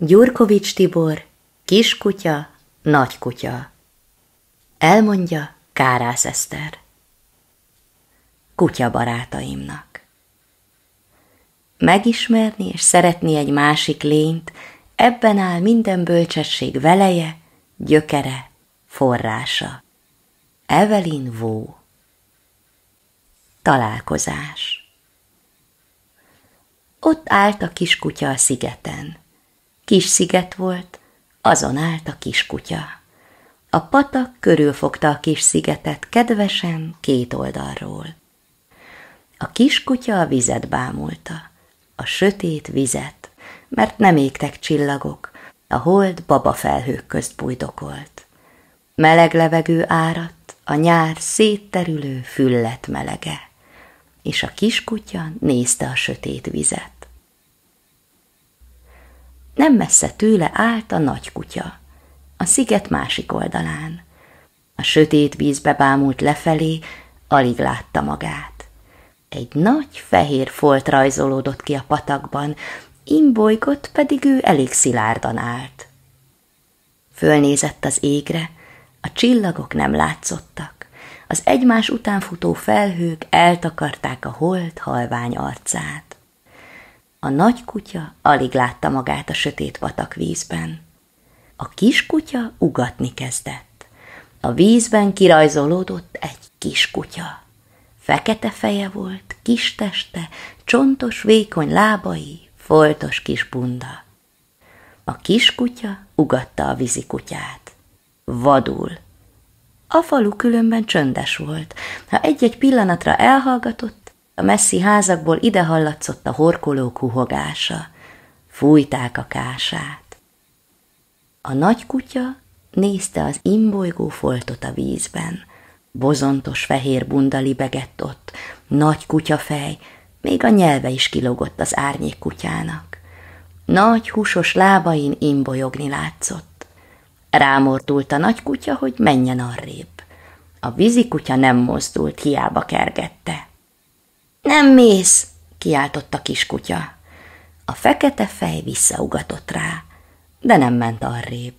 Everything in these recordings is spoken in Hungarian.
Gyurkovics Tibor, Kiskutya, Nagykutya. Elmondja Kárász Eszter. Kutya barátaimnak. Megismerni és szeretni egy másik lényt, ebben áll minden bölcsesség veleje, gyökere, forrása. Evelyn Waugh. Találkozás. Ott állt a kiskutya a szigeten. Kis sziget volt, azon állt a kiskutya. A patak körülfogta a kis szigetet kedvesen két oldalról. A kiskutya a vizet bámulta, a sötét vizet, mert nem égtek csillagok, a hold babafelhők közt bujdokolt. Meleg levegő áradt, a nyár szétterülő füllet melege, és a kiskutya nézte a sötét vizet. Nem messze tőle állt a nagykutya, a sziget másik oldalán. A sötét vízbe bámult lefelé, alig látta magát. Egy nagy fehér folt rajzolódott ki a patakban, imbolygott pedig ő elég szilárdan állt. Fölnézett az égre, a csillagok nem látszottak, az egymás után futó felhők eltakarták a hold halvány arcát. A nagykutya alig látta magát a sötét patakvízben. A kiskutya ugatni kezdett. A vízben kirajzolódott egy kiskutya. Fekete feje volt, kis teste, csontos, vékony lábai, foltos kis bunda. A kiskutya ugatta a vízikutyát. Vadul. A falu különben csöndes volt. Ha egy-egy pillanatra elhallgatott, a messzi házakból ide hallatszott a horkolók huhogása. Fújták a kását. A nagykutya nézte az imbolygó foltot a vízben. Bozontos fehér bunda libegett ott, nagy kutyafej, még a nyelve is kilógott az árnyék kutyának. Nagy húsos lábain imbolyogni látszott. Rámordult a nagykutya, hogy menjen arrébb. A vízikutya nem mozdult, hiába kergette. Nem mész, kiáltott a kiskutya. A fekete fej visszaugatott rá, de nem ment arrébb.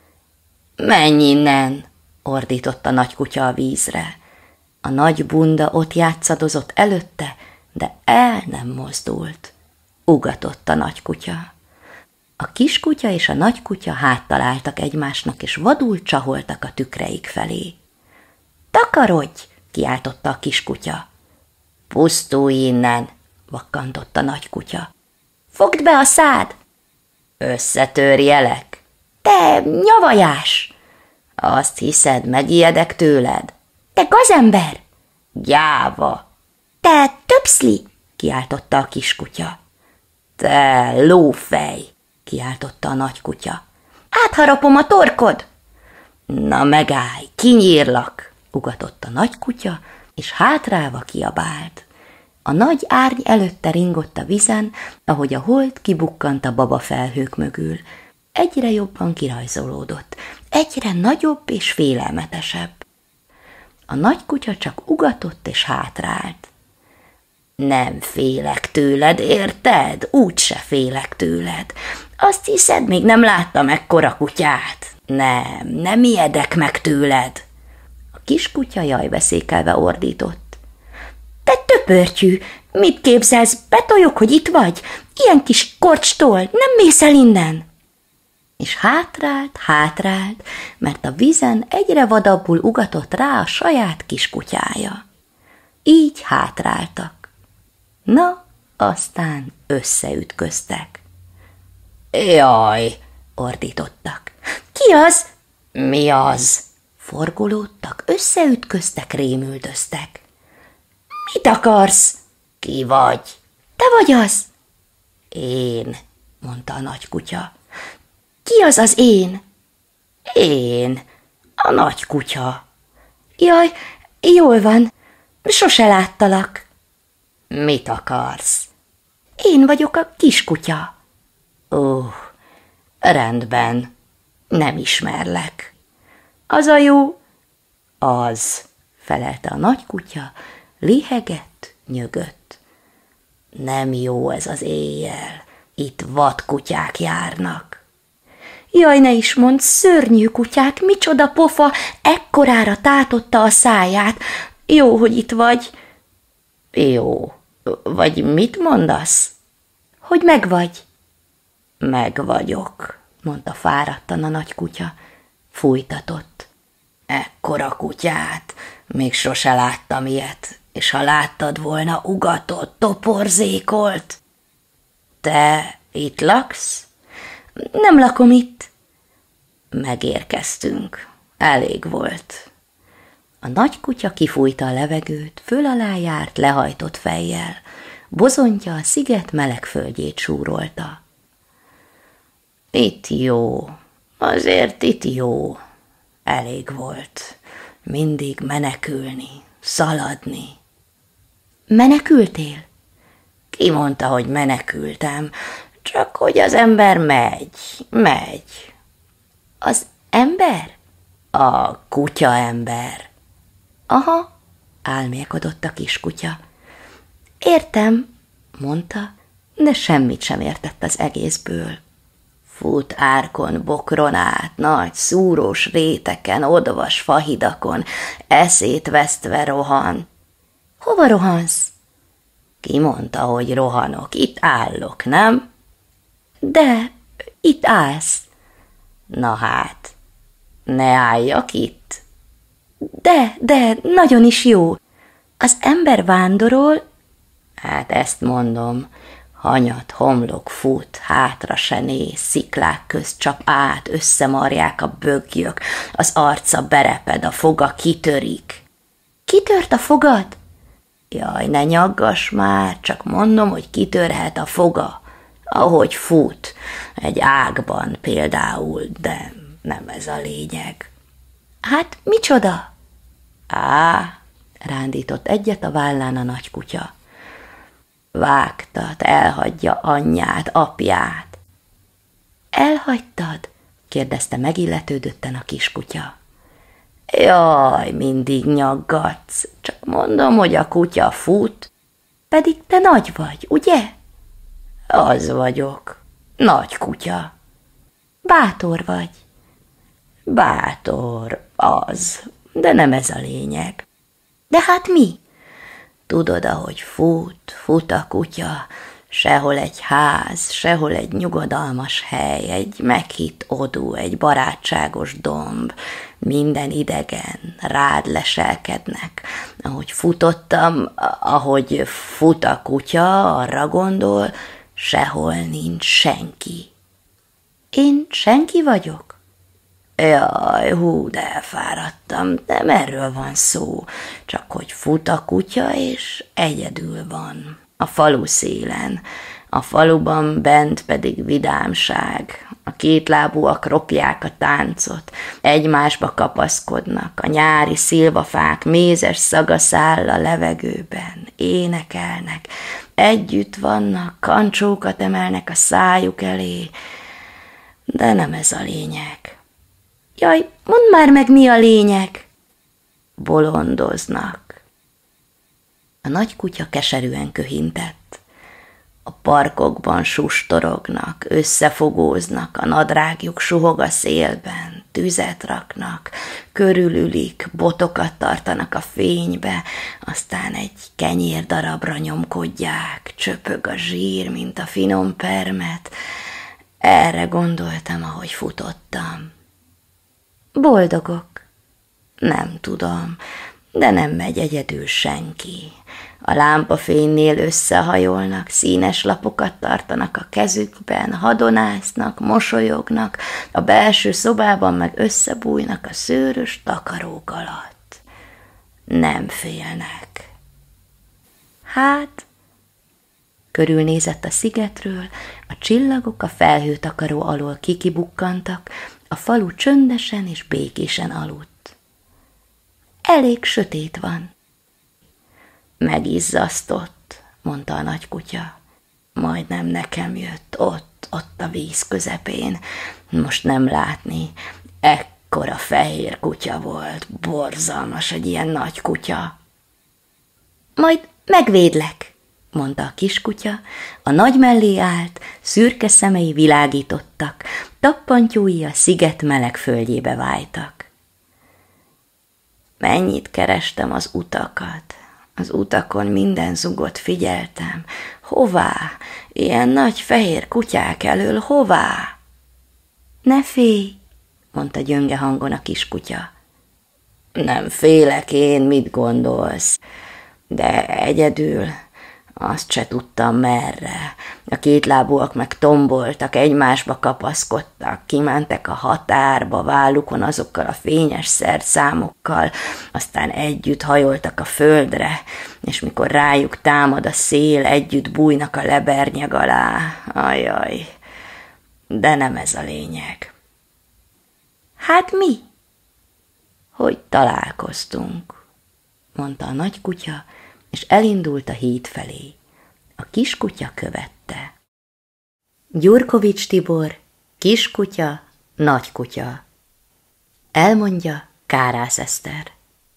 Menj innen, ordított a nagykutya a vízre. A nagy bunda ott játszadozott előtte, de el nem mozdult. Ugatott a nagykutya. A kiskutya és a nagykutya háttal álltak egymásnak, és vadul csaholtak a tükreik felé. Takarodj, kiáltotta a kiskutya. Pusztulj innen, vakkantott a nagykutya. Fogd be a szád! Összetörjelek? Te nyavajás! Azt hiszed, megijedek tőled? Te gazember! Gyáva! Te töpszli! Kiáltotta a kiskutya. Te lófej! Kiáltotta a nagykutya. Átharapom a torkod! Na megállj, kinyírlak! Ugatott a nagykutya, és hátrálva kiabált. A nagy árny előtte ringott a vizen, ahogy a hold kibukkant a babafelhők mögül. Egyre jobban kirajzolódott, egyre nagyobb és félelmetesebb. A nagykutya csak ugatott és hátrált. Nem félek tőled, érted? Úgyse félek tőled. Azt hiszed, még nem láttam ekkora kutyát? Nem ijedek meg tőled. A kiskutya jajbeszékelve ordított. Te töpörtyű, mit képzelsz, betoljok, hogy itt vagy? Ilyen kis korcstól, nem mész el innen? És hátrált, mert a vízen egyre vadabbul ugatott rá a saját kiskutyája. Így hátráltak. Na, aztán összeütköztek. Jaj, ordítottak. Ki az? Mi az? Forgolódtak, összeütköztek, rémüldöztek. Mit akarsz? Ki vagy? Te vagy az? Én, mondta a nagykutya. Ki az az én? Én, a nagykutya. Jaj, jól van, sose láttalak. Mit akarsz? Én vagyok a kiskutya. Rendben, nem ismerlek. Az a jó? Az, felelte a nagykutya, lihegett, nyögött. Nem jó ez az éjjel, itt vadkutyák járnak. Jaj, ne is mondd, szörnyű kutyát, micsoda pofa, ekkorára tátotta a száját. Jó, hogy itt vagy. Jó, vagy mit mondasz? Hogy megvagy. Megvagyok, mondta fáradtan a nagy kutya. Fújtatott. Ekkora kutyát, még sose láttam ilyet, és ha láttad volna, ugatott, toporzékolt. Te itt laksz? Nem lakom itt. Megérkeztünk. Elég volt. A nagy kutya kifújta a levegőt, föl alá járt, lehajtott fejjel. Bozontja a sziget meleg földjét súrolta. Itt jó, azért itt jó. Elég volt. Mindig menekülni, szaladni. Menekültél? Ki mondta, hogy menekültem? Csak hogy az ember megy. Az ember? A kutya ember. Aha, álmélkodott a kiskutya. Értem, mondta, de semmit sem értett az egészből. Fut árkon, bokron át, nagy, szúrós réteken, odvas fahidakon, eszét vesztve rohan. Hova rohansz? Ki mondta, hogy rohanok? Itt állok, nem? De, itt állsz. Na hát, ne álljak itt. De, nagyon is jó. Az ember vándorol. Hát ezt mondom, hanyat, homlok fut, hátra se néz, sziklák közt csap át, összemarják a bögyök, az arca bereped, a foga kitörik. Kitört a fogad? Jaj, ne nyaggass már, csak mondom, hogy kitörhet a foga, ahogy fut, egy ágban például, de nem ez a lényeg. Hát micsoda? Rándított egyet a vállán a nagy kutya. Vágtat, elhagyja anyját, apját. Elhagytad? Kérdezte megilletődötten a kiskutya. Jaj, mindig nyaggatsz, csak mondom, hogy a kutya fut. Pedig te nagy vagy, ugye? Az vagyok, nagy kutya. Bátor vagy. Bátor, az, de nem ez a lényeg. De hát mi? Tudod, ahogy fut a kutya, sehol egy ház, sehol egy nyugodalmas hely, egy meghitt odú, egy barátságos domb, minden idegen, rád leselkednek. Ahogy futottam, ahogy fut a kutya, arra gondol, sehol nincs senki. Én senki vagyok? Jaj, de elfáradtam, nem erről van szó, csak hogy fut a kutya, és egyedül van, a falu szélen, a faluban bent pedig vidámság, a kétlábúak ropják a táncot, egymásba kapaszkodnak, a nyári szilvafák mézes szaga száll a levegőben, énekelnek, együtt vannak, kancsókat emelnek a szájuk elé, de nem ez a lényeg. Jaj, mondd már meg, mi a lényeg? Bolondoznak. A nagy kutya keserűen köhintett. A parkokban sustorognak, összefogóznak, a nadrágjuk suhog a szélben, tüzet raknak, körülülik, botokat tartanak a fénybe, aztán egy kenyérdarabra nyomkodják, csöpög a zsír, mint a finom permet. Erre gondoltam, ahogy futottam. Boldogok? Nem tudom, de nem megy egyedül senki. A lámpafénynél összehajolnak, színes lapokat tartanak a kezükben, hadonásznak, mosolyognak, a belső szobában meg összebújnak a szőrös takarók alatt. Nem félnek. Hát, körülnézett a szigetről, a csillagok a felhőtakaró alól kikibukkantak, a falu csöndesen és békésen aludt. Elég sötét van. Megizzasztott, mondta a nagy kutya. Majdnem nekem jött ott a víz közepén. Most nem látni. Ekkora fehér kutya volt. Borzalmas egy ilyen nagy kutya. Majd megvédlek, mondta a kiskutya, a nagy mellé állt, szürke szemei világítottak, tappantyúi a sziget meleg földjébe váltak. Mennyit kerestem az utakat, az utakon minden zugot figyeltem. Hová? Ilyen nagy fehér kutyák elől, hová? Ne félj, mondta gyönge hangon a kiskutya. Nem félek én, mit gondolsz? De egyedül azt se tudtam merre. A kétlábúak meg tomboltak, egymásba kapaszkodtak, kimentek a határba, vállukon azokkal a fényes szerszámokkal, aztán együtt hajoltak a földre, és mikor rájuk támad a szél, együtt bújnak a lebernyeg alá. Ajaj, de nem ez a lényeg. Hát mi? Hogy találkoztunk, mondta a nagy kutya, és elindult a híd felé. A kiskutya követte. Gyurkovics Tibor, kiskutya, nagy kutya. Elmondja Kárász Eszter.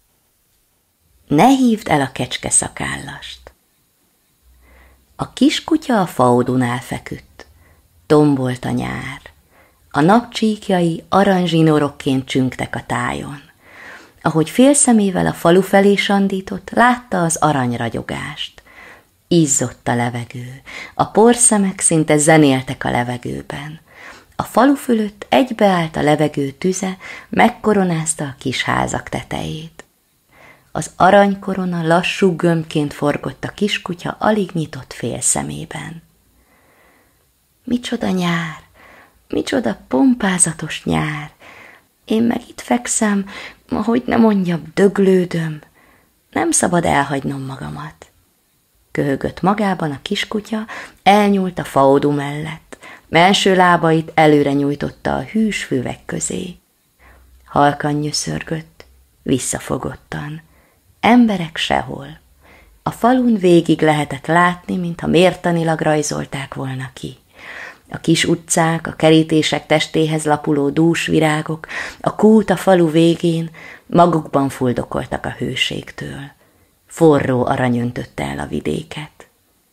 Ne hívd el a kecske szakállast. A kiskutya a faodunál feküdt. Tombolt a nyár. A napcsíkjai aranyzsinórokként csüngtek a tájon. Ahogy félszemével a falu felé sandított, látta az aranyragyogást. Izzott a levegő, a porszemek szinte zenéltek a levegőben. A falu fölött egybeállt a levegő tüze, megkoronázta a kis házak tetejét. Az aranykorona lassú gömbként forgott a kiskutya alig nyitott félszemében. Micsoda nyár, micsoda pompázatos nyár! Én meg itt fekszem, ahogy ne mondjam, döglődöm. Nem szabad elhagynom magamat. Köhögött magában a kiskutya, elnyúlt a faodú mellett. Melső lábait előre nyújtotta a hűs füvek közé. Halkan nyöszörgött, visszafogottan. Emberek sehol. A falun végig lehetett látni, mintha mértanilag rajzolták volna ki. A kis utcák, a kerítések testéhez lapuló dús virágok, a kút a falu végén magukban fuldokoltak a hőségtől. Forró arany öntötte el a vidéket.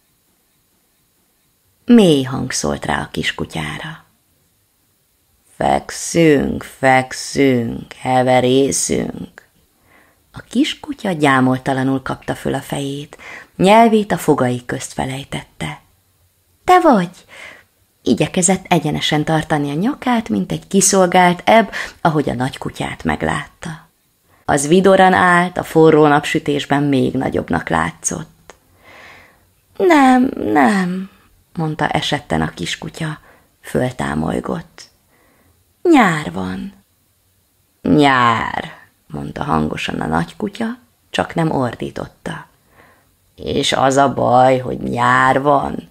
Mély hang szólt rá a kiskutyára. Fekszünk, fekszünk, heverészünk. A kiskutya gyámoltalanul kapta föl a fejét, nyelvét a fogai közt felejtette. Te vagy! Igyekezett egyenesen tartani a nyakát, mint egy kiszolgált ebb, ahogy a nagy kutyát meglátta. Az vidoran állt, a forró napsütésben még nagyobbnak látszott. Nem, nem, mondta esetten a kiskutya, föltámolygott. Nyár van. Nyár, mondta hangosan a nagy kutya, csak nem ordította. És az a baj, hogy nyár van?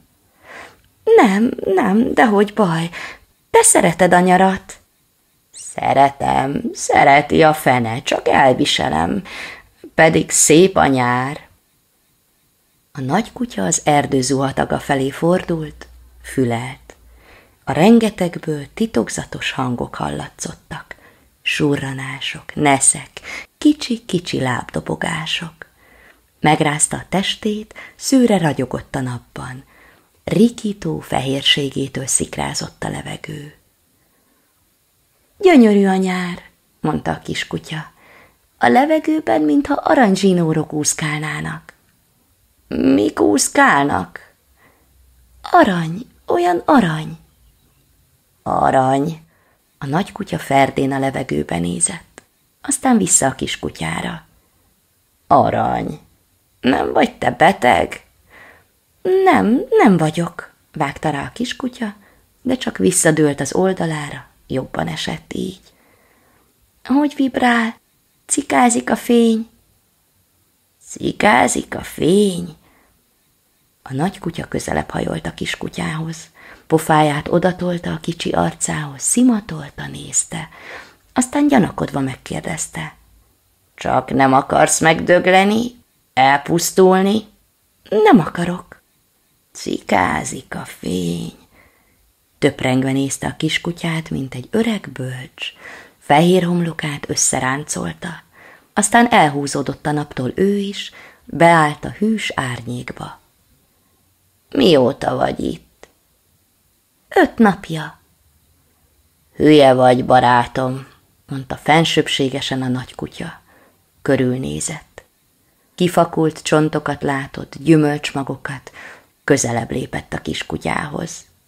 Nem, dehogy baj. Te szereted a nyarat? Szeretem, szereti a fene, csak elviselem, pedig szép a nyár. A nagy kutya az erdő zuhataga felé fordult, fülelt. A rengetegből titokzatos hangok hallatszottak, surranások, neszek, kicsi-kicsi lábdobogások. Megrázta a testét, szőre ragyogott a napban. Rikító fehérségétől szikrázott a levegő. Gyönyörű a nyár, mondta a kiskutya. A levegőben, mintha aranyzsinórok úszkálnának. Mik úszkálnak? Arany, olyan arany. Arany. A nagy kutya ferdén a levegőbe nézett, aztán vissza a kiskutyára. Arany. Nem vagy te beteg? Nem vagyok, vágta rá a kiskutya, de csak visszadőlt az oldalára, jobban esett így. Hogy vibrál? Cikázik a fény. Cikázik a fény? A nagy kutya közelebb hajolt a kiskutyához, pofáját odatolta a kicsi arcához, szimatolta nézte, aztán gyanakodva megkérdezte. Csak nem akarsz megdögleni? Elpusztulni? Nem akarok. Cikázik a fény. Töprengve nézte a kiskutyát, mint egy öreg bölcs. Fehér homlokát összeráncolta. Aztán elhúzódott a naptól ő is, beállt a hűs árnyékba. Mióta vagy itt? 5 napja. Hülye vagy, barátom, mondta fensőbbségesen a nagy kutya. Körülnézett. Kifakult csontokat látott, gyümölcsmagokat, közelebb lépett a kiskutyához.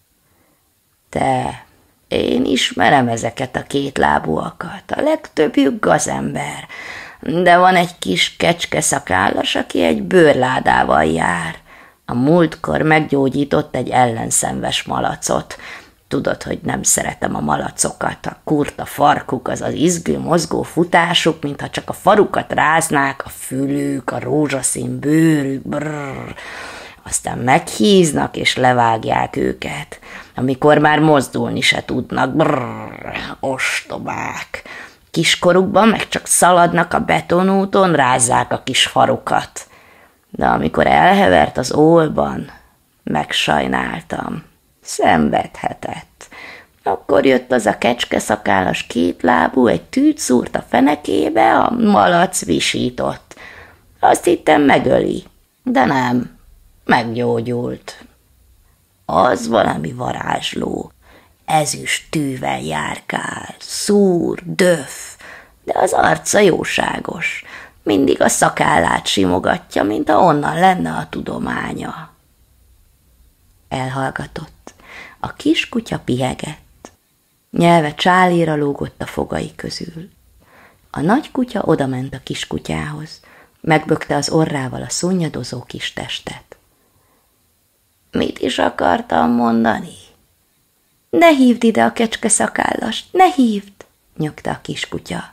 Te, én ismerem ezeket a kétlábúakat, a legtöbbjük gazember, de van egy kis kecskeszakállas, aki egy bőrládával jár. A múltkor meggyógyított egy ellenszenves malacot. Tudod, hogy nem szeretem a malacokat, a kurta farkuk, az izgő, mozgó futásuk, mintha csak a farukat ráznák, a fülük, a rózsaszín bőrük, brrr. Aztán meghíznak és levágják őket, amikor már mozdulni se tudnak, brrr, ostobák. Kiskorukban meg csak szaladnak a betonúton, rázzák a kis farukat. De amikor elhevert az ólban, megsajnáltam. Szenvedhetett. Akkor jött az a kecskeszakállas kétlábú, egy tűt szúrt a fenekébe, a malac visított. Azt hittem megöli, de nem, meggyógyult. Az valami varázsló, ezüst tűvel járkál, szúr, döf, de az arca jóságos. Mindig a szakállát simogatja, mint ha onnan lenne a tudománya. Elhallgatott. A kiskutya pihegett. Nyelve csálira lógott a fogai közül. A nagy kutya odament a kiskutyához, megbökte az orrával a szunnyadozó kis testet. Mit is akartam mondani? Ne hívd ide a kecskeszakállast, ne hívd, nyögte a kiskutya.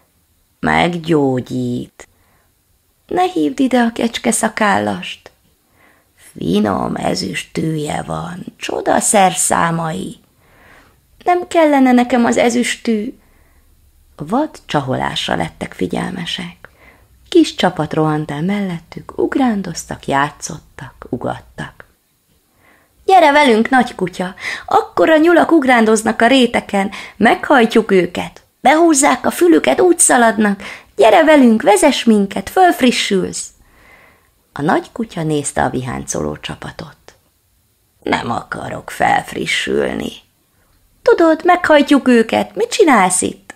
Meggyógyít. Ne hívd ide a kecskeszakállast. Finom ezüst tűje van, csoda szerszámai. Nem kellene nekem az ezüstű. Vad csaholásra lettek figyelmesek. Kis csapat rohant el mellettük, ugrándoztak, játszottak, ugattak. Gyere velünk, nagy kutya, akkora nyulak ugrándoznak a réteken, meghajtjuk őket, behúzzák a fülüket, úgy szaladnak, gyere velünk, vezess minket, fölfrissülsz. A nagy kutya nézte a viháncoló csapatot. Nem akarok felfrissülni. Tudod, meghajtjuk őket, mit csinálsz itt?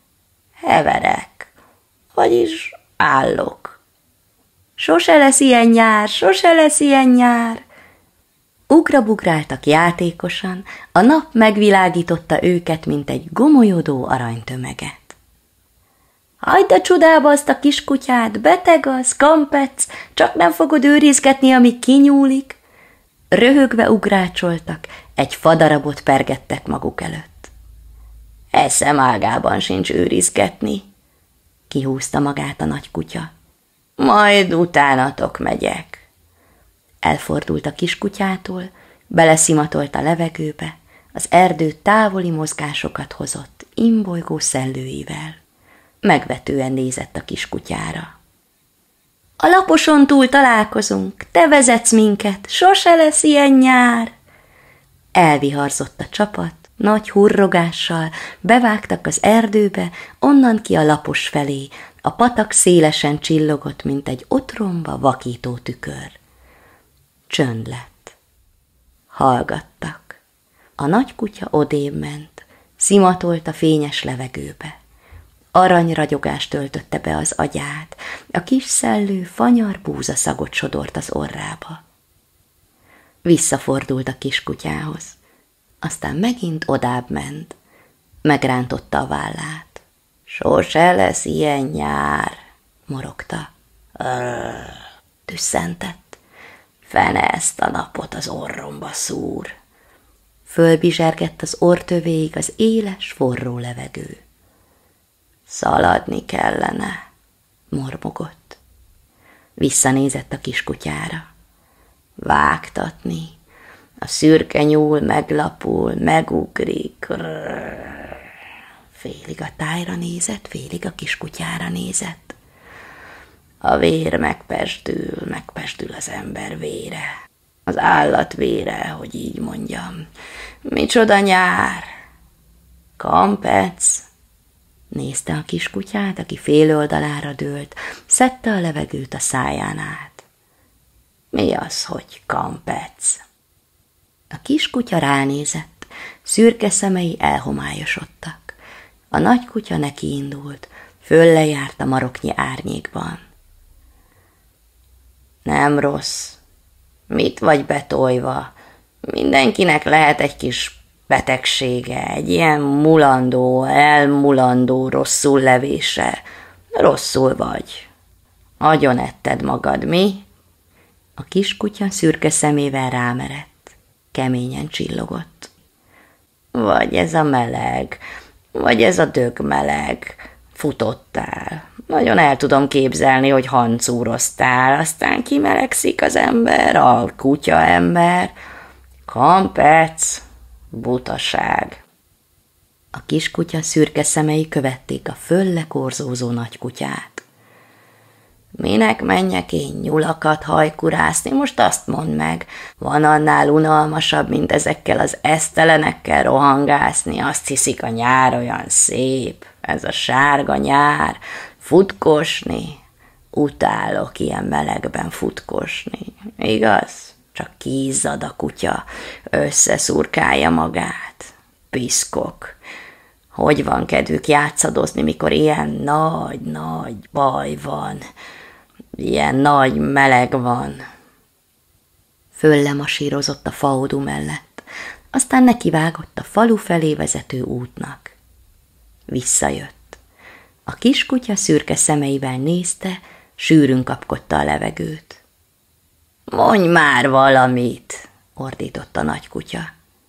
Heverek, vagyis állok. Sose lesz ilyen nyár, sose lesz ilyen nyár. Ugrabugráltak játékosan, a nap megvilágította őket, mint egy gomolyodó aranytömeget. Hagyd a csodába azt a kiskutyát, beteg az, kampec, csak nem fogod őrizgetni, amíg kinyúlik. Röhögve ugrácsoltak, egy fadarabot pergettek maguk előtt. Eszem ágában sincs őrizgetni, kihúzta magát a nagy kutya. Majd utánatok megyek. Elfordult a kiskutyától, beleszimatolt a levegőbe, az erdő távoli mozgásokat hozott imbolygó szellőivel. Megvetően nézett a kiskutyára. A laposon túl találkozunk, te vezetsz minket, sose lesz ilyen nyár. Elviharzott a csapat, nagy hurrogással bevágtak az erdőbe, onnan ki a lapos felé, a patak szélesen csillogott, mint egy otromba vakító tükör. Csönd lett. Hallgattak. A nagy kutya odébb ment, szimatolt a fényes levegőbe. Aranyragyogást töltötte be az agyát, a kis szellő fanyar búzaszagot sodort az orrába. Visszafordult a kiskutyához, aztán megint odább ment, megrántotta a vállát. Sose lesz ilyen nyár, morogta. Tüsszentett. Fene ezt a napot az orromba szúr. Fölbizsergett az orrtövéig az éles, forró levegő. Szaladni kellene, mormogott. Visszanézett a kiskutyára. Vágtatni. A szürke nyúl meglapul, megugrik. Félig a tájra nézett, félig a kiskutyára nézett. A vér megpesdül az ember vére. Az állat vére, hogy így mondjam. Micsoda nyár! Kampec! Nézte a kiskutyát, aki fél oldalára dőlt, szedte a levegőt a száján át. Mi az, hogy kampec? A kiskutya ránézett, szürke szemei elhomályosodtak. A nagykutya nekiindult, föllejárt a maroknyi árnyékban. Nem rossz. Mit vagy betolva? Mindenkinek lehet egy kis betegsége, egy ilyen mulandó, elmulandó rosszul levése. Rosszul vagy. Agyon etted magad, mi? A kiskutya szürke szemével rámerett. Keményen csillogott. Vagy ez a meleg, vagy ez a dögmeleg. Futottál. Nagyon el tudom képzelni, hogy hancúroztál, aztán kimelegszik az ember, a kutya ember. Kampec, butaság. A kiskutya szürke szemei követték a fölle korzózó nagykutyát. Minek menjek én nyulakat hajkurászni, most azt mondd meg, van annál unalmasabb, mint ezekkel az esztelenekkel rohangászni, azt hiszik a nyár olyan szép, ez a sárga nyár, futkosni, utálok ilyen melegben futkosni, igaz? Csak kiizzad a kutya, összeszurkálja magát, piszkok. Hogy van kedvük játszadozni, mikor ilyen nagy baj van, ilyen nagy meleg van? Föllemasírozott a faodú mellett, aztán nekivágott a falu felé vezető útnak. Visszajött. A kiskutya szürke szemeivel nézte, sűrűn kapkodta a levegőt. Mondj már valamit, ordított a nagykutya.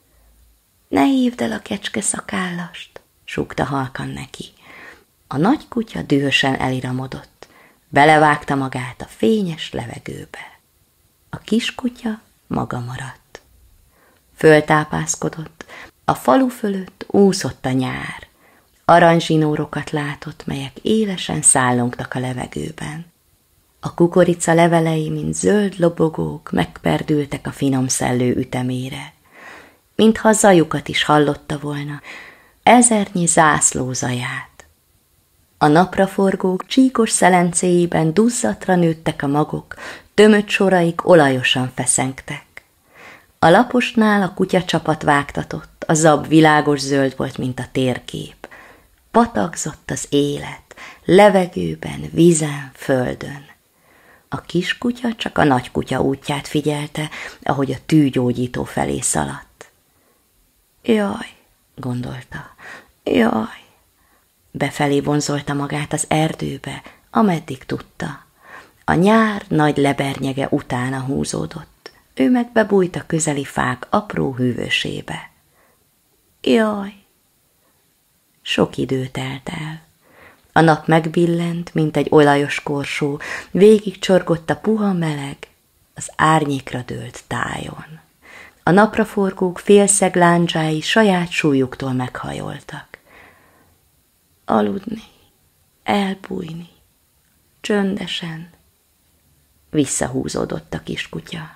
Ne hívd el a kecskeszakállast, súgta halkan neki. A nagykutya dühösen eliramodott, belevágta magát a fényes levegőbe. A kiskutya maga maradt. Föltápászkodott, a falu fölött úszott a nyár. Aranyzsinórokat látott, melyek élesen szállongtak a levegőben. A kukorica levelei, mint zöld lobogók, megperdültek a finom szellő ütemére. Mintha a zajukat is hallotta volna, ezernyi zászló zaját. A napraforgók csíkos szelencéiben duzzatra nőttek a magok, tömött soraik olajosan feszengtek. A laposnál a kutyacsapat vágtatott, a zab világos zöld volt, mint a térkép. Patakzott az élet, levegőben, vízen, földön. A kiskutya csak a nagykutya útját figyelte, ahogy a tűgyógyító felé szaladt. Jaj, gondolta, jaj. Befelé vonzolta magát az erdőbe, ameddig tudta. A nyár nagy lebernyege utána húzódott, ő meg bebújt a közeli fák apró hűvösébe. Jaj! Sok idő telt el. A nap megbillent, mint egy olajos korsó, végig csorgott a puha meleg az árnyékra dőlt tájon. A napraforgók félszeg lándzsái saját súlyuktól meghajoltak. Aludni, elbújni, csöndesen. Visszahúzódott a kiskutya.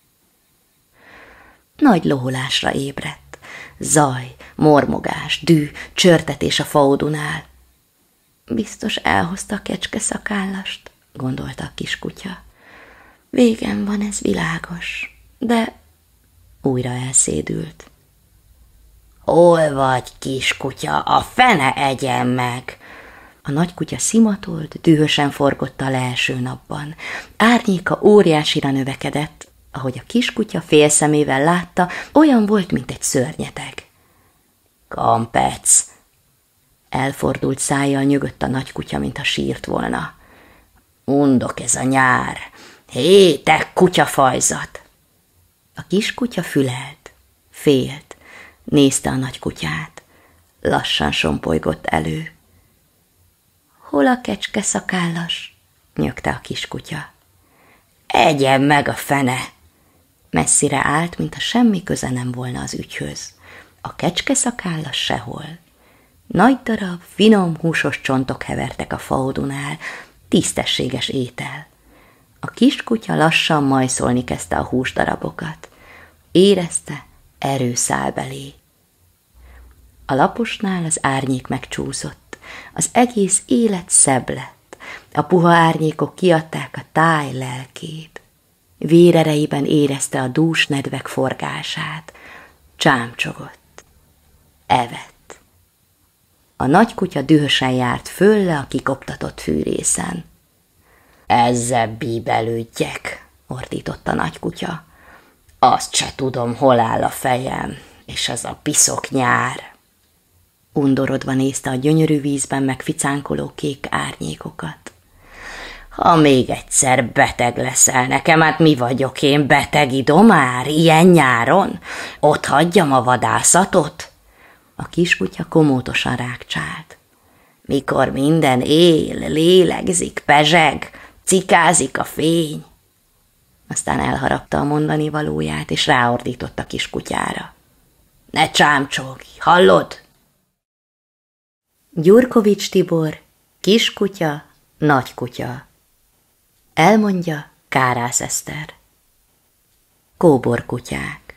Nagy loholásra ébredt. Zaj, mormogás, dű, csörtetés a faodunál. Biztos elhozta a kecskeszakállast, gondolta a kiskutya. Végem van, ez világos, de újra elszédült. Hol vagy, kiskutya, a fene egyen meg! A nagykutya szimatolt, dühösen forgott a leeső napban. Árnyéka óriásira növekedett, ahogy a kiskutya félszemével látta, olyan volt, mint egy szörnyeteg. Kampec! Elfordult szájjal nyögött a nagykutya, mintha sírt volna. Undok ez a nyár! Hé, te kutyafajzat! A kiskutya fülelt, félt, nézte a nagykutyát. Lassan sompolygott elő. Hol a kecskeszakállas? Nyögte a kiskutya. Egyen meg a fene! Messzire állt, mintha semmi köze nem volna az ügyhöz. A kecskeszakállas sehol. Nagy darab, finom, húsos csontok hevertek a faodunál, tisztességes étel. A kiskutya lassan majszolni kezdte a húsdarabokat. Érezte, erő száll belé. A laposnál az árnyék megcsúszott, az egész élet szebb lett. A puha árnyékok kiadták a táj lelkét. vérereiben érezte a dús nedvek forgását. Csámcsogott. Evett. A nagy kutya dühösen járt fölle a kikoptatott fűrészen. Ezzel bíbelődjek, ordított a nagy kutya. Azt se tudom, hol áll a fejem, és ez a piszok nyár. Undorodva nézte a gyönyörű vízben megficánkoló kék árnyékokat. Ha még egyszer beteg leszel nekem, hát mi vagyok én, beteg idomár, ilyen nyáron? Ott hagyjam a vadászatot? A kiskutya komótosan rákcsált. Mikor minden él, lélegzik, pezseg, cikázik a fény. Aztán elharapta a mondani valóját, és ráordított a kiskutyára. Ne csámcsogj, hallod? Gyurkovics Tibor, kiskutya, nagy kutya. Elmondja Kárász Eszter. Kóborkutyák.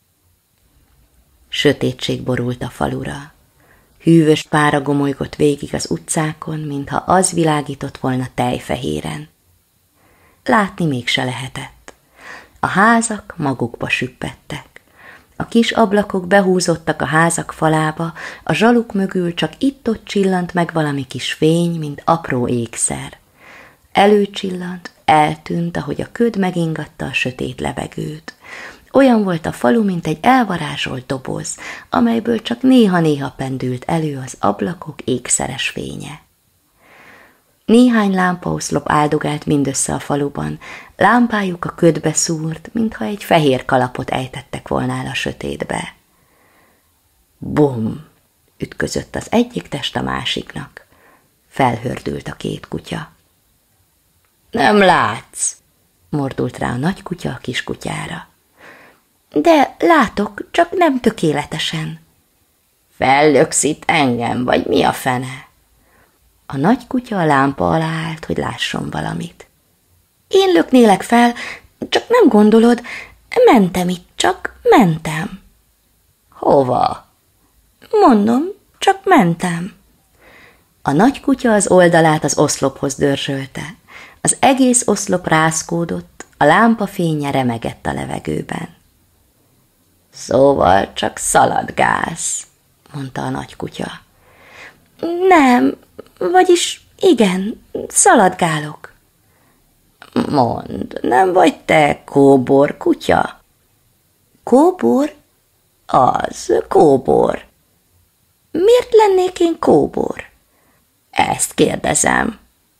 Sötétség borult a falura. Hűvös pára gomolygott végig az utcákon, mintha az világított volna tejfehéren. Látni mégse lehetett. A házak magukba süppettek. A kis ablakok behúzottak a házak falába, a zsaluk mögül csak itt-ott csillant meg valami kis fény, mint apró ékszer. Előcsillant, eltűnt, ahogy a köd megingatta a sötét levegőt. Olyan volt a falu, mint egy elvarázsolt doboz, amelyből csak néha-néha pendült elő az ablakok ékszeres fénye. Néhány lámpaoszlop áldogált mindössze a faluban, lámpájuk a ködbe szúrt, mintha egy fehér kalapot ejtettek volna el a sötétbe. Bum! Ütközött az egyik test a másiknak. Felhördült a két kutya. Nem látsz! Mordult rá a nagy kutya a kis kutyára. De látok, csak nem tökéletesen. Fellöksz itt engem, vagy mi a fene? A nagy kutya a lámpa alá állt, hogy lásson valamit. Én löknélek fel, csak nem gondolod, mentem itt, csak mentem. Hova? Mondom, csak mentem. A nagy kutya az oldalát az oszlophoz dörzsölte. Az egész oszlop rázkódott, a lámpa fénye remegett a levegőben. Szóval csak szaladgálsz, mondta a nagy kutya. Nem, vagyis igen, szaladgálok. Mondd, nem vagy te kóbor kutya? Kóbor? Az, kóbor. Miért lennék én kóbor? Ezt kérdezem.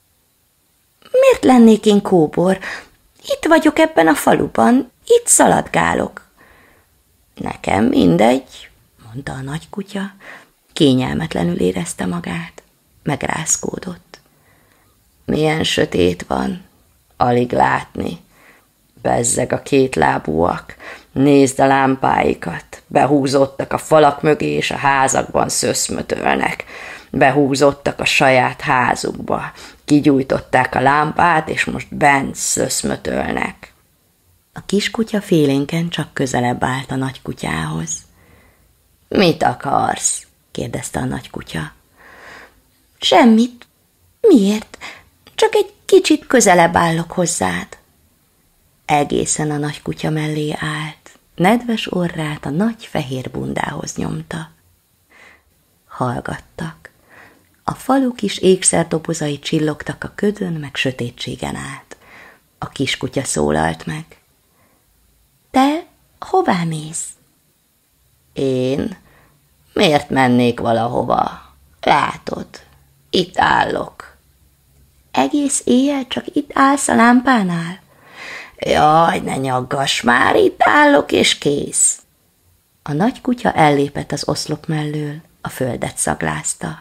Miért lennék én kóbor? Itt vagyok ebben a faluban, itt szaladgálok. Nekem mindegy, mondta a nagy kutya. Kényelmetlenül érezte magát, megrázkódott. Milyen sötét van, alig látni. Bezzeg a kétlábúak, nézd a lámpáikat, behúzottak a falak mögé, és a házakban szöszmötölnek. Behúzottak a saját házukba, kigyújtották a lámpát, és most bent szöszmötölnek. A kiskutya félénken csak közelebb állt a nagy kutyához. Mit akarsz? kérdezte a nagy kutya. Semmit. Miért? Csak egy kicsit közelebb állok hozzád. Egészen a nagy kutya mellé állt, nedves orrát a nagy fehér bundához nyomta. Hallgattak. A falu kis ékszerdobozai csillogtak a ködön meg sötétségen át. A kiskutya szólalt meg. Te hová mész? Én? Miért mennék valahova? Látod, itt állok. Egész éjjel csak itt állsz a lámpánál? Jaj, ne nyaggass már, itt állok és kész. A nagy kutya ellépett az oszlop mellől, a földet szaglázta.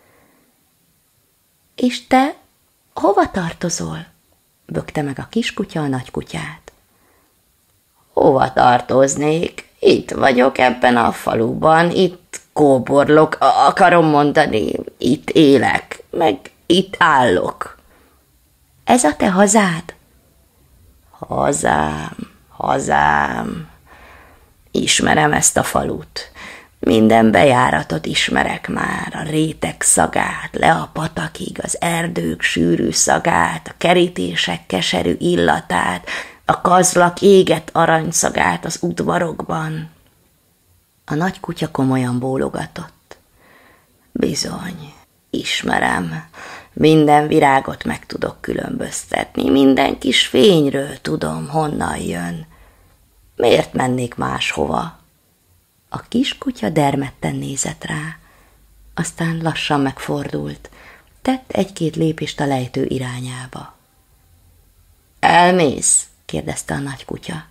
És te hova tartozol? Bökte meg a kiskutya a nagy kutyát. Hova tartoznék? Itt vagyok ebben a faluban, itt kóborlok, akarom mondani, itt élek, meg itt állok. Ez a te hazád? Hazám, hazám. Ismerem ezt a falut. Minden bejáratot ismerek már, a rétek szagát, le a patakig, az erdők sűrű szagát, a kerítések keserű illatát, a kazlak égett aranyszagát az udvarokban. A nagy kutya komolyan bólogatott. Bizony, ismerem, minden virágot meg tudok különböztetni, minden kis fényről tudom, honnan jön. Miért mennék máshova? A kiskutya dermedten nézett rá, aztán lassan megfordult, tett egy-két lépést a lejtő irányába. Elmész? kérdezte a nagy kutya.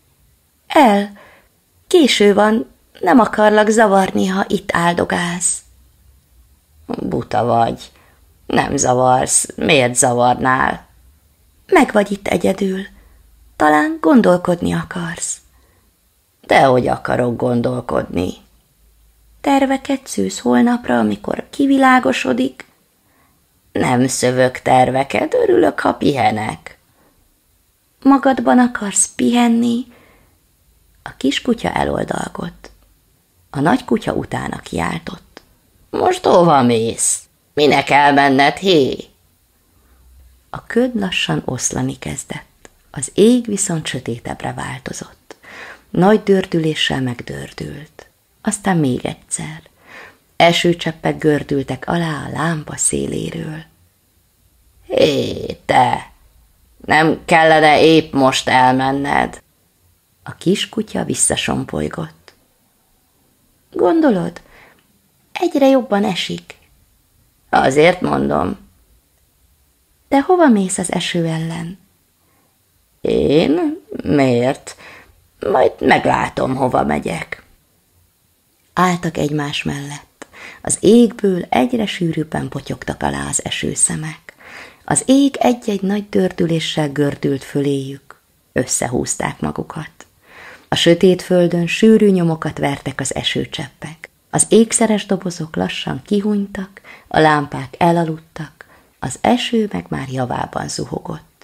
Késő van, nem akarlak zavarni, ha itt áldogálsz. Buta vagy, nem zavarsz, miért zavarnál? Meg vagy itt egyedül, talán gondolkodni akarsz. Dehogy akarok gondolkodni. Terveket szűz holnapra, amikor kivilágosodik? Nem szövök terveket, örülök, ha pihenek. Magadban akarsz pihenni? A kiskutya eloldalgott. A nagy kutya utána kiáltott. Most hova mész? Minek elmenned, hé? A köd lassan oszlani kezdett, az ég viszont sötétebbre változott. Nagy dördüléssel megdördült, aztán még egyszer. Esőcseppek gördültek alá a lámpa széléről. Hé, te! Nem kellene épp most elmenned? A kiskutya visszasompolygott. Gondolod, egyre jobban esik. Azért mondom. De hova mész az eső ellen? Én? Miért? Majd meglátom, hova megyek. Álltak egymás mellett. Az égből egyre sűrűbben potyogtak alá az esőszemek. Az ég egy-egy nagy dördüléssel gördült föléjük. Összehúzták magukat. A sötét földön sűrű nyomokat vertek az esőcseppek. Az ékszeres dobozok lassan kihunytak, a lámpák elaludtak, az eső meg már javában zuhogott.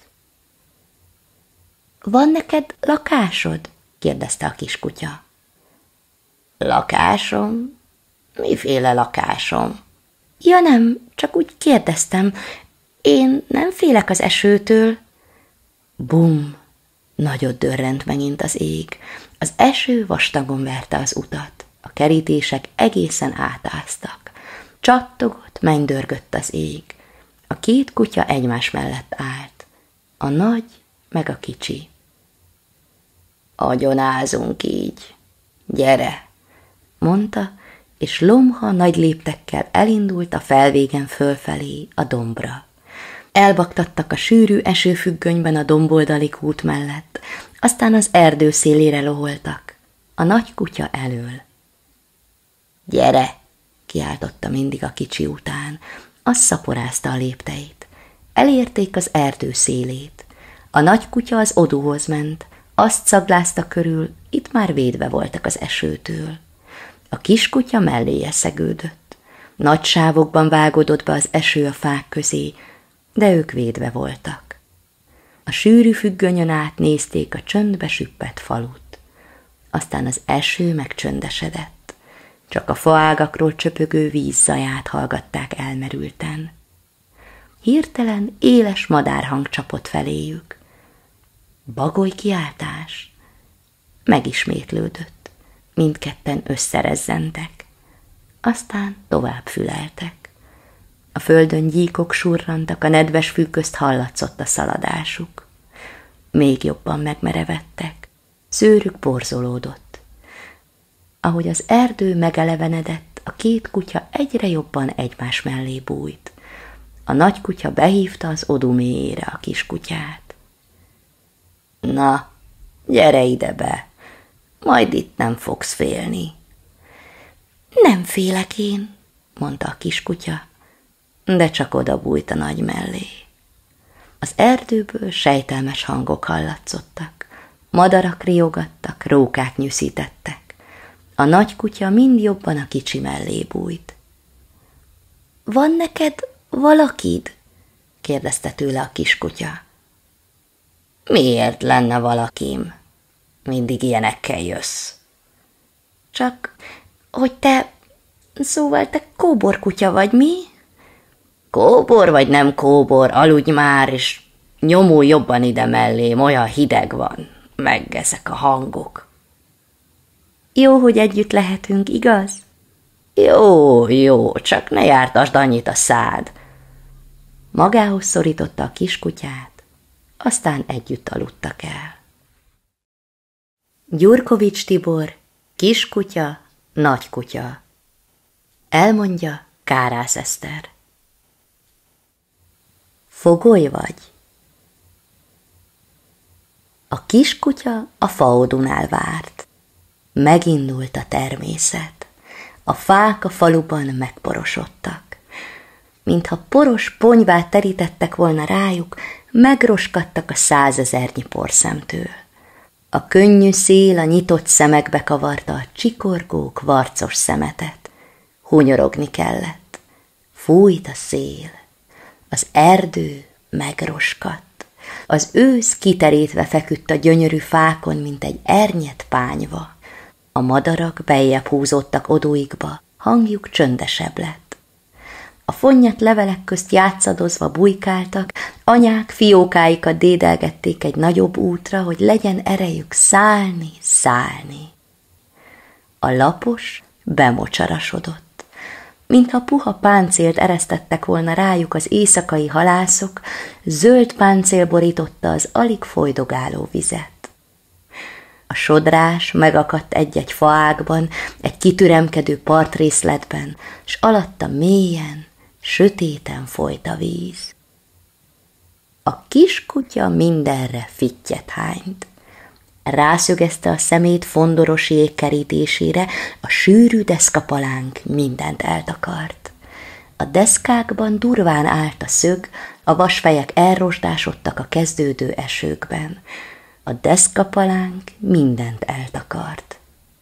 Van neked lakásod? kérdezte a kiskutya. Lakásom? Miféle lakásom? Ja nem, csak úgy kérdeztem. Én nem félek az esőtől. Bum! Nagyot dörrent megint az ég. Az eső vastagon verte az utat. A kerítések egészen átáztak. Csattogott, mennydörgött az ég. A két kutya egymás mellett állt. A nagy meg a kicsi. Agyonázunk így. Gyere, mondta, és lomha nagy léptekkel elindult a felvégen fölfelé a dombra. Elbaktattak a sűrű esőfüggönyben a domboldali kút mellett, aztán az erdő szélére loholtak, a nagy kutya elől. Gyere, kiáltotta mindig a kicsi után, az szaporázta a lépteit. Elérték az erdő szélét. A nagy kutya az odúhoz ment, azt szaglázta körül, itt már védve voltak az esőtől. A kiskutya melléje szegődött. Nagy sávokban vágódott be az eső a fák közé, de ők védve voltak. A sűrű függönyön át nézték a csöndbe süppett falut. Aztán az eső megcsöndesedett. Csak a faágakról csöpögő víz zaját hallgatták elmerülten. Hirtelen éles madárhang csapott feléjük. Bagoly kiáltás. Megismétlődött. Mindketten összerezzentek. Aztán tovább füleltek. A földön gyíkok surrantak, a nedves fű közt hallatszott a szaladásuk. Még jobban megmerevedtek. Szőrük borzolódott. Ahogy az erdő megelevenedett, a két kutya egyre jobban egymás mellé bújt. A nagy kutya behívta az odú mélyére a kis kutyát. Na, gyere ide be, majd itt nem fogsz félni. Nem félek én, mondta a kiskutya, de csak oda bújt a nagy mellé. Az erdőből sejtelmes hangok hallatszottak, madarak riogattak, rókák nyűszítettek. A nagy kutya mind jobban a kicsi mellé bújt. Van neked valakid? kérdezte tőle a kiskutya. Miért lenne valakim? Mindig ilyenekkel jössz. Csak, hogy te, szóval te kóborkutya vagy, mi? Kóbor vagy nem kóbor, aludj már, és Nyomulj jobban ide mellém, olyan hideg van, meg ezek a hangok. Jó, hogy együtt lehetünk, igaz? Jó, csak ne jártasd annyit a szád. Magához szorította a kiskutyát, aztán együtt aludtak el. Gyurkovics Tibor, kiskutya, nagykutya. Elmondja Kárász Eszter. Fogoly vagy? A kiskutya a faodunál várt. Megindult a természet. A fák a faluban megporosodtak. Mintha poros ponyvát terítettek volna rájuk, megroskadtak a 100 000 porszemtől. A könnyű szél a nyitott szemekbe kavarta a csikorgó, kvarcos szemetet. Hunyorogni kellett. Fújt a szél. Az erdő megroskadt. Az ősz kiterítve feküdt a gyönyörű fákon, mint egy ernyet pányva. A madarak beljebb húzódtak odóikba, hangjuk csöndesebb lett. A fonnyat levelek közt játszadozva bujkáltak, anyák fiókáikat dédelgették egy nagyobb útra, hogy legyen erejük szállni. A lapos bemocsarasodott. Mintha puha páncélt eresztettek volna rájuk az éjszakai halászok, zöld páncél borította az alig folydogáló vizet. A sodrás megakadt egy-egy faágban, egy kitüremkedő partrészletben, s alatta mélyen, sötéten folyt a víz. A kiskutya mindenre fittyet hányt. Rászögezte a szemét fondoros jég kerítésére, a sűrű deszkapalánk mindent eltakart. A deszkákban durván állt a szög, a vasfejek elrosdásodtak a kezdődő esőkben. A deszkapalánk mindent eltakart.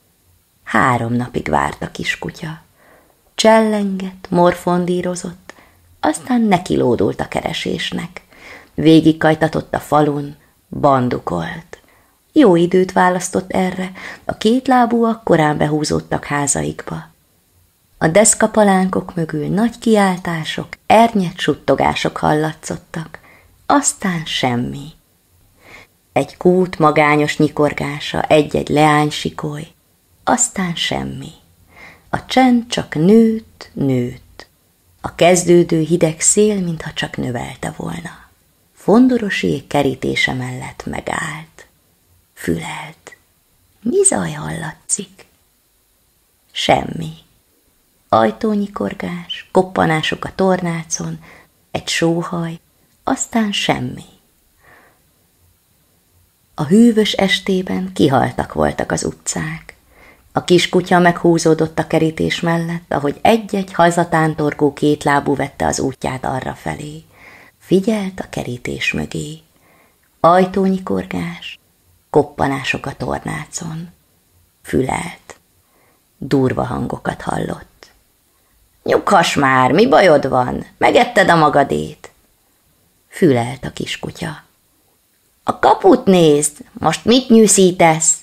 3 napig várt a kiskutya. Csellengett, morfondírozott, aztán nekilódult a keresésnek. Végigkajtatott a falun, bandukolt. Jó időt választott erre, a kétlábúak korán behúzódtak házaikba. A deszkapalánkok mögül nagy kiáltások, ernyet suttogások hallatszottak, aztán semmi. Egy kút magányos nyikorgása, egy-egy leánysikoly, aztán semmi. A csend csak nőtt. A kezdődő hideg szél, mintha csak növelte volna. Fondoros jég kerítése mellett megállt. Fülelt. Mi zaj hallatszik? Semmi. Ajtónyikorgás, koppanások a tornácon, egy sóhaj, aztán semmi. A hűvös estében kihaltak voltak az utcák. A kiskutya meghúzódott a kerítés mellett, ahogy egy-egy hazatántorgó kétlábú vette az útját arrafelé. Figyelt a kerítés mögé. Ajtónyikorgás, koppanások a tornácon. Fülelt. Durva hangokat hallott. Nyughass már, mi bajod van? Megetted a magadét? Fülelt a kiskutya. A kaput nézd, most mit nyűszítesz?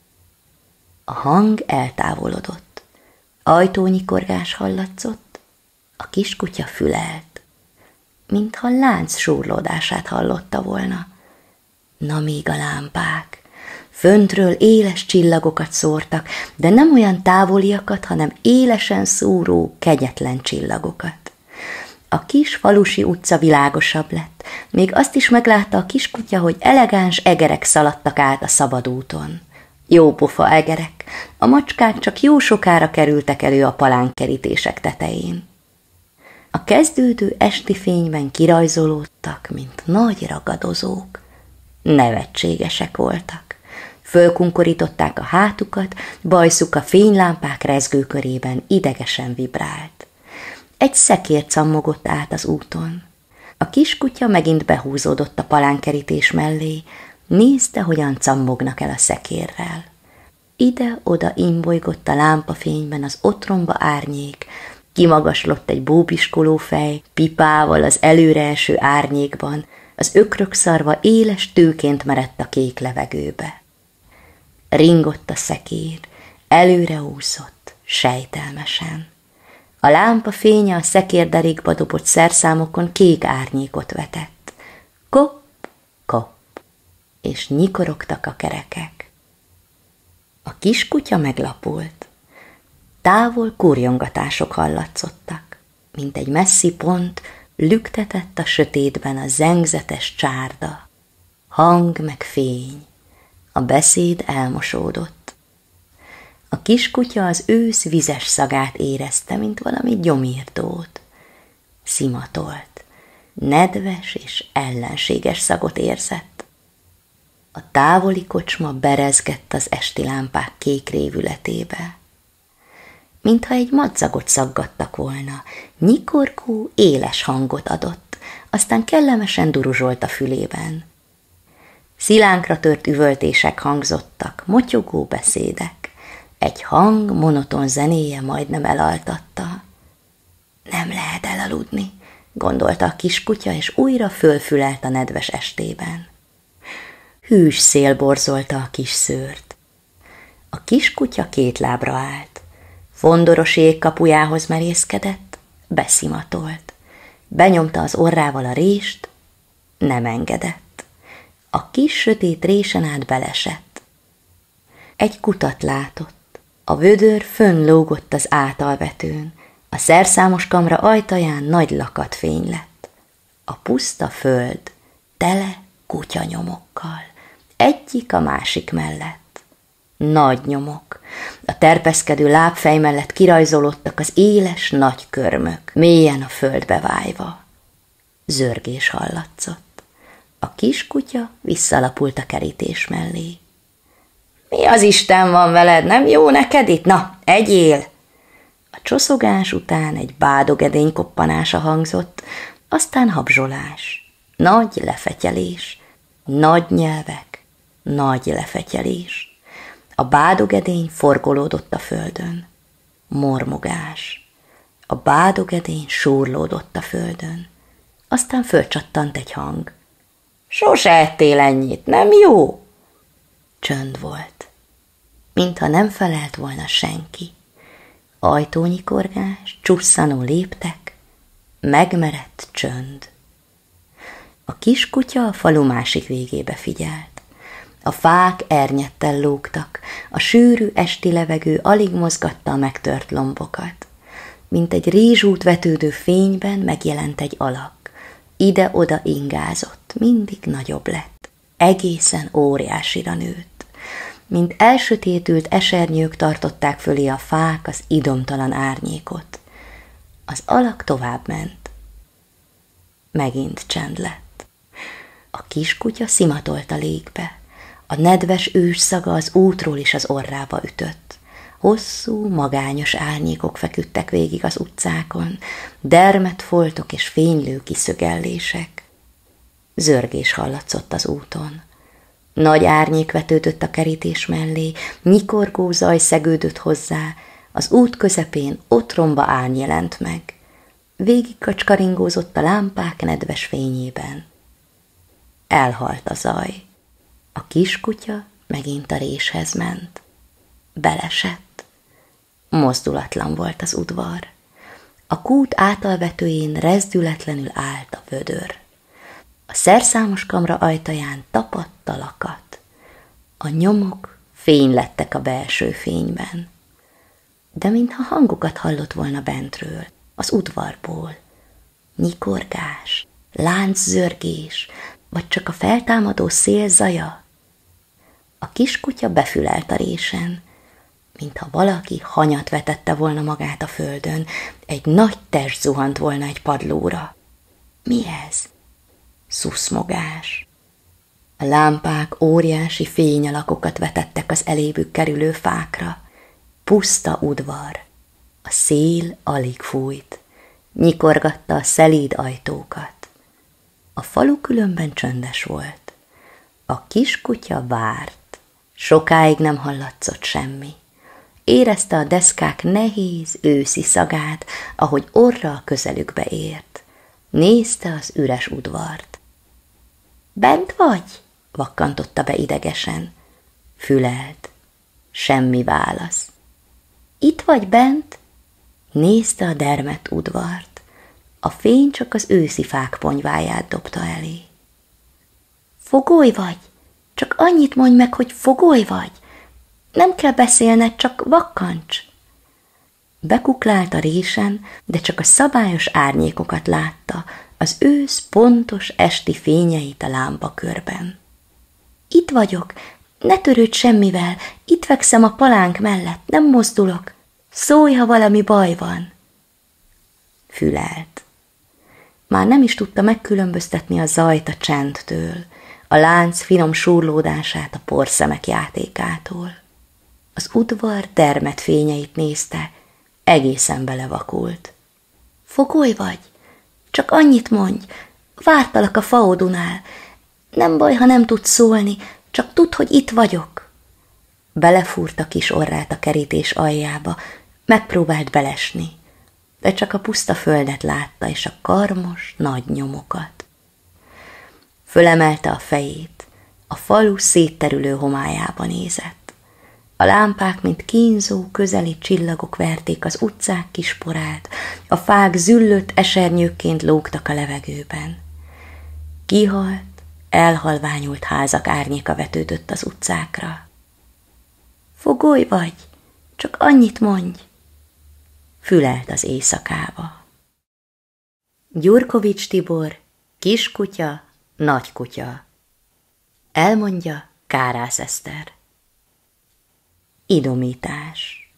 A hang eltávolodott. Ajtónyikorgás hallatszott, a kiskutya fülelt, mintha lánc súrlódását hallotta volna. Na még a lámpák. Föntről éles csillagokat szórtak, de nem olyan távoliakat, hanem élesen szúró, kegyetlen csillagokat. A kis falusi utca világosabb lett, még azt is meglátta a kiskutya, hogy elegáns egerek szaladtak át a szabad úton. Jó pofa egerek, a macskák csak jó sokára kerültek elő a palánkerítések tetején. A kezdődő esti fényben kirajzolódtak, mint nagy ragadozók. Nevetségesek voltak. Fölkunkorították a hátukat, bajszuk a fénylámpák rezgőkörében idegesen vibrált. Egy szekér cammogott át az úton. A kiskutya megint behúzódott a palánkerítés mellé, nézte, hogyan cammognak el a szekérrel. Ide-oda imbolygott a lámpafényben az otromba árnyék, kimagaslott egy bóbiskoló fej, pipával az előreeső árnyékban, az ökrök szarva éles tőként merett a kék levegőbe. Ringott a szekér, előreúszott, sejtelmesen. A lámpa fénye a szekérderékba dobott szerszámokon kék árnyékot vetett. Kop, és nyikorogtak a kerekek. A kiskutya meglapult. Távol kurjongatások hallatszottak, mint egy messzi pont lüktetett a sötétben a zengzetes csárda. Hang meg fény. A beszéd elmosódott. A kiskutya az ősz vizes szagát érezte, mint valami gyomírdót. Szimatolt. Nedves és ellenséges szagot érzett. A távoli kocsma berezgett az esti lámpák kék révületébe. Mintha egy madzagot szaggattak volna, nyikorgó, éles hangot adott, aztán kellemesen duruzsolt a fülében. Szilánkra tört üvöltések hangzottak, motyogó beszédek. Egy hang monoton zenéje majdnem elaltatta. Nem lehet elaludni, gondolta a kiskutya, és újra fölfülelt a nedves estében. Hűs szél borzolta a kis szőrt. A kiskutya két lábra állt. Fondoros jégkapujához merészkedett, beszimatolt. Benyomta az orrával a rést, nem engedett. A kis sötét résen át belesett. Egy kutat látott. A vödör fönn lógott az átalvetőn. A szerszámos kamra ajtaján nagy lakatfény lett. A puszta föld tele kutyanyomokkkal, egyik a másik mellett. Nagy nyomok. A terpeszkedő lábfej mellett kirajzolódtak az éles nagy körmök, mélyen a földbe vájva. Zörgés hallatszott. A kiskutya visszalapult a kerítés mellé. Mi az Isten van veled, nem jó neked itt? Na, egyél! A csoszogás után egy bádogedény koppanása hangzott, aztán habzsolás, nagy lefetyelés, nagy nyelvek, nagy lefetyelés. A bádogedény forgolódott a földön. Mormogás. A bádogedény súrlódott a földön. Aztán fölcsattant egy hang. Sose ettél ennyit, nem jó? Csönd volt. Mintha nem felelt volna senki. Ajtónyikorgás, csusszanó léptek, megmerett csönd. A kiskutya a falu másik végébe figyelt. A fák ernyetten lógtak, a sűrű esti levegő alig mozgatta a megtört lombokat. Mint egy rézsút vetődő fényben megjelent egy alak. Ide-oda ingázott, mindig nagyobb lett, egészen óriásira nőtt. Mint elsötétült esernyők tartották fölé a fák az idomtalan árnyékot. Az alak továbbment. Megint csend lett. A kiskutya szimatolt a légbe. A nedves ős szaga az útról is az orrába ütött. Hosszú, magányos árnyékok feküdtek végig az utcákon, dermedt foltok és fénylő kiszögellések. Zörgés hallatszott az úton. Nagy árnyék vetődött a kerítés mellé, nyikorgó zaj szegődött hozzá, az út közepén otromba árny jelent meg. Végig kacskaringózott a lámpák nedves fényében. Elhalt a zaj. A kiskutya megint a réshez ment. Belesett. Mozdulatlan volt az udvar. A kút átalvetőjén rezdületlenül állt a vödör. A szerszámos kamra ajtaján tapadt a lakat. A nyomok fénylettek a belső fényben. De mintha hangokat hallott volna bentről, az udvarból. Nyikorgás, lánczörgés, vagy csak a feltámadó szél zaja. A kiskutya befülelt a résen, mintha valaki hanyat vetette volna magát a földön, egy nagy test zuhant volna egy padlóra. Mi ez? Szuszmogás. A lámpák óriási fényalakokat vetettek az elébük kerülő fákra. Puszta udvar. A szél alig fújt. Nyikorgatta a szelíd ajtókat. A falu különben csöndes volt. A kiskutya várt. Sokáig nem hallatszott semmi. Érezte a deszkák nehéz, őszi szagát, ahogy orra a közelükbe ért. Nézte az üres udvart. Bent vagy? Vakkantotta be idegesen. Fülelt. Semmi válasz. Itt vagy bent? Nézte a dermedt udvart. A fény csak az őszi fák ponyváját dobta elé. Fogoly vagy? csak annyit mondj meg, hogy fogoly vagy. Nem kell beszélned, csak vakkancs. Bekuklált a résen, de csak a szabályos árnyékokat látta, az ősz pontos esti fényeit a lámpakörben. Itt vagyok, ne törődj semmivel, itt fekszem a palánk mellett, nem mozdulok. Szólj, ha valami baj van. Fülelt. Már nem is tudta megkülönböztetni a zajt a csendtől, a lánc finom súrlódását a porszemek játékától. Az udvar dermed fényeit nézte, egészen belevakult. Fogoly vagy? Csak annyit mondj, vártalak a faodunál. Nem baj, ha nem tudsz szólni, csak tudd, hogy itt vagyok. Belefúrta kis orrát a kerítés aljába, megpróbált belesni, de csak a puszta földet látta, és a karmos, nagy nyomokat. Fölemelte a fejét, a falu szétterülő homályába nézett. A lámpák, mint kínzó, közeli csillagok verték az utcák kisporát, a fák züllött esernyőkként lógtak a levegőben. Kihalt, elhalványult házak árnyéka vetődött az utcákra. Fogoly vagy, csak annyit mondj. Fülelt az éjszakába. Gyurkovics Tibor, Kiskutya, Nagykutya. Elmondja Kárász Eszter. Idomítás.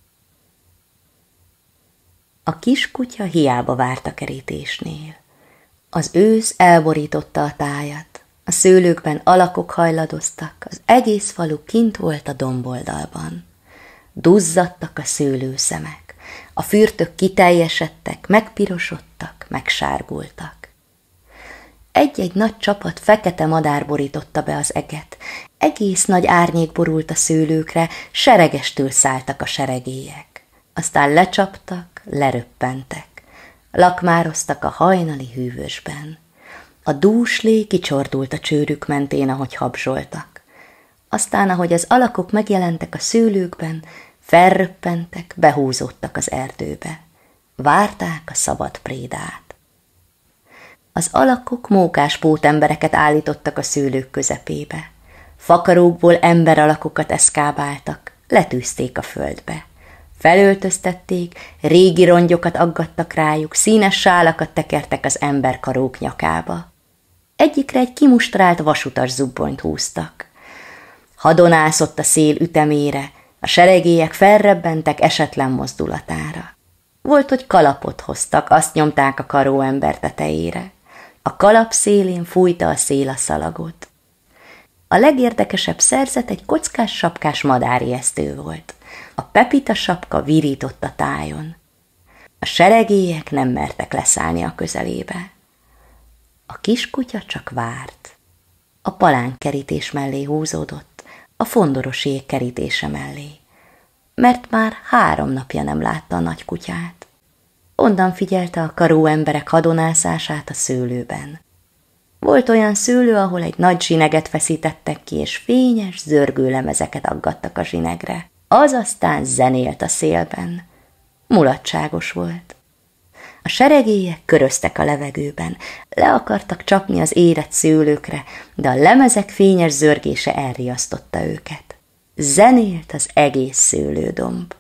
A kiskutya hiába várt a kerítésnél. Az ősz elborította a tájat, a szőlőkben alakok hajladoztak, az egész falu kint volt a domboldalban. Duzzadtak a szőlőszemek, a fürtök kiteljesedtek, megpirosodtak, megsárgultak. Egy-egy nagy csapat fekete madár borította be az eget, egész nagy árnyék borult a szőlőkre, seregestül szálltak a seregélyek. Aztán lecsaptak, leröppentek, lakmároztak a hajnali hűvösben. A dús lé kicsordult a csőrük mentén, ahogy habzsoltak. Aztán, ahogy az alakok megjelentek a szőlőkben, felröppentek, behúzódtak az erdőbe. Várták a szabad prédát. Az alakok mókás pótembereket állítottak a szőlők közepébe. Fakarókból emberalakokat eszkábáltak, letűzték a földbe. Felöltöztették, régi rongyokat aggattak rájuk, színes sálakat tekertek az emberkarók nyakába. Egyikre egy kimustrált vasutas zubbonyt húztak. Hadonászott a szél ütemére, a seregélyek felrebbentek esetlen mozdulatára. Volt, hogy kalapot hoztak, azt nyomták a karóember tetejére. A kalap szélén fújta a szél a szalagot. A legérdekesebb szerzet egy kockás sapkás madárijesztő volt. A pepita sapka virított a tájon. A seregélyek nem mertek leszállni a közelébe. A kiskutya csak várt. A palánkerítés mellé húzódott, a fondorosiék kerítése mellé, mert már 3 napja nem látta a nagykutyát. Onnan figyelte a karó emberek hadonászását a szőlőben. Volt olyan szőlő, ahol egy nagy zsineget feszítettek ki, és fényes, zörgő lemezeket aggattak a zsinegre. Az aztán zenélt a szélben. Mulatságos volt. A seregélyek köröztek a levegőben, le akartak csapni az érett szőlőkre, de a lemezek fényes zörgése elriasztotta őket. Zenélt az egész szőlődomb.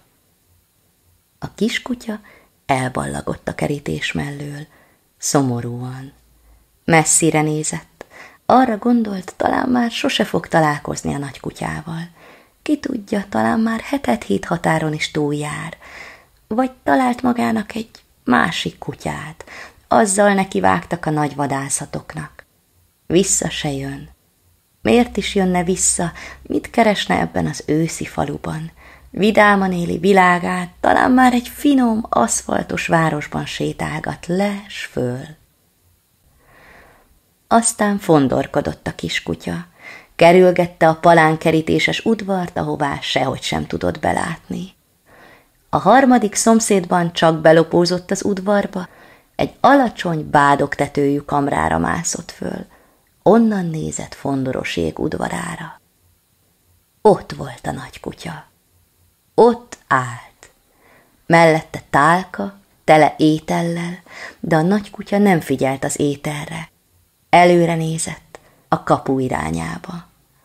A kiskutya elballagott a kerítés mellől, szomorúan. Messzire nézett, arra gondolt, talán már sose fog találkozni a nagykutyával. Ki tudja, talán már 7 határon is túljár, vagy talált magának egy másik kutyát, azzal nekivágtak a nagy vadászatoknak. Vissza se jön. Miért is jönne vissza, mit keresne ebben az őszi faluban? Vidáman éli világát, talán már egy finom, aszfaltos városban sétálgat le s föl. Aztán fondorkodott a kiskutya, kerülgette a palánkerítéses udvart, ahová sehogy sem tudott belátni. A harmadik szomszédban csak belopózott az udvarba, egy alacsony bádogtetőjű kamrára mászott föl, onnan nézett Fondorosék udvarára. Ott volt a nagykutya. Ott állt. Mellette tálka, tele étellel, de a nagykutya nem figyelt az ételre. Előre nézett, a kapu irányába.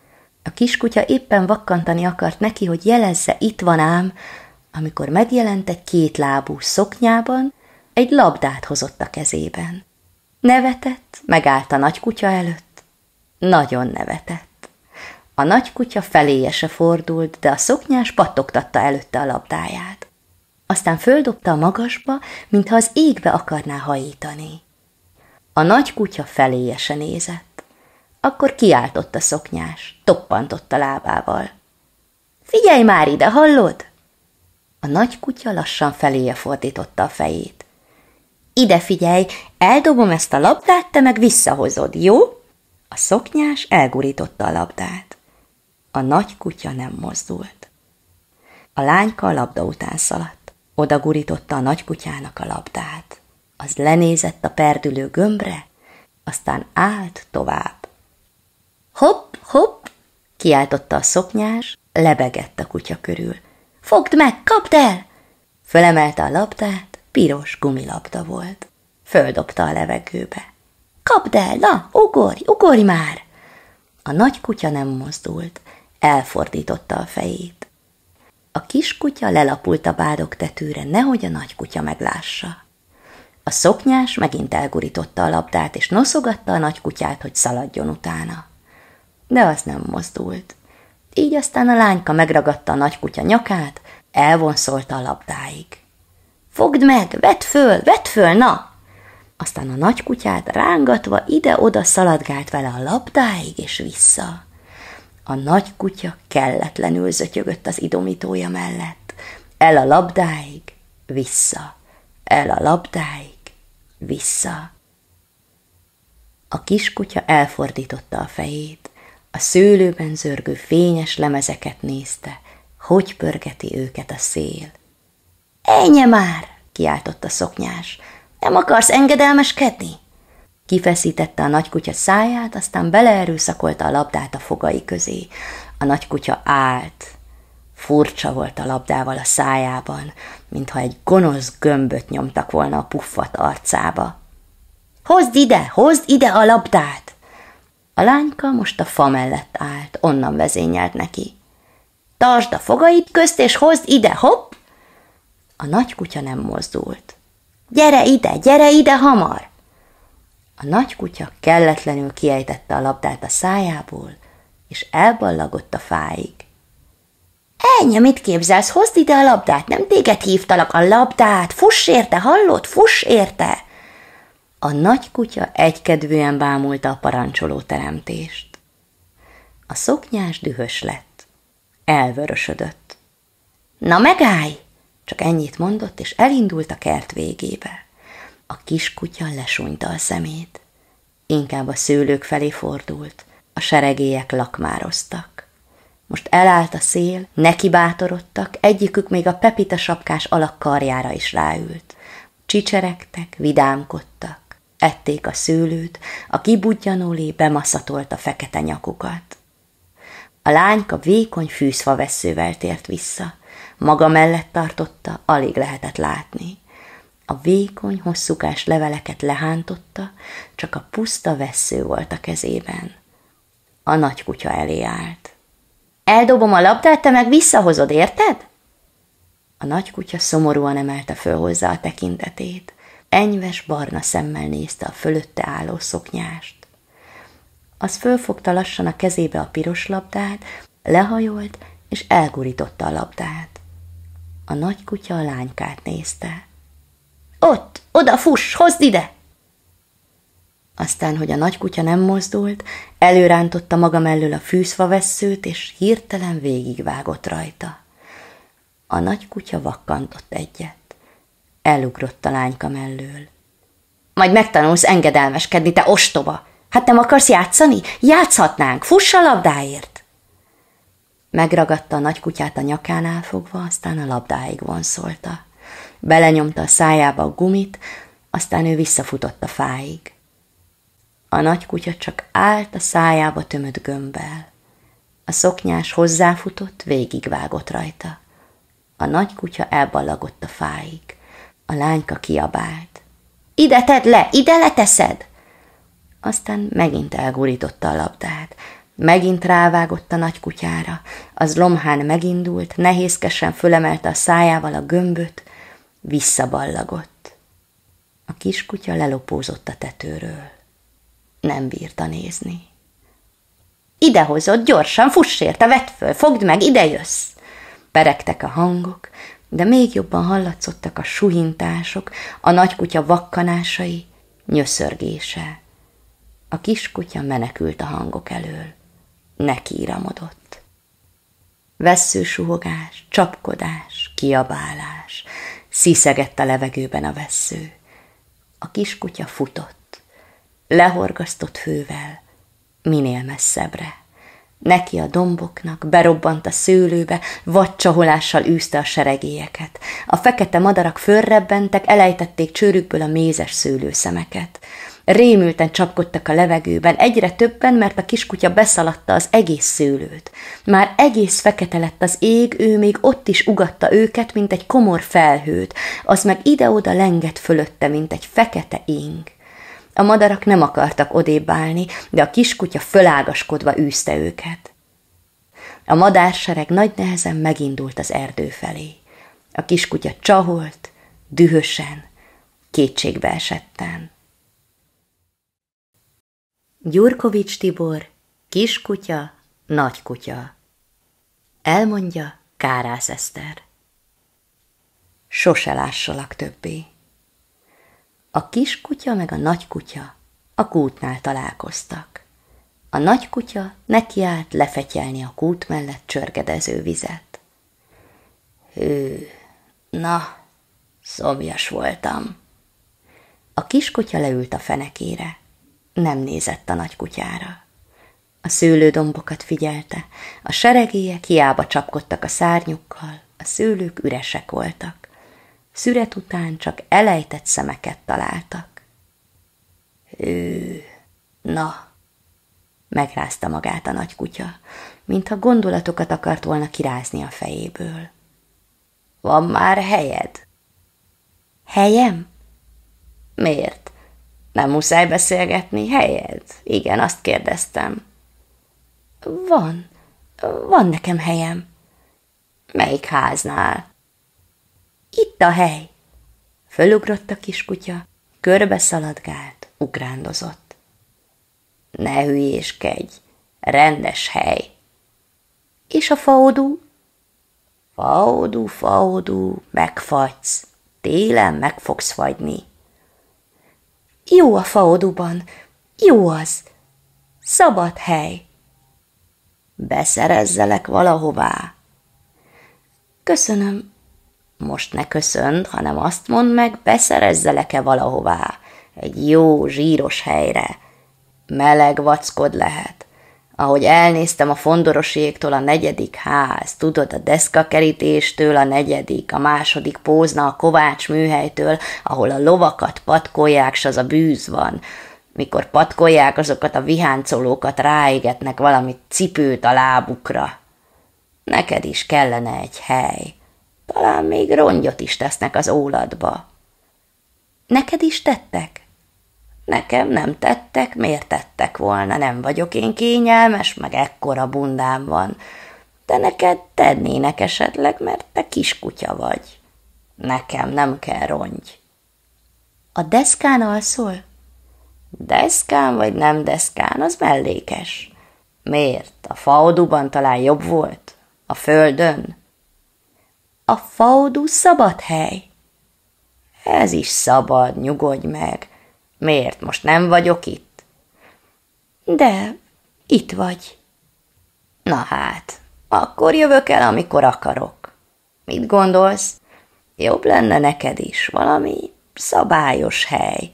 A kiskutya éppen vakkantani akart neki, hogy jelezze, itt van ám, amikor megjelent egy kétlábú szoknyában, egy labdát hozott a kezében. Nevetett, megállt a nagykutya előtt. Nagyon nevetett. A nagykutya feléje se fordult, de a szoknyás pattogtatta előtte a labdáját. Aztán földobta a magasba, mintha az égbe akarná hajítani. A nagykutya feléje se nézett. Akkor kiáltott a szoknyás, toppantott a lábával. Figyelj már ide, hallod? A nagykutya lassan feléje fordította a fejét. Ide figyelj, eldobom ezt a labdát, te meg visszahozod, jó? A szoknyás elgurította a labdát. A nagykutya nem mozdult. A lányka a labda után szaladt. Oda gurította a nagykutyának a labdát. Az lenézett a perdülő gömbre, aztán állt tovább. Hopp, hopp, kiáltotta a szoknyás, lebegett a kutya körül. Fogd meg, kapd el! Fölemelte a labdát, piros gumilabda volt. Földobta a levegőbe. Kapd el, na, ugorj már! A nagy kutya nem mozdult, elfordította a fejét. A kiskutya lelapult a bádogtetőre, nehogy a nagy kutya meglássa. A szoknyás megint elgurította a labdát, és noszogatta a nagy kutyát, hogy szaladjon utána. De az nem mozdult. Így aztán a lányka megragadta a nagy kutya nyakát, elvonszolta a labdáig. Fogd meg, vedd föl, na! Aztán a nagy kutyát rángatva ide-oda szaladgált vele a labdáig és vissza. A nagy kutya kelletlenül zötyögött az idomítója mellett. El a labdáig, vissza. El a labdáig, vissza. A kiskutya elfordította a fejét. A szőlőben zörgő fényes lemezeket nézte, hogy pörgeti őket a szél. Ennyi már, kiáltott a szoknyás. Nem akarsz engedelmeskedni? Kifeszítette a nagykutya száját, aztán beleerőszakolta a labdát a fogai közé. A nagykutya állt. Furcsa volt a labdával a szájában, mintha egy gonosz gömböt nyomtak volna a puffat arcába. Hozd ide a labdát! A lányka most a fa mellett állt, onnan vezényelt neki. Tartsd a fogaid közt, és hozd ide, hopp! A nagykutya nem mozdult. Gyere ide hamar! A nagykutya kelletlenül kiejtette a labdát a szájából, és elballagott a fáig. Ennyi, mit képzelsz? Hozd ide a labdát, nem téged hívtalak, a labdát! Fuss érte, hallod? Fuss érte! A nagykutya egykedvűen bámulta a parancsoló teremtést. A szoknyás dühös lett. Elvörösödött. Na megállj! Csak ennyit mondott, és elindult a kert végébe. A kiskutya lesúnyta a szemét. Inkább a szőlők felé fordult. A seregélyek lakmároztak. Most elállt a szél, nekibátorodtak, egyikük még a Pepita sapkás alak karjára is ráült. Csicseregtek, vidámkodtak, ették a szőlőt, a kibudjanó lé bemaszatolta fekete nyakukat. A lányka vékony fűzfavesszővel tért vissza. Maga mellett tartotta, alig lehetett látni. A vékony, hosszúkás leveleket lehántotta, csak a puszta vessző volt a kezében. A nagy kutya elé állt. Eldobom a labdát, te meg visszahozod, érted? A nagy kutya szomorúan emelte föl hozzá a tekintetét. Enyves barna szemmel nézte a fölötte álló szoknyást. Az fölfogta lassan a kezébe a piros labdát, lehajolt, és elgurította a labdát. A nagy kutya a lánykát nézte. Oda fuss, hozd ide! Aztán, hogy a nagy kutya nem mozdult, előrántotta maga mellől a fűzfavesszőt, és hirtelen végigvágott rajta. A nagy kutya vakkantott egyet. Elugrott a lányka mellől. Majd megtanulsz engedelmeskedni, te ostoba! Hát nem akarsz játszani? Játszhatnánk, fuss a labdáért! Megragadta a nagy kutyát a nyakánál fogva, aztán a labdáig vonszolta. Belenyomta a szájába a gumit, aztán ő visszafutott a fáig. A nagy kutya csak állt a szájába tömött gömbbel. A szoknyás hozzáfutott, végigvágott rajta. A nagy kutya elballagott a fáig. A lányka kiabált. Ide tedd le, ide leteszed! Aztán megint elgurította a labdát. Megint rávágott a nagy kutyára, az lomhán megindult, nehézkesen fölemelte a szájával a gömböt, visszaballagott. A kiskutya lelopózott a tetőről. Nem bírta nézni. Idehozott, gyorsan, fuss érte, vedd föl, fogd meg, ide jössz! Peregtek a hangok, de még jobban hallatszottak a suhintások, a nagykutya vakkanásai, nyöszörgése. A kiskutya menekült a hangok elől. Nekiiramodott. Vesszősuhogás, csapkodás, kiabálás, sziszegett a levegőben a vessző. A kiskutya futott, lehorgasztott fővel, minél messzebbre. Neki a domboknak, berobbant a szőlőbe, vadcsaholással űzte a seregélyeket. A fekete madarak fölrebbentek, elejtették csőrükből a mézes szőlőszemeket. Rémülten csapkodtak a levegőben, egyre többen, mert a kiskutya beszaladta az egész szőlőt. Már egész fekete lett az ég, ő még ott is ugatta őket, mint egy komor felhőt, az meg ide-oda lengett fölötte, mint egy fekete ing. A madarak nem akartak odébb állni, de a kiskutya fölágaskodva űzte őket. A madársereg nagy nehezen megindult az erdő felé. A kiskutya csaholt, dühösen, kétségbe esetten. Gyurkovics Tibor, Kiskutya, Nagykutya. Elmondja Kárász Eszter. Sose lássalak többé. A kiskutya meg a nagykutya a kútnál találkoztak. A nagykutya nekiállt lefetyelni a kút mellett csörgedező vizet. Hű, na, szomjas voltam. A kiskutya leült a fenekére. Nem nézett a nagykutyára. A szőlődombokat figyelte, a seregélyek hiába csapkodtak a szárnyukkal, a szőlők üresek voltak. Szüret után csak elejtett szemeket találtak. Hű, na, megrázta magát a nagykutya, mintha gondolatokat akart volna kirázni a fejéből. Van már helyed? Helyem? Miért? Nem muszáj beszélgetni, helyed? Igen, azt kérdeztem. Van nekem helyem. Melyik háznál? Itt a hely. Fölugrott a kiskutya, körbe szaladgált, ugrándozott. Ne hülyéskedj, rendes hely. És a faodú? Faodú, megfagysz. Télen meg fogsz fagyni. Jó a faodúban, jó az. Szabad hely. Beszerezzelek valahová. Köszönöm. Most ne köszönd, hanem azt mondd meg, beszerezzelek-e valahová. Egy jó, zsíros helyre. Meleg vackod lehet. Ahogy elnéztem a Fondorosiéktól a 4. ház, tudod, a deszkakerítéstől a 4., a 2. pózna a Kovács műhelytől, ahol a lovakat patkolják, s az a bűz van. Mikor patkolják, azokat a viháncolókat ráégetnek valamit cipőt a lábukra. Neked is kellene egy hely. Talán még rongyot is tesznek az óladba. Neked is tettek? Nekem nem tettek, miért tettek volna? Nem vagyok én kényelmes, meg ekkora bundám van. De neked tennének esetleg, mert te kiskutya vagy. Nekem nem kell rongy. A deszkán alszol? Deszkán vagy nem deszkán, az mellékes. Miért? A faodúban talán jobb volt? A földön? A faodú szabad hely. Ez is szabad, nyugodj meg. Miért? Most nem vagyok itt? De itt vagy. Na hát, akkor jövök el, amikor akarok. Mit gondolsz? Jobb lenne neked is valami szabályos hely.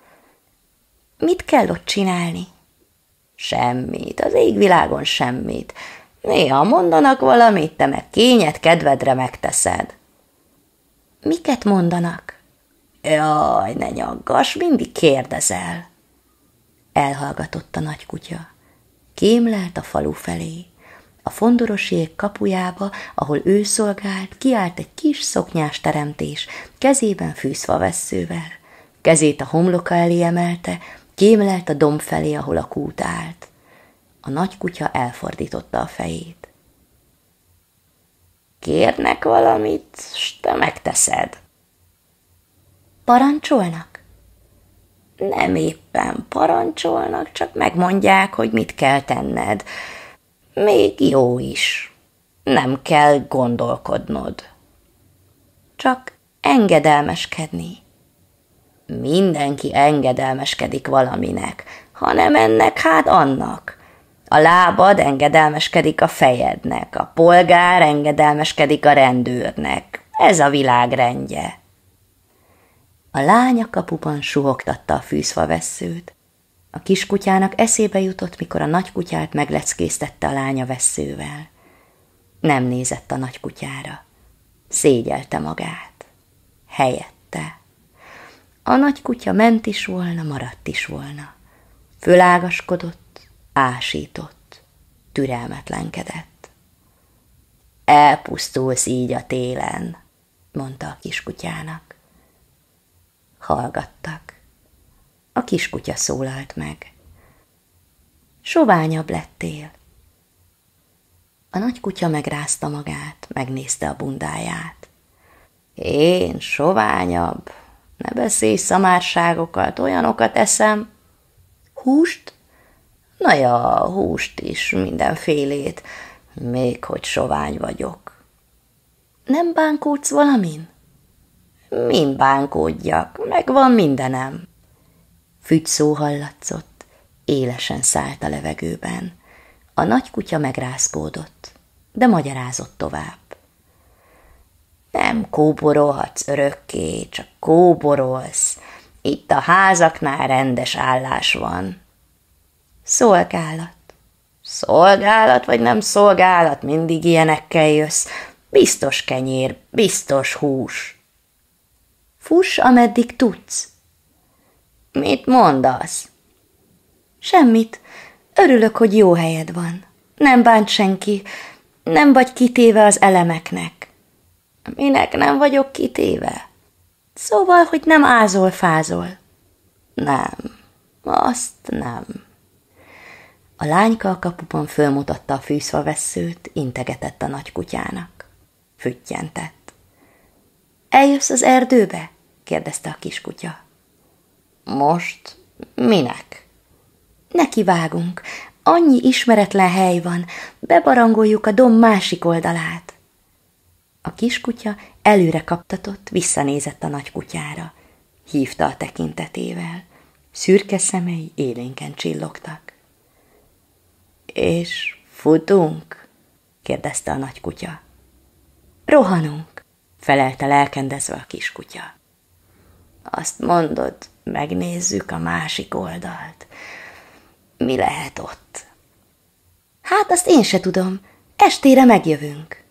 Mit kell ott csinálni? Semmit, az égvilágon semmit. Néha mondanak valamit, te meg kényed kedvedre megteszed. Miket mondanak? Jaj, ne nyaggass, mindig kérdezel. Elhallgatott a nagykutya. Kémlelt a falu felé. A Fondorosiék kapujába, ahol ő szolgált, kiállt egy kis szoknyás teremtés, kezében fűszfavesszővel. Kezét a homloka elé emelte, kémlelt a domb felé, ahol a kút állt. A nagy kutya elfordította a fejét. Kérnek valamit, s te megteszed. Parancsolnak? Nem éppen parancsolnak, csak megmondják, hogy mit kell tenned. Még jó is. Nem kell gondolkodnod. Csak engedelmeskedni. Mindenki engedelmeskedik valaminek, ha nem ennek, hát annak. A lábad engedelmeskedik a fejednek, a polgár engedelmeskedik a rendőrnek. Ez a világ rendje. A lány a kapuban suhogtatta a fűzfavesszőt. A kiskutyának eszébe jutott, mikor a nagykutyát megleckéztette a lánya vesszővel. Nem nézett a nagykutyára. Szégyelte magát. Helyette. A nagykutya ment is volna, maradt is volna. Fölágaskodott, ásított, türelmetlenkedett. Elpusztulsz így a télen, mondta a kiskutyának. Hallgattak. A kiskutya szólalt meg. Soványabb lettél. A nagykutya megrázta magát, megnézte a bundáját. Én soványabb? Ne beszélj szamárságokat, olyanokat eszem. Húst? Na ja, húst is, mindenfélét, még hogy sovány vagyok. Nem bánkódsz valamin? Mind bánkódjak, megvan mindenem. Fügyszó hallatszott, élesen szállt a levegőben. A nagy kutya megrázkódott, de magyarázott tovább. Nem kóborolhatsz örökké, csak kóborolsz. Itt a házaknál rendes állás van. Szolgálat. Szolgálat vagy nem szolgálat, mindig ilyenekkel jössz. Biztos kenyér, biztos hús. Fuss, ameddig tudsz. Mit mondasz? Semmit. Örülök, hogy jó helyed van. Nem bánt senki. Nem vagy kitéve az elemeknek. Minek nem vagyok kitéve? Szóval, hogy nem ázol-fázol. Nem, azt nem. A lányka a kapuban fölmutatta a fűszfavesszőt, integetett a nagy kutyának. Füttyentett. Eljössz az erdőbe? kérdezte a kiskutya. Most minek? Nekivágunk. Annyi ismeretlen hely van, bebarangoljuk a domb másik oldalát. A kiskutya előre kaptatott, visszanézett a nagy kutyára. Hívta a tekintetével. Szürke szemei élénken csillogtak. És futunk? kérdezte a nagy kutya. Rohanunk, felelte lelkendezve a kiskutya. Azt mondod, megnézzük a másik oldalt. Mi lehet ott? Hát azt én se tudom. Estére megjövünk.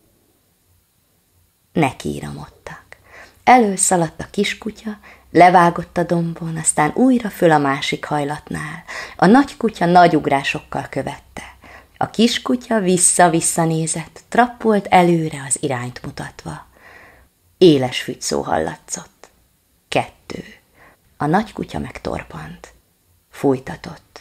Nekiiramodtak. Előszaladt a kiskutya, levágott a dombon, aztán újra föl a másik hajlatnál. A nagy kutya nagy ugrásokkal követte. A kiskutya vissza-vissza nézett, trappolt előre az irányt mutatva. Éles fügyszó hallatszott. 2. A nagy kutya megtorpant. Fújtatott.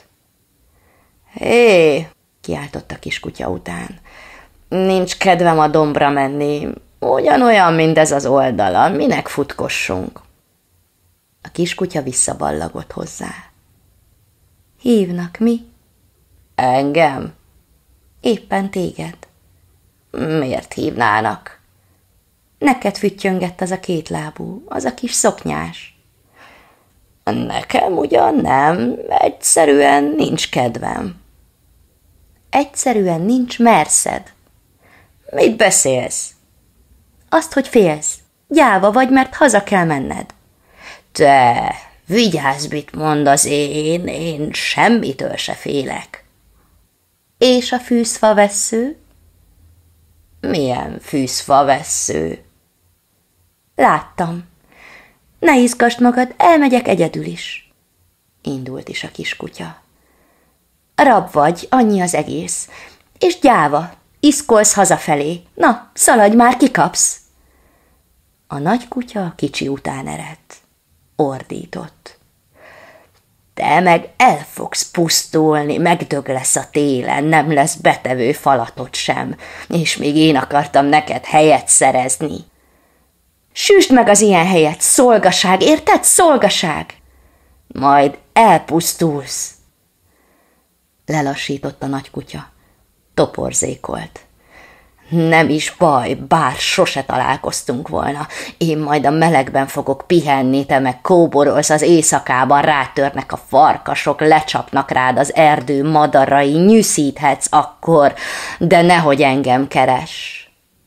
Hé, kiáltott a kiskutya után. Nincs kedvem a dombra menni, ugyanolyan, mint ez az oldala, minek futkossunk? A kiskutya visszaballagott hozzá. Hívnak, mi? Engem? Éppen téged. Miért hívnának? Neked füttyöngett az a kétlábú, az a kis szoknyás. Nekem ugyan nem, egyszerűen nincs kedvem. Egyszerűen nincs merszed. Mit beszélsz? Azt, hogy félsz. Gyáva vagy, mert haza kell menned. Te, vigyázz, mit mondasz, én semmitől se félek. És a fűzfavessző? Milyen fűzfavessző? Láttam. Ne izgasd magad, elmegyek egyedül is. Indult is a kiskutya. Rab vagy, annyi az egész. És gyáva, iszkolsz hazafelé. Na, szaladj már, kikapsz. A nagy kutya a kicsi után eredt. Ordított. Te meg el fogsz pusztulni, megdög lesz a télen, nem lesz betevő falatod sem, és még én akartam neked helyet szerezni. Süsd meg az ilyen helyet, szolgaság, érted? Szolgaság! Majd elpusztulsz. Lelassított a nagy kutya. Toporzékolt. Nem is baj, bár sose találkoztunk volna. Én majd a melegben fogok pihenni, te meg kóborolsz az éjszakában, rátörnek a farkasok, lecsapnak rád az erdő madarai, nyűszíthetsz akkor, de nehogy engem keres.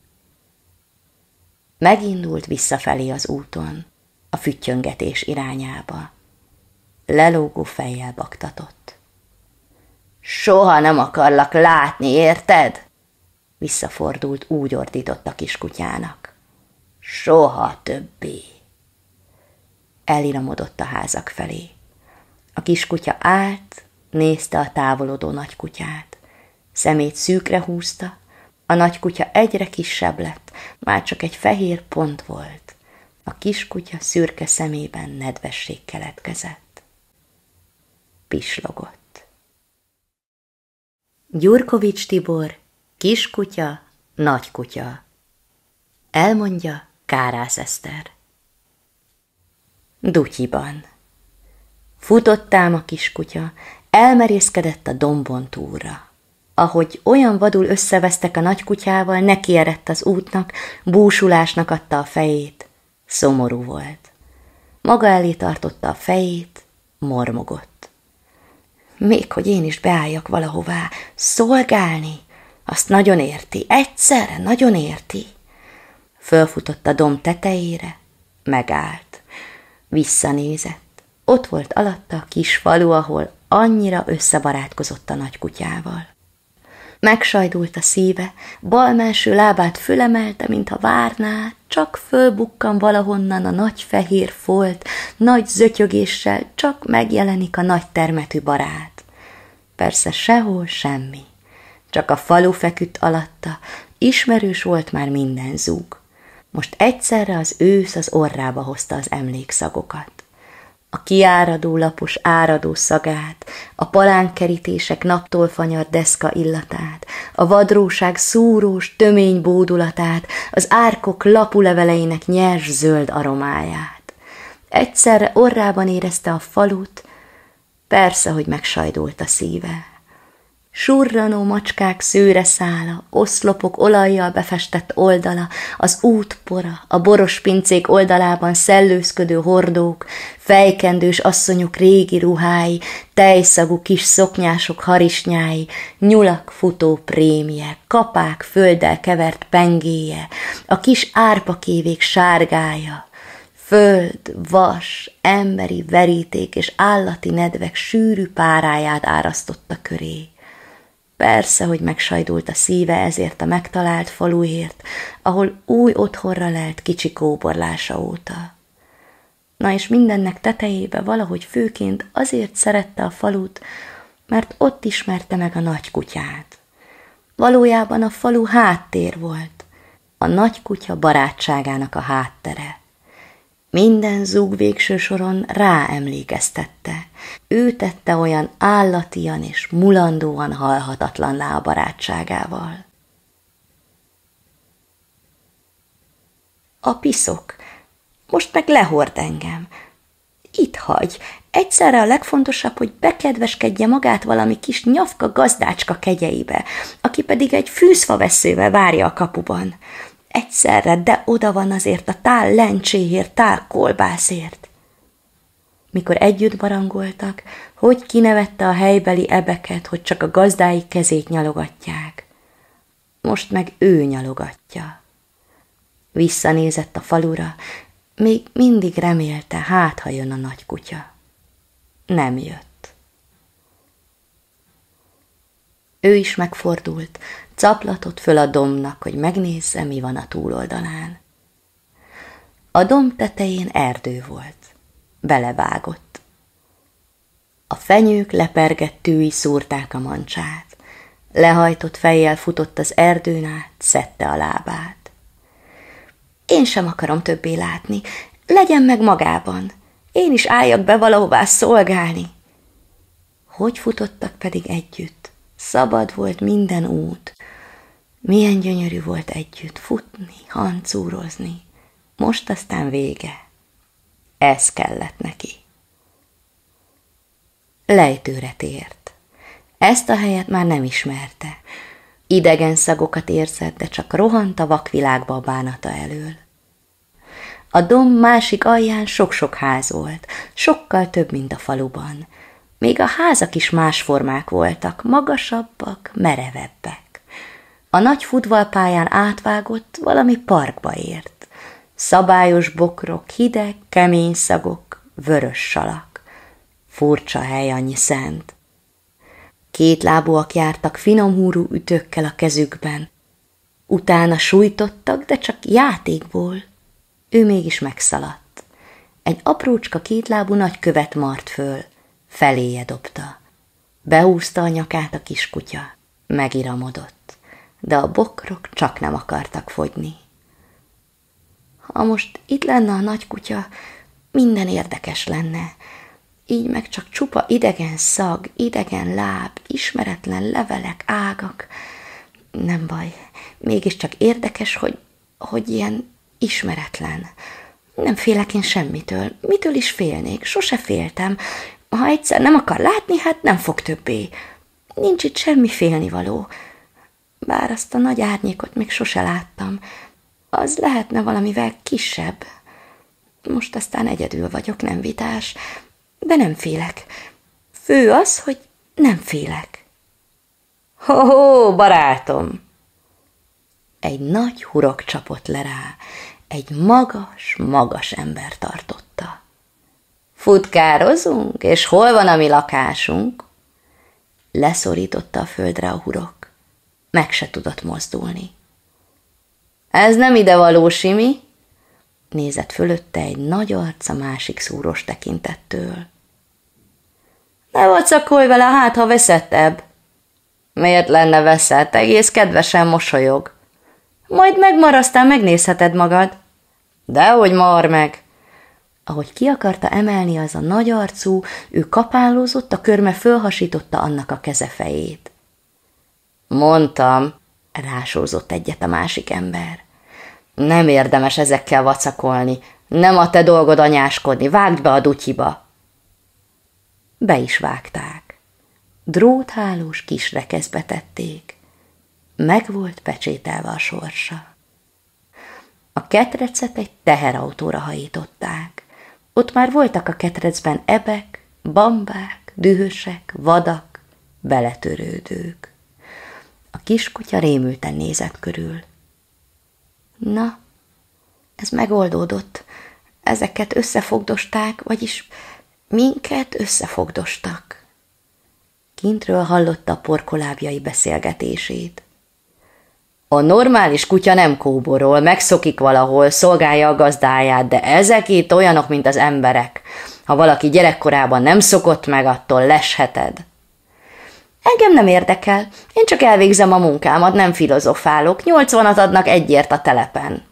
Megindult visszafelé az úton, a füttyöngetés irányába. Lelógó fejjel baktatott. Soha nem akarlak látni, érted? Visszafordult, úgy ordított a kiskutyának. Soha többé. Eliramodott a házak felé. A kiskutya állt, nézte a távolodó nagykutyát. Szemét szűkre húzta, a nagykutya egyre kisebb lett, már csak egy fehér pont volt. A kiskutya szürke szemében nedvesség keletkezett. Pislogott. Gyurkovics Tibor, Kiskutya, Nagykutya. Elmondja Kárász Eszter. Dutyiban. Futott ám a kiskutya, elmerészkedett a dombon túlra. Ahogy olyan vadul összevesztek a nagykutyával, nekierett az útnak, búsulásnak adta a fejét. Szomorú volt. Maga elé tartotta a fejét, mormogott. Még hogy én is beálljak valahová, szolgálni, azt nagyon érti, egyszerre nagyon érti. Fölfutott a domb tetejére, megállt. Visszanézett. Ott volt alatta a kis falu, ahol annyira összebarátkozott a nagykutyával. Megsajdult a szíve, bal melső lábát fölemelte, mintha várná, csak fölbukkan valahonnan a nagy fehér folt, nagy zötyögéssel, csak megjelenik a nagy termetű barát. Persze sehol semmi, csak a falu feküdt alatta, ismerős volt már minden zúg. Most egyszerre az ősz az orrába hozta az emlékszagokat. A kiáradó lapos áradó szagát, a palánkerítések naptól fanyar deszka illatát, a vadróság szúrós, tömény bódulatát, az árkok lapuleveleinek nyers zöld aromáját. Egyszerre orrában érezte a falut, persze, hogy megsajdult a szíve. Surranó macskák szőre szála, oszlopok olajjal befestett oldala, az útpora, a boros pincék oldalában szellőzködő hordók, fejkendős asszonyok régi ruhái, tejszagú kis szoknyások harisnyái, nyulak futó prémje, kapák földdel kevert pengéje, a kis árpakévék sárgája, föld, vas, emberi veríték és állati nedvek sűrű páráját árasztotta köré. Persze, hogy megsajdult a szíve ezért a megtalált faluért, ahol új otthonra lelt kicsi kóborlása óta. Na és mindennek tetejébe valahogy főként azért szerette a falut, mert ott ismerte meg a nagykutyát. Valójában a falu háttér volt, a nagykutya barátságának a háttere. Minden zúg végső soron ráemlékeztette. Ő tette olyan állatian és mulandóan halhatatlanná a barátságával. A piszok, most meg lehord engem. Itt hagy, egyszerre a legfontosabb, hogy bekedveskedje magát valami kis nyafka gazdácska kegyeibe, aki pedig egy fűzfaveszővel várja a kapuban. Egyszerre, de oda van azért a tál lencséért, tál kolbászért. Mikor együtt barangoltak, hogy kinevette a helybeli ebeket, hogy csak a gazdái kezét nyalogatják. Most meg ő nyalogatja. Visszanézett a falura, még mindig remélte, hát ha jön a nagykutya. Nem jött. Ő is megfordult, caplatott föl a dombnak, hogy megnézze, mi van a túloldalán. A domb tetején erdő volt. Belevágott. A fenyők lepergett tűi szúrták a mancsát. Lehajtott fejjel futott az erdőn át, szedte a lábát. Én sem akarom többé látni, legyen meg magában. Én is álljak be valahová szolgálni. Hogy futottak pedig együtt, szabad volt minden út. Milyen gyönyörű volt együtt futni, hancúrozni. Most aztán vége. Ez kellett neki. Lejtőre tért. Ezt a helyet már nem ismerte. Idegen szagokat érzett, de csak rohant a vakvilágba a bánata elől. A domb másik alján sok-sok ház volt, sokkal több, mint a faluban. Még a házak is más formák voltak, magasabbak, merevebbek. A nagy futballpályán átvágott, valami parkba ért. Szabályos bokrok, hideg, kemény szagok, vörös salak. Furcsa hely, annyi szent. Kétlábúak jártak finom húrú ütőkkel a kezükben. Utána sújtottak, de csak játékból. Ő mégis megszaladt. Egy aprócska kétlábú nagykövet mart föl, feléje dobta. Behúzta a nyakát a kiskutya, megiramodott, de a bokrok csak nem akartak fogyni. Ha most itt lenne a nagykutya, minden érdekes lenne. Így meg csak csupa idegen szag, idegen láb, ismeretlen levelek, ágak. Nem baj, mégiscsak érdekes, hogy ilyen ismeretlen. Nem félek én semmitől. Mitől is félnék? Sose féltem. Ha egyszer nem akar látni, hát nem fog többé. Nincs itt semmi félnivaló. Bár azt a nagy árnyékot még sose láttam. Az lehetne valamivel kisebb. Most aztán egyedül vagyok, nem vitás, de nem félek. Fő az, hogy nem félek. Ho-ho, barátom! Egy nagy hurok csapott le rá, egy magas, magas ember tartotta. Futkározunk, és hol van a mi lakásunk? Leszorította a földre a hurok. Meg se tudott mozdulni. Ez nem idevaló, Simi? Nézett fölötte egy nagy arc a másik szúros tekintettől. Ne vacakolj vele, hát ha veszettebb. Miért lenne veszett? Egész kedvesen mosolyog. Majd megmar, aztán megnézheted magad. Dehogy mar meg. Ahogy ki akarta emelni az a nagy arcú, ő kapálózott, a körme fölhasította annak a keze fejét. Mondtam, rásózott egyet a másik ember. Nem érdemes ezekkel vacakolni, nem a te dolgod anyáskodni, vágd be a dutyiba. Be is vágták. Dróthálós kis rekeszbe tették. Meg volt pecsételve a sorsa. A ketrecet egy teherautóra hajították. Ott már voltak a ketrecben ebek, bambák, dühösek, vadak, beletörődők. A kiskutya rémülten nézett körül. Na, ez megoldódott. Ezeket összefogdosták, vagyis minket összefogdostak. Kintről hallotta a porkolábjai beszélgetését. A normális kutya nem kóborol, megszokik valahol, szolgálja a gazdáját, de ezek itt olyanok, mint az emberek. Ha valaki gyerekkorában nem szokott meg, attól lesheted. Engem nem érdekel, én csak elvégzem a munkámat, nem filozofálok, 80-at adnak egyért a telepen.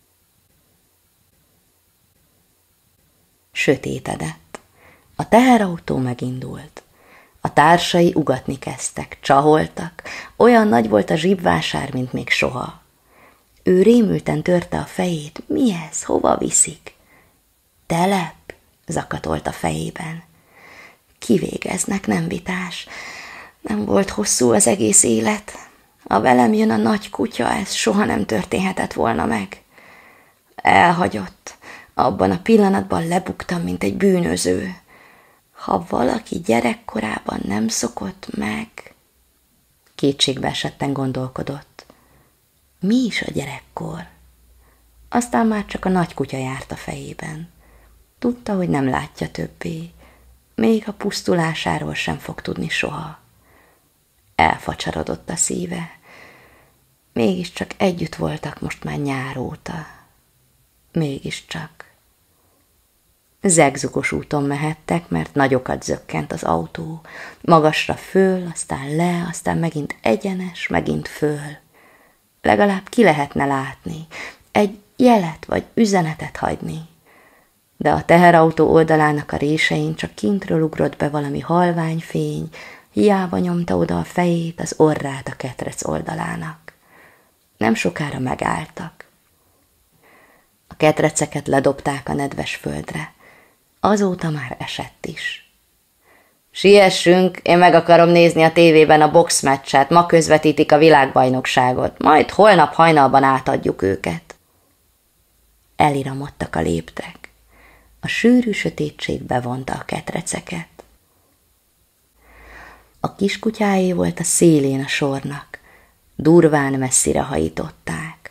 Sötétedett. A teherautó megindult. A társai ugatni kezdtek, csaholtak, olyan nagy volt a zsibvásár, mint még soha. Ő rémülten törte a fejét, mi ez, hova viszik? Telep, zakatolt a fejében. Kivégeznek, nem vitás. Nem volt hosszú az egész élet. Ha velem jön a nagy kutya, ez soha nem történhetett volna meg. Elhagyott. Abban a pillanatban lebuktam, mint egy bűnöző. Ha valaki gyerekkorában nem szokott meg... Kétségbe esetten gondolkodott. Mi is a gyerekkor? Aztán már csak a nagy kutya járt a fejében. Tudta, hogy nem látja többé. Még a pusztulásáról sem fog tudni soha. Elfacsarodott a szíve. Mégiscsak együtt voltak most már nyár óta. Mégiscsak. Zegzugos úton mehettek, mert nagyokat zökkent az autó. Magasra föl, aztán le, aztán megint egyenes, megint föl. Legalább ki lehetne látni, egy jelet vagy üzenetet hagyni. de a teherautó oldalának a résein csak kintről ugrott be valami halvány fény, hiába nyomta oda a fejét, az orrát a ketrec oldalának. Nem sokára megálltak. A ketreceket ledobták a nedves földre. Azóta már esett is. Siessünk, én meg akarom nézni a tévében a boxmeccset, ma közvetítik a világbajnokságot, majd holnap hajnalban átadjuk őket. Eliramodtak a léptek. A sűrű sötétség bevonta a ketreceket. A kiskutyáé volt a szélén a sornak, durván messzire hajították.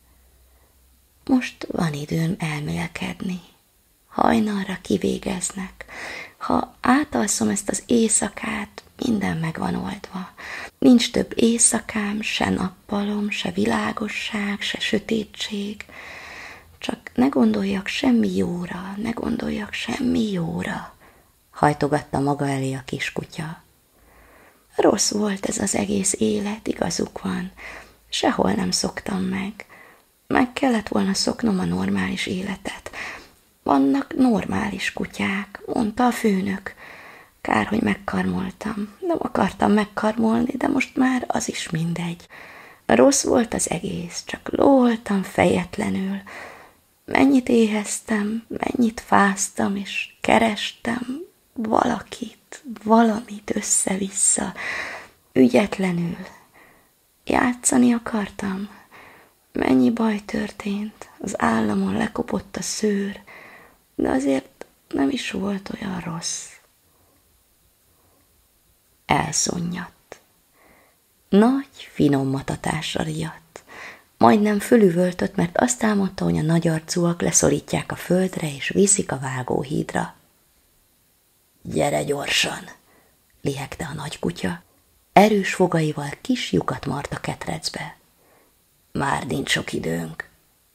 Most van időm elmélkedni. Hajnalra kivégeznek. Ha átalszom ezt az éjszakát, minden meg van oldva. Nincs több éjszakám, se nappalom, se világosság, se sötétség. Csak ne gondoljak semmi jóra, ne gondoljak semmi jóra, hajtogatta maga elé a kiskutya. Rossz volt ez az egész élet, igazuk van. Sehol nem szoktam meg. Meg kellett volna szoknom a normális életet. Vannak normális kutyák, mondta a főnök. Kár, hogy megkarmoltam. Nem akartam megkarmolni, de most már az is mindegy. Rossz volt az egész, csak lóholtam fejetlenül. Mennyit éheztem, mennyit fáztam, és kerestem valakit, valamit össze-vissza, ügyetlenül. Játszani akartam. Mennyi baj történt, az államon lekopott a szőr, de azért nem is volt olyan rossz. Elszonnyadt. Nagy, finom matatásra riadt. Majdnem fölüvöltött, mert azt álmodta, hogy a nagyarcúak leszorítják a földre és viszik a vágóhídra. Gyere gyorsan, lihegte a nagykutya. Erős fogaival kis lyukat mart a ketrecbe. Már nincs sok időnk.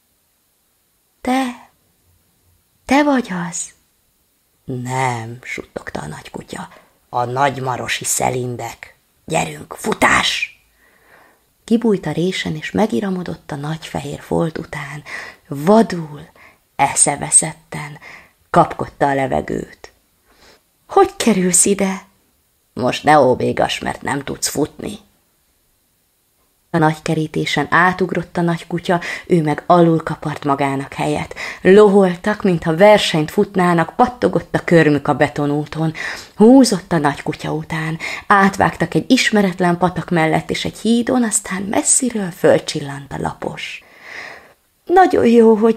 Te vagy az? Nem, suttogta a nagykutya. A nagymarosi szelindek. Gyerünk, futás! Kibújt a résen, és megiramodott a nagy fehér folt után. Vadul, eszeveszetten kapkodta a levegőt. Hogy kerülsz ide? Most ne óbégass, mert nem tudsz futni. A nagy kerítésen átugrott a nagy kutya, ő meg alul kapart magának helyet. Loholtak, mintha versenyt futnának, pattogott a körmük a betonúton. Húzott a nagy kutya után, átvágtak egy ismeretlen patak mellett és egy hídon, aztán messziről fölcsillant a lapos. Nagyon jó, hogy...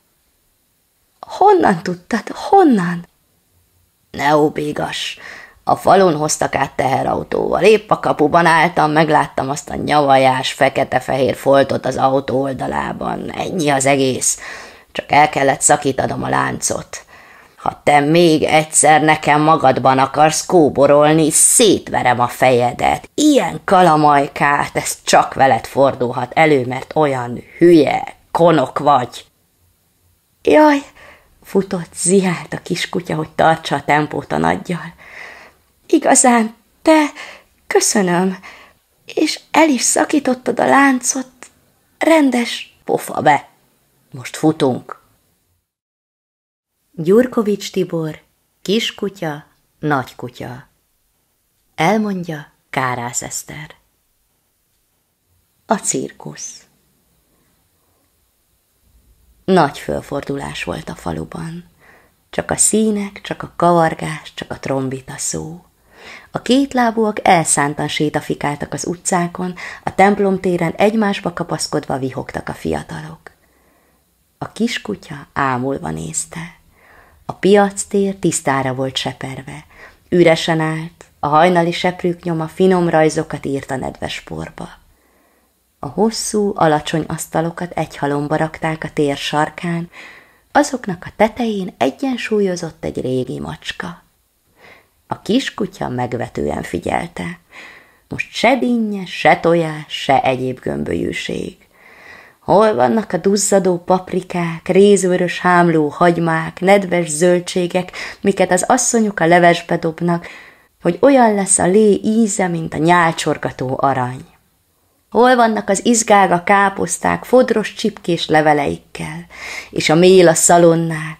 Honnan tudtad? Honnan? Ne óbégass! A falun hoztak át teherautóval. Épp a kapuban álltam, megláttam azt a nyavajás, fekete-fehér foltot az autó oldalában. Ennyi az egész. Csak el kellett szakítanom a láncot. Ha te még egyszer nekem magadban akarsz kóborolni, szétverem a fejedet. Ilyen kalamajkát, ez csak veled fordulhat elő, mert olyan hülye, konok vagy. Jaj, futott, zihált a kiskutya, hogy tartsa a tempót a nagygyal. Igazán, te, köszönöm, és el is szakítottad a láncot, rendes pofa be. Most futunk. Gyurkovics Tibor, kiskutya, nagykutya. Elmondja Kárász Eszter. A cirkusz. Nagy fölfordulás volt a faluban. Csak a színek, csak a kavargás, csak a trombita szó. A kétlábúak elszántan sétafikáltak az utcákon, a templomtéren egymásba kapaszkodva vihogtak a fiatalok. A kiskutya ámulva nézte. A piactér tisztára volt seperve. Üresen állt, a hajnali seprők nyoma finom rajzokat írt a nedves porba. A hosszú, alacsony asztalokat egy halomba rakták a tér sarkán, azoknak a tetején egyensúlyozott egy régi macska. A kiskutya megvetően figyelte. Most se dinnye, se tojás, se egyéb gömbölyűség. Hol vannak a duzzadó paprikák, rézvörös hámló hagymák, nedves zöldségek, miket az asszonyok a levesbe dobnak, hogy olyan lesz a lé íze, mint a nyálcsorgató arany. Hol vannak az izgága káposzták fodros csipkés leveleikkel, és a méla szalonnák,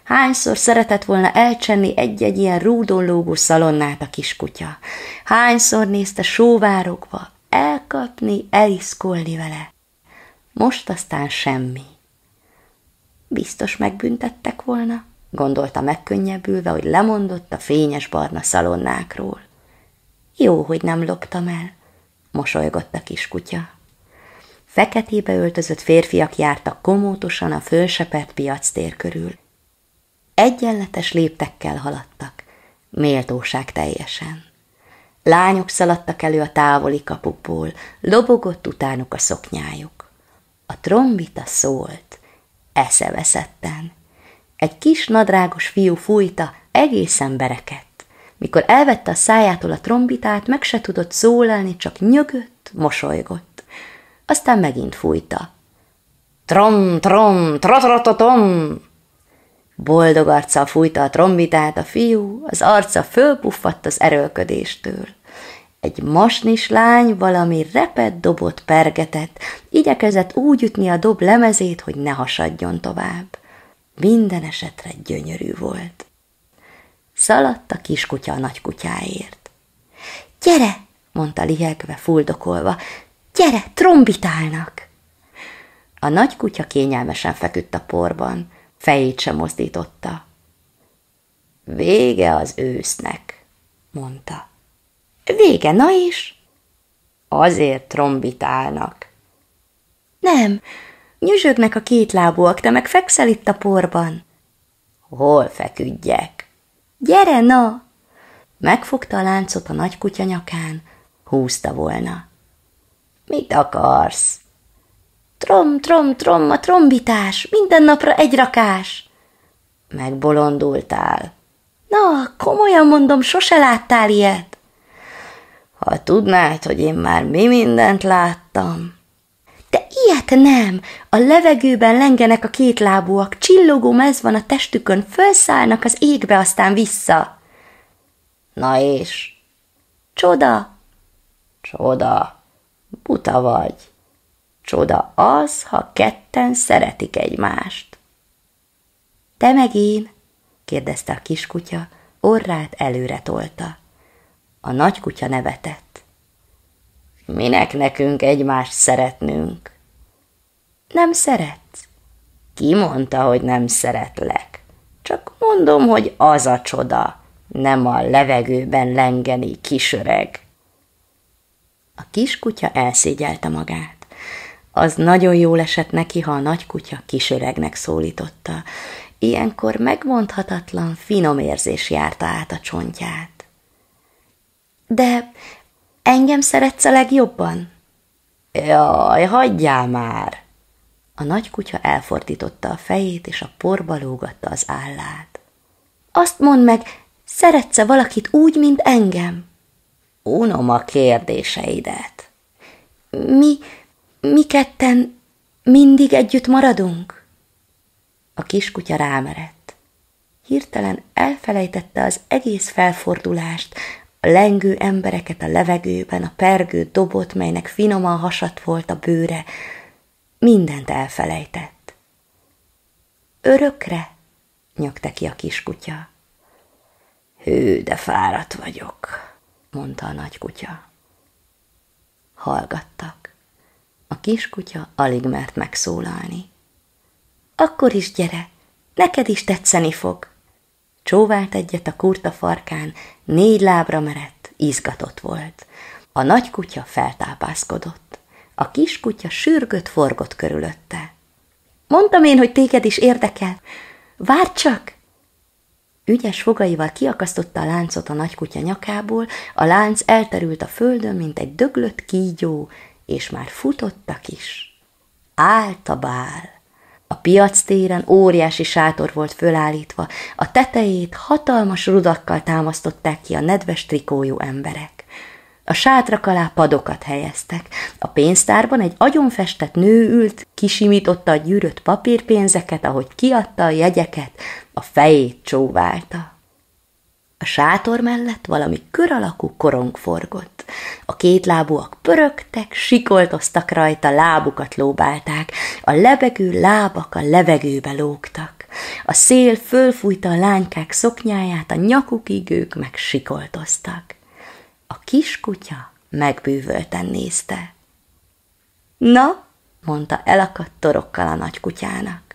Hányszor szeretett volna elcsenni egy-egy ilyen rúdon lógó szalonnát a kiskutya. Hányszor nézte sóvárogva, elkapni, eliszkolni vele. Most aztán semmi. Biztos megbüntettek volna, gondolta megkönnyebbülve, hogy lemondott a fényes barna szalonnákról. Jó, hogy nem loptam el, mosolygott a kiskutya. Feketébe öltözött férfiak jártak komótosan a fölsepert piactér körül. Egyenletes léptekkel haladtak, méltóság teljesen. Lányok szaladtak elő a távoli kapukból, lobogott utánuk a szoknyájuk. A trombita szólt, eszeveszetten. Egy kis nadrágos fiú fújta, egészen berekedt. Mikor elvette a szájától a trombitát, meg se tudott szólalni, csak nyögött, mosolygott. Aztán megint fújta. Trom, trom, tratratotom! Boldog arccal fújta a trombitát a fiú, az arca fölpuffadt az erőlködéstől. Egy masnis lány valami repett dobot pergetett, igyekezett úgy ütni a dob lemezét, hogy ne hasadjon tovább. Minden esetre gyönyörű volt. Szaladt a kiskutya a nagykutyáért. Gyere, mondta lihegve, fuldokolva, gyere, trombitálnak! A nagykutya kényelmesen feküdt a porban, fejét sem mozdította. Vége az ősznek, mondta. Vége, na is? Azért trombitálnak. Nem, nyüzsögnek a kétlábúak, te meg fekszel itt a porban. Hol feküdjek? Gyere, na! Megfogta a láncot a nagykutya nyakán, húzta volna. Mit akarsz? Trom, trom, trom, a trombitás, minden napra egy rakás. Megbolondultál. Na, komolyan mondom, sose láttál ilyet. Ha tudnád, hogy én már mi mindent láttam. De ilyet nem, a levegőben lengenek a kétlábúak, csillogó mez van a testükön, felszállnak az égbe, aztán vissza. Na és? Csoda. Csoda. Buta vagy. Csoda az, ha ketten szeretik egymást. Te meg én? kérdezte a kiskutya, orrát előre tolta. A nagykutya nevetett. Minek nekünk egymást szeretnünk? Nem szeretsz? Ki mondta, hogy nem szeretlek? Csak mondom, hogy az a csoda, nem a levegőben lengeni kisöreg. A kiskutya elszégyelte magát. Az nagyon jól esett neki, ha a nagykutya kisöregnek szólította. Ilyenkor megmondhatatlan, finom érzés járta át a csontját. De engem szeretsz a legjobban? Jaj, hagyjál már! A nagykutya elfordította a fejét, és a porba lógatta az állát. Azt mondd meg, szeretsz-e valakit úgy, mint engem? Unom a kérdéseidet. Mi ketten mindig együtt maradunk? A kiskutya rámerett. Hirtelen elfelejtette az egész felfordulást, a lengő embereket a levegőben, a pergő dobot, melynek finoman hasadt volt a bőre. Mindent elfelejtett. Örökre? Nyögte ki a kiskutya. Hű, de fáradt vagyok, mondta a nagykutya. Hallgattak. A kiskutya alig mert megszólalni. Akkor is gyere, neked is tetszeni fog. Csóvált egyet a kurta farkán, 4 lábra merett, izgatott volt. A nagykutya feltápászkodott. A kiskutya sürgött-forgott körülötte. Mondtam én, hogy téged is érdekel. Várj csak! Ügyes fogaival kiakasztotta a láncot a nagykutya nyakából, a lánc elterült a földön, mint egy döglött kígyó, és már futottak is. Állt a bál. A piactéren óriási sátor volt fölállítva, a tetejét hatalmas rudakkal támasztották ki a nedves trikójú emberek. A sátrak alá padokat helyeztek, a pénztárban egy agyonfestett nő ült, kisimította a gyűrött papírpénzeket, ahogy kiadta a jegyeket, a fejét csóválta. A sátor mellett valami kör alakú korong forgott. A kétlábúak pörögtek, sikoltoztak rajta, lábukat lóbálták, a lebegő lábak a levegőbe lógtak. A szél fölfújta a lánykák szoknyáját, a nyakukig ők meg sikoltoztak. A kiskutya megbűvölten nézte. Na, mondta elakadt torokkal a nagykutyának.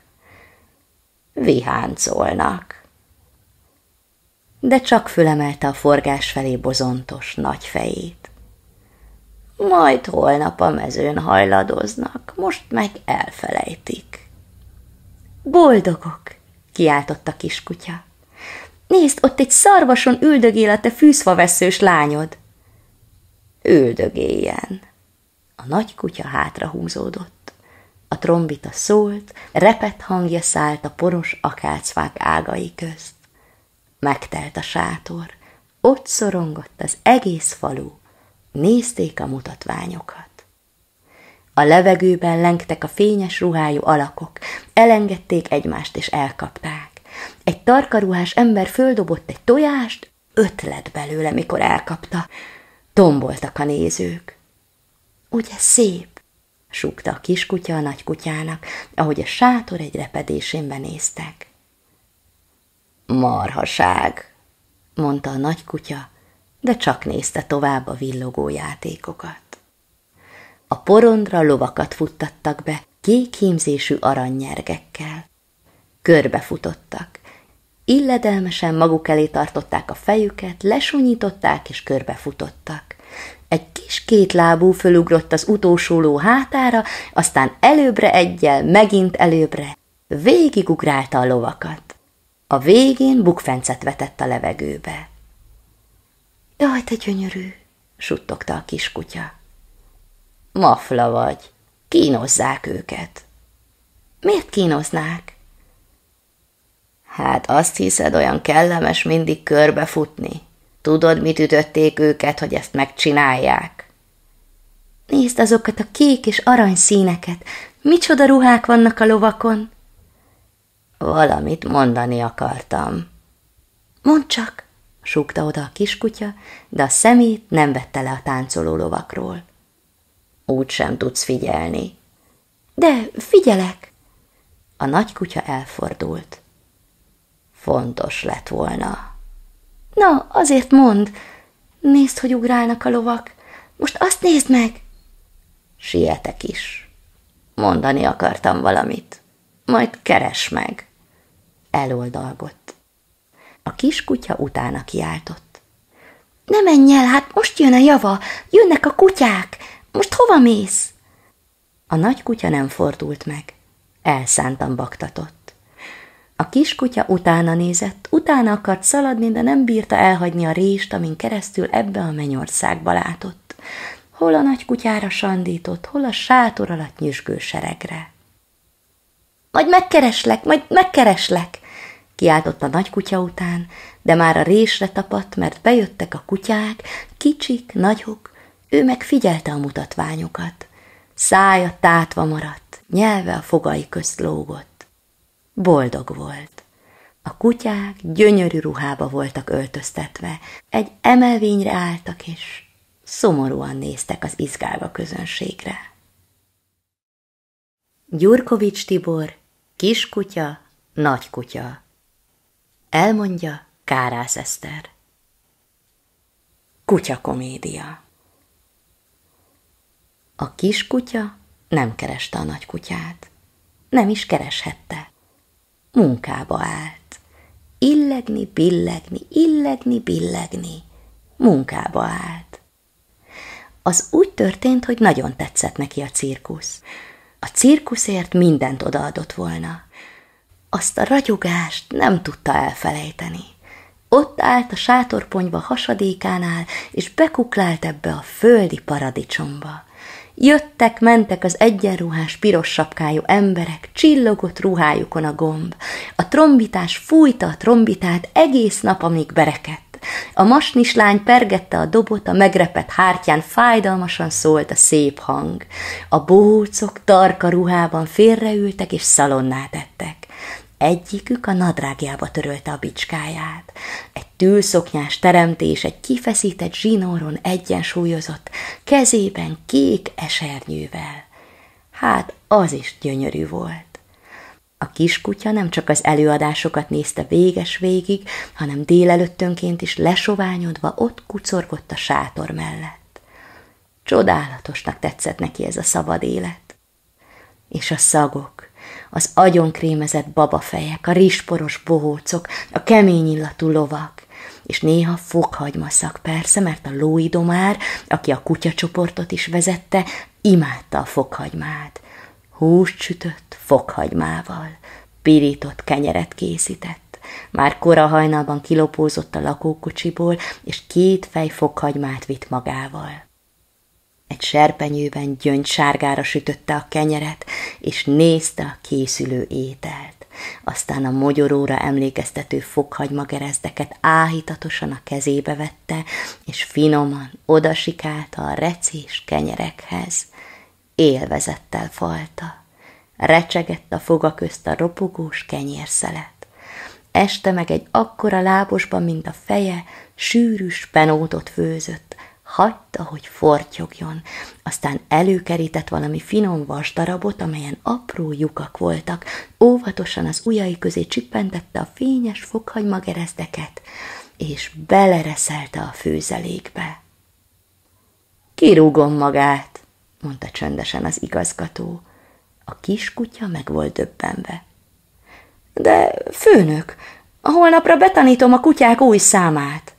Viháncolnak. De csak fölemelte a forgás felé bozontos nagy fejét. Majd holnap a mezőn hajladoznak, most meg elfelejtik. Boldogok, kiáltott a kiskutya. Nézd, ott egy szarvason üldögél a te fűszfaveszős lányod. Üldögéljen. A nagykutya hátrahúzódott. A trombita szólt, repett hangja szállt a poros akácfák ágai közt. Megtelt a sátor, ott szorongott az egész falu, nézték a mutatványokat. A levegőben lengtek a fényes ruhájú alakok, elengedték egymást és elkapták. Egy tarkaruhás ember földobott egy tojást, 5 lett belőle, mikor elkapta. Tomboltak a nézők. Ugye szép? Súgta a kiskutya a nagykutyának, ahogy a sátor egy repedésén benéztek. Marhaság, mondta a nagykutya, de csak nézte tovább a villogó játékokat. A porondra lovakat futtattak be, kék hímzésű aranynyergekkel. Körbefutottak. Illedelmesen maguk elé tartották a fejüket, lesúnyították és körbefutottak. Egy kis kétlábú fölugrott az utolsó ló hátára, aztán előbbre egyel, megint előbbre, végigugrálta a lovakat. A végén bukfencet vetett a levegőbe. Jaj, te gyönyörű, suttogta a kiskutya. Mafla vagy, kínozzák őket. Miért kínoznák? Hát azt hiszed, olyan kellemes mindig körbefutni? Tudod, mit ütötték őket, hogy ezt megcsinálják? Nézd azokat a kék és arany színeket, micsoda ruhák vannak a lovakon. Valamit mondani akartam. Mondd csak, súgta oda a kiskutya, de a szemét nem vette le a táncoló lovakról. Úgy sem tudsz figyelni. De figyelek. A nagykutya elfordult. Fontos lett volna. Na, azért mondd. Nézd, hogy ugrálnak a lovak. Most azt nézd meg. Sietek is. Mondani akartam valamit. Majd keresd meg. Eloldalgott. A kiskutya utána kiáltott. Ne menj el, hát most jön a java. Jönnek a kutyák. Most hova mész? A nagykutya nem fordult meg. Elszántan baktatott. A kiskutya utána nézett, utána akart szaladni, de nem bírta elhagyni a rést, amin keresztül ebbe a mennyországba látott. Hol a nagykutyára sandított, hol a sátor alatt nyüzsgő seregre. Majd megkereslek, kiáltott a nagykutya után, de már a résre tapadt, mert bejöttek a kutyák, kicsik, nagyok, ő meg figyelte a mutatványokat. Szája tátva maradt, nyelve a fogai közt lógott. Boldog volt. A kutyák gyönyörű ruhába voltak öltöztetve, egy emelvényre álltak, és szomorúan néztek az izgálva közönségre. Gyurkovics Tibor, Kiskutya, Nagykutya. Elmondja Kárász Eszter. Kutyakomédia. A kiskutya nem kereste a nagykutyát. Nem is kereshette. Munkába állt. Illegni, billegni, munkába állt. Az úgy történt, hogy nagyon tetszett neki a cirkusz. A cirkuszért mindent odaadott volna. Azt a ragyogást nem tudta elfelejteni. Ott állt a sátorponyva hasadékánál, és bekuklált ebbe a földi paradicsomba. Jöttek, mentek az egyenruhás, piros sapkájú emberek, csillogott ruhájukon a gomb. A trombitás fújta a trombitát egész nap, amíg berekedt. A masnis lány pergette a dobot, a megrepett hártyán fájdalmasan szólt a szép hang. A bohócok tarka ruhában félreültek és szalonnát ettek. Egyikük a nadrágjába törölte a bicskáját. Egy tűlszoknyás teremtés egy kifeszített zsinóron egyensúlyozott, kezében kék esernyővel. Hát az is gyönyörű volt. A kiskutya nem csak az előadásokat nézte véges végig, hanem délelőttönként is lesoványodva ott kucorgott a sátor mellett. Csodálatosnak tetszett neki ez a szabad élet. És a szagok, az agyonkrémezett babafejek, a rizsporos bohócok, a kemény illatú lovak, és néha fokhagymaszak persze, mert a lóidomár, aki a kutyacsoportot is vezette, imádta a fokhagymát. Húst sütött fokhagymával, pirított kenyeret készített. Már kora hajnalban kilopózott a lakókocsiból, és 2 fej fokhagymát vitt magával. Egy serpenyőben gyöngysárgára sütötte a kenyeret, és nézte a készülő ételt. Aztán a mogyoróra emlékeztető fokhagymagerezdeket áhítatosan a kezébe vette, és finoman odasikálta a recés kenyerekhez. Élvezettel falta. Recsegett a foga közt a ropogós kenyérszelet. Este meg egy akkora lábosban, mint a feje, sűrű spenótot főzött, hagyta, hogy fortyogjon, aztán előkerített valami finom vasdarabot, amelyen apró lyukak voltak, óvatosan az ujjai közé csippentette a fényes fokhagymagerezdeket, és belereszelte a főzelékbe. Kirúgom magát, mondta csöndesen az igazgató. A kiskutya meg volt döbbenve. De főnök, holnapra betanítom a kutyák új számát.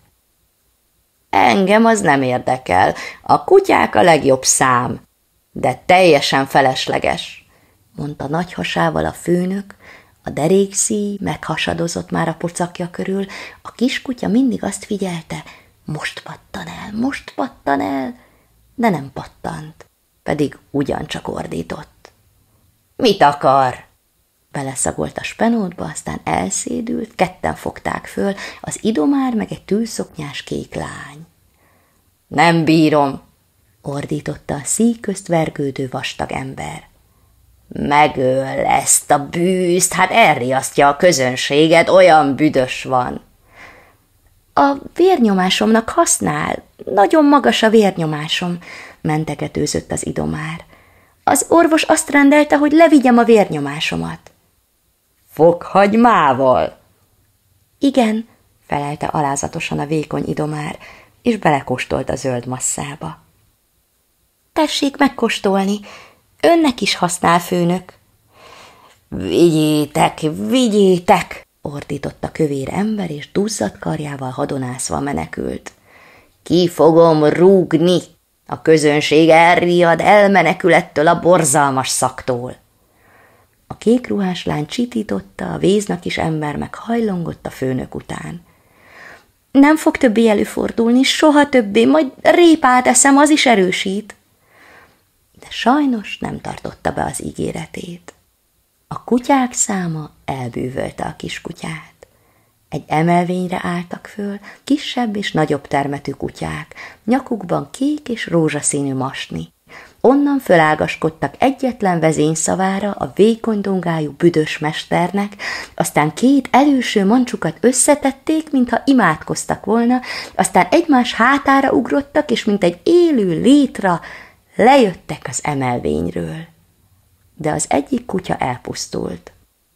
Engem az nem érdekel, a kutyák a legjobb szám, de teljesen felesleges, mondta nagy hasával a főnök, a derékszíj meghasadozott már a pocakja körül, a kiskutya mindig azt figyelte, most pattan el, de nem pattant, pedig ugyancsak ordított. Mit akar? Beleszagolt a spenótba, aztán elszédült, ketten fogták föl, az idomár meg egy tűzszoknyás kék lány. Nem bírom, ordította a szíj közt vergődő vastag ember. Megöl ezt a bűzt, hát elriasztja a közönséget, olyan büdös van. A vérnyomásomnak használ, nagyon magas a vérnyomásom, mentegetőzött az idomár. Az orvos azt rendelte, hogy levigyem a vérnyomásomat. Fokhagymával? Igen, felelte alázatosan a vékony idomár, és belekóstolt a zöld masszába. Tessék megkóstolni, önnek is használ, főnök. Vigyétek, ordított a kövér ember, és duzzadt karjával hadonászva menekült. Ki fogom rúgni, a közönség elriad, elmenekül ettől a borzalmas szaktól. A kékruhás lány csitította, a véznak is ember meg hajlongott a főnök után. Nem fog többé előfordulni, soha többé, majd répát eszem, az is erősít. De sajnos nem tartotta be az ígéretét. A kutyák száma elbűvölte a kiskutyát. Egy emelvényre álltak föl kisebb és nagyobb termetű kutyák, nyakukban kék és rózsaszínű masni. Onnan fölágaskodtak egyetlen vezényszavára a vékony dongájú büdös mesternek, aztán 2 előső mancsukat összetették, mintha imádkoztak volna, aztán egymás hátára ugrottak, és mint egy élő létra lejöttek az emelvényről. De az egyik kutya elpusztult.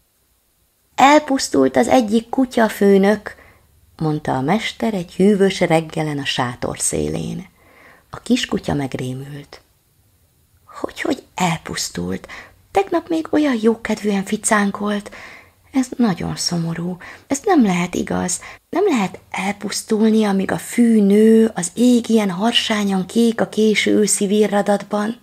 Elpusztult az egyik kutya, főnök, mondta a mester egy hűvös reggelen a sátor szélén. A kiskutya megrémült. Hogy elpusztult? Tegnap még olyan jókedvűen ficánkolt. Ez nagyon szomorú. Ez nem lehet igaz. Nem lehet elpusztulni, amíg a fű nő, az ég ilyen harsányan kék a késő őszi virradatban.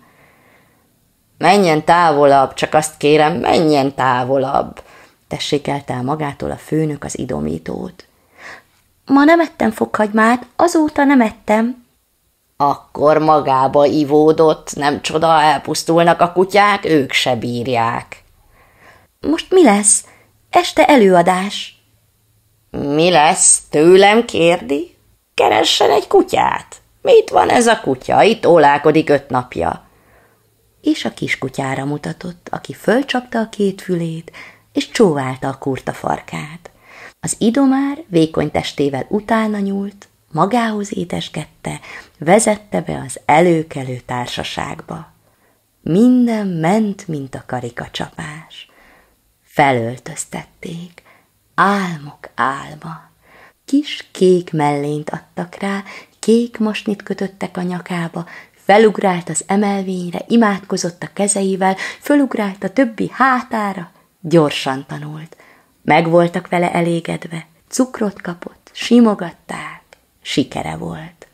Menjen távolabb, csak azt kérem, menjen távolabb, tessékelte el magától a főnök az idomítót. Ma nem ettem fokhagymát, azóta nem ettem. Akkor magába ivódott, nem csoda, elpusztulnak a kutyák, ők se bírják. Most mi lesz? Este előadás. Mi lesz? Tőlem kérdi? Keressen egy kutyát. Mit van ez a kutya? Itt ólálkodik 5 napja. És a kiskutyára mutatott, aki fölcsapta a 2 fülét, és csóválta a kurta farkát. Az idomár vékony testével utána nyúlt, magához étesgette, vezette be az előkelő társaságba. Minden ment, mint a karikacsapás. Felöltöztették. Álmok álma. Kis kék mellényt adtak rá, kék mosnit kötöttek a nyakába, felugrált az emelvényre, imádkozott a kezeivel, fölugrált a többi hátára, gyorsan tanult. Meg voltak vele elégedve, cukrot kapott, simogatták, sikere volt.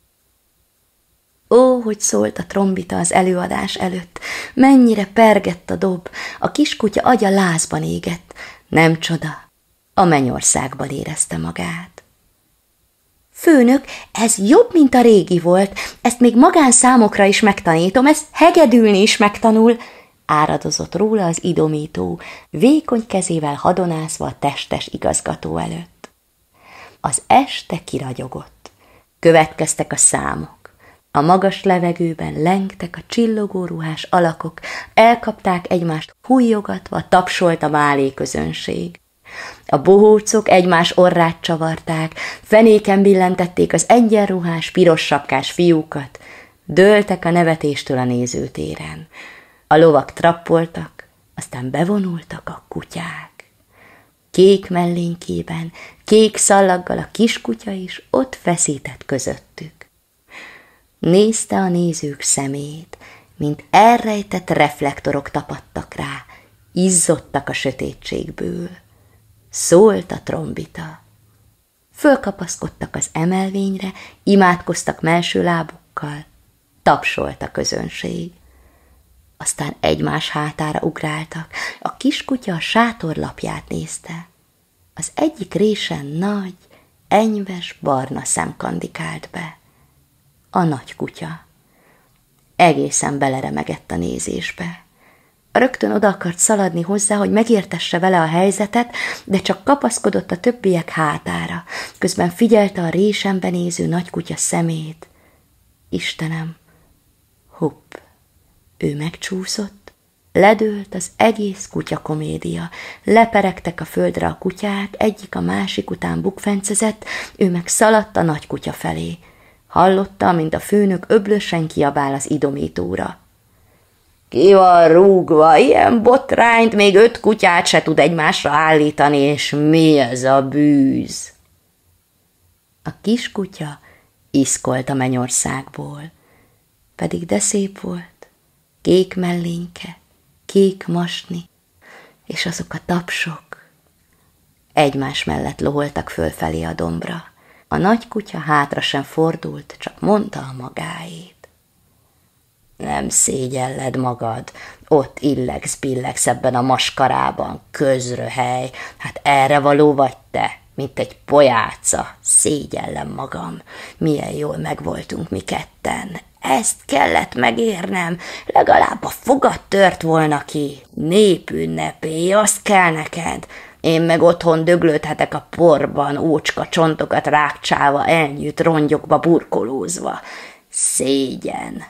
Ó, hogy szólt a trombita az előadás előtt, mennyire pergett a dob, a kiskutya agya lázban égett, nem csoda, a mennyországban érezte magát. Főnök, ez jobb, mint a régi volt, ezt még magánszámokra is megtanítom, ezt hegedülni is megtanul, áradozott róla az idomító, vékony kezével hadonászva a testes igazgató előtt. Az este kiragyogott, következtek a számok. A magas levegőben lengtek a csillogó ruhás alakok, elkapták egymást hújjogatva, tapsolt a málé közönség. A bohócok egymás orrát csavarták, fenéken billentették az egyenruhás, piros sapkás fiúkat, dőltek a nevetéstől a nézőtéren. A lovak trappoltak, aztán bevonultak a kutyák. Kék mellénykében, kék szallaggal a kiskutya is ott feszített közöttük. Nézte a nézők szemét, mint elrejtett reflektorok tapadtak rá, izzottak a sötétségből. Szólt a trombita. Fölkapaszkodtak az emelvényre, imádkoztak melső lábukkal, tapsolt a közönség. Aztán egymás hátára ugráltak, a kiskutya a sátorlapját nézte. Az egyik résen nagy, enyves, barna szem kandikált be. A nagy kutya. Egészen beleremegett a nézésbe. Rögtön oda akart szaladni hozzá, hogy megértesse vele a helyzetet, de csak kapaszkodott a többiek hátára. Közben figyelte a résembe néző nagykutya szemét. Istenem, hopp, ő megcsúszott, ledőlt az egész kutyakomédia. Leperegtek a földre a kutyák, egyik a másik után bukfencezett, ő meg szaladt a nagy kutya felé. Hallotta, mint a főnök öblösen kiabál az idomítóra. Ki van rúgva, ilyen botrányt, még 5 kutyát se tud egymásra állítani, és mi ez a bűz? A kiskutya iszkolt a mennyországból, pedig de szép volt, kék mellényke, kék masni, és azok a tapsok egymás mellett loholtak fölfelé a dombra. A nagy kutya hátra sem fordult, csak mondta a magáét. Nem szégyelled magad, ott illegsz-billegsz ebben a maskarában, közröhely, hát erre való vagy te, mint egy pojáca, szégyellem magam, milyen jól megvoltunk mi ketten, ezt kellett megérnem, legalább a fogad tört volna ki, népünnepé, azt kell neked, én meg otthon döglődhetek a porban, ócska csontokat rákcsálva, elnyűjt rongyokba burkolózva. Szégyen!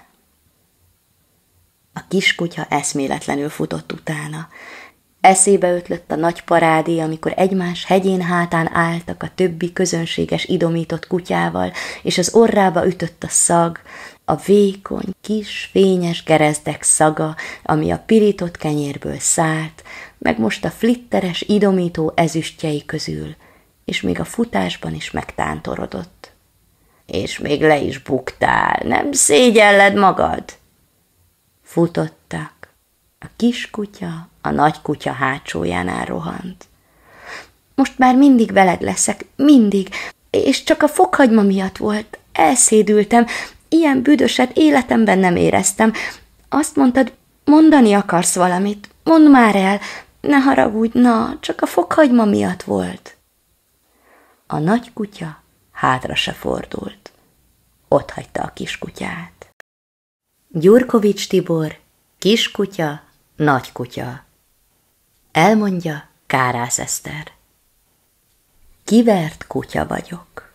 A kiskutya eszméletlenül futott utána. Eszébe ötlött a nagy parádé, amikor egymás hegyén hátán álltak a többi közönséges idomított kutyával, és az orrába ütött a szag, a vékony, kis, fényes gerezdek szaga, ami a pirított kenyérből szállt, meg most a flitteres idomító ezüstjei közül, és még a futásban is megtántorodott. És még le is buktál, nem szégyelled magad? Futottak. A kiskutya a nagy kutya hátsójánál rohant. Most már mindig veled leszek, mindig, és csak a fokhagyma miatt volt. Elszédültem, ilyen büdöset életemben nem éreztem. Azt mondtad, mondani akarsz valamit, mondd már el, ne haragudj, na, csak a fokhagyma miatt volt. A nagy kutya hátra se fordult. Ott hagyta a kiskutyát. Gyurkovics Tibor, kiskutya, nagy kutya. Elmondja Kárász Eszter. Kivert kutya vagyok.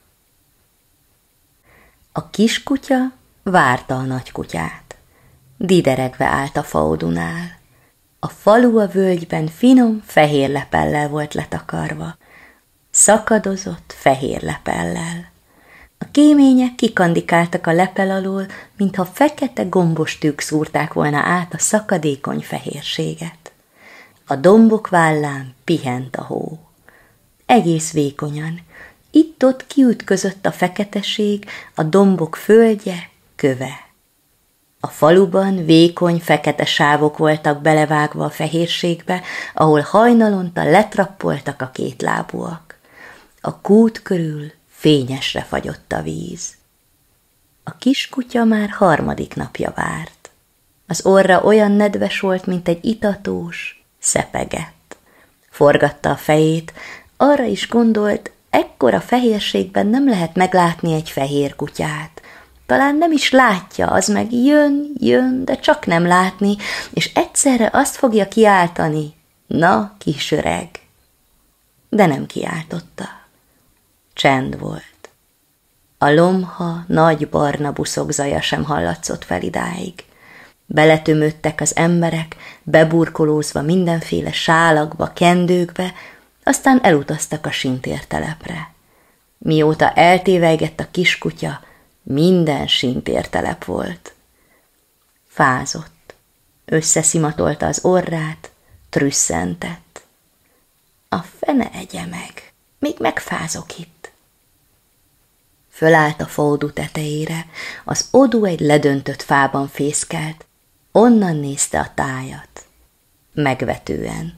A kiskutya várta a nagy kutyát. Dideregve állt a faodunál. A falu a völgyben finom fehér lepellel volt letakarva. Szakadozott fehér lepellel. A kémények kikandikáltak a lepel alól, mintha fekete gombos tűk szúrták volna át a szakadékony fehérséget. A dombok vállán pihent a hó. Egész vékonyan, itt-ott kiütközött a feketeség, a dombok földje, köve. A faluban vékony, fekete sávok voltak belevágva a fehérségbe, ahol hajnalonta letrappoltak a kétlábúak. A kút körül fényesre fagyott a víz. A kiskutya már harmadik napja várt. Az orra olyan nedves volt, mint egy itatós, szepegett. Forgatta a fejét, arra is gondolt, ekkora fehérségben nem lehet meglátni egy fehér kutyát. Talán nem is látja, az meg jön, de csak nem látni, és egyszerre azt fogja kiáltani, na, kis öreg. De nem kiáltotta. Csend volt. A lomha, nagy barna buszok zaja sem hallatszott fel idáig. Beletömödtek az emberek, beburkolózva mindenféle sálakba, kendőkbe, aztán elutaztak a sintértelepre. Mióta eltévejgett a kiskutya, minden sintértelep volt. Fázott, összeszimatolta az orrát, trüsszentett. A fene egye meg, még megfázok itt. Fölállt a fódu tetejére, az odú egy ledöntött fában fészkelt, onnan nézte a tájat. Megvetően.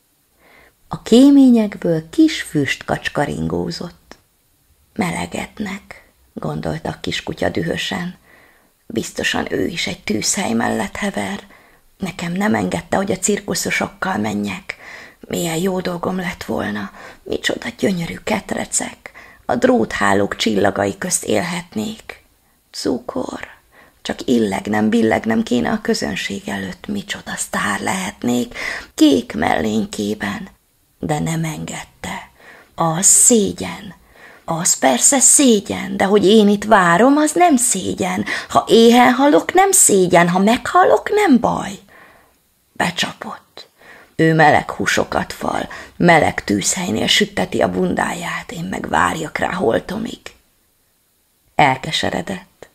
A kéményekből kis füst kacskaringózott. Melegetnek, gondolta a kiskutya dühösen. Biztosan ő is egy tűzhely mellett hever. Nekem nem engedte, hogy a cirkuszosokkal menjek. Milyen jó dolgom lett volna, micsoda gyönyörű ketrecek. A dróthálók csillagai közt élhetnék. Cukor, csak illegnem, billegnem kéne a közönség előtt, micsoda sztár lehetnék, kék mellénykében. De nem engedte. Az szégyen. Az persze szégyen, de hogy én itt várom, az nem szégyen. Ha éhen halok, nem szégyen, ha meghalok, nem baj. Becsapott. Ő meleg húsokat fal, meleg tűzhelynél sütteti a bundáját, én meg várjak rá holtomig. Elkeseredett.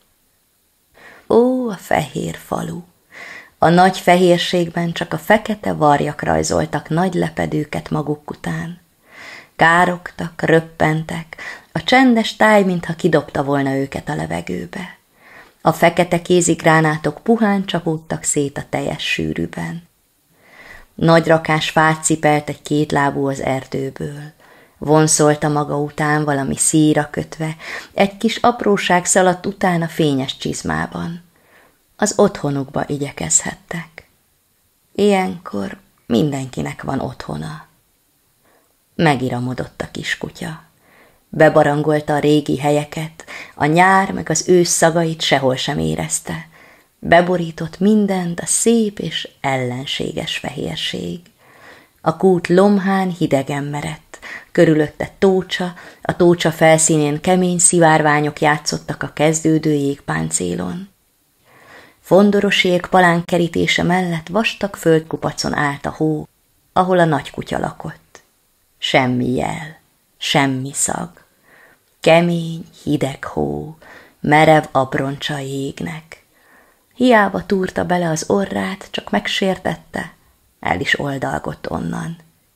Ó, a fehér falu! A nagy fehérségben csak a fekete varjak rajzoltak nagy lepedőket maguk után. Károgtak, röppentek, a csendes táj, mintha kidobta volna őket a levegőbe. A fekete kézigránátok puhán csapódtak szét a teljes sűrűben. Nagy rakás fát cipelt egy kétlábú az erdőből. Vonszolta maga után valami szíjra kötve, egy kis apróság szaladt utána fényes csizmában. Az otthonukba igyekezhettek. Ilyenkor mindenkinek van otthona. Megiramodott a kiskutya. Bebarangolta a régi helyeket, a nyár meg az ősz szagait sehol sem érezte. Beborított mindent a szép és ellenséges fehérség. A kút lomhán hidegen merett, körülötte tócsa, a tócsa felszínén kemény szivárványok játszottak a kezdődő jégpáncélon. Fondoros jég palánk kerítése mellett vastag földkupacon állt a hó, ahol a nagy kutya lakott. Semmi jel, semmi szag. Kemény, hideg hó, merev abroncsa jégnek. Hiába túrta bele az orrát, csak megsértette, el is oldalgott onnan.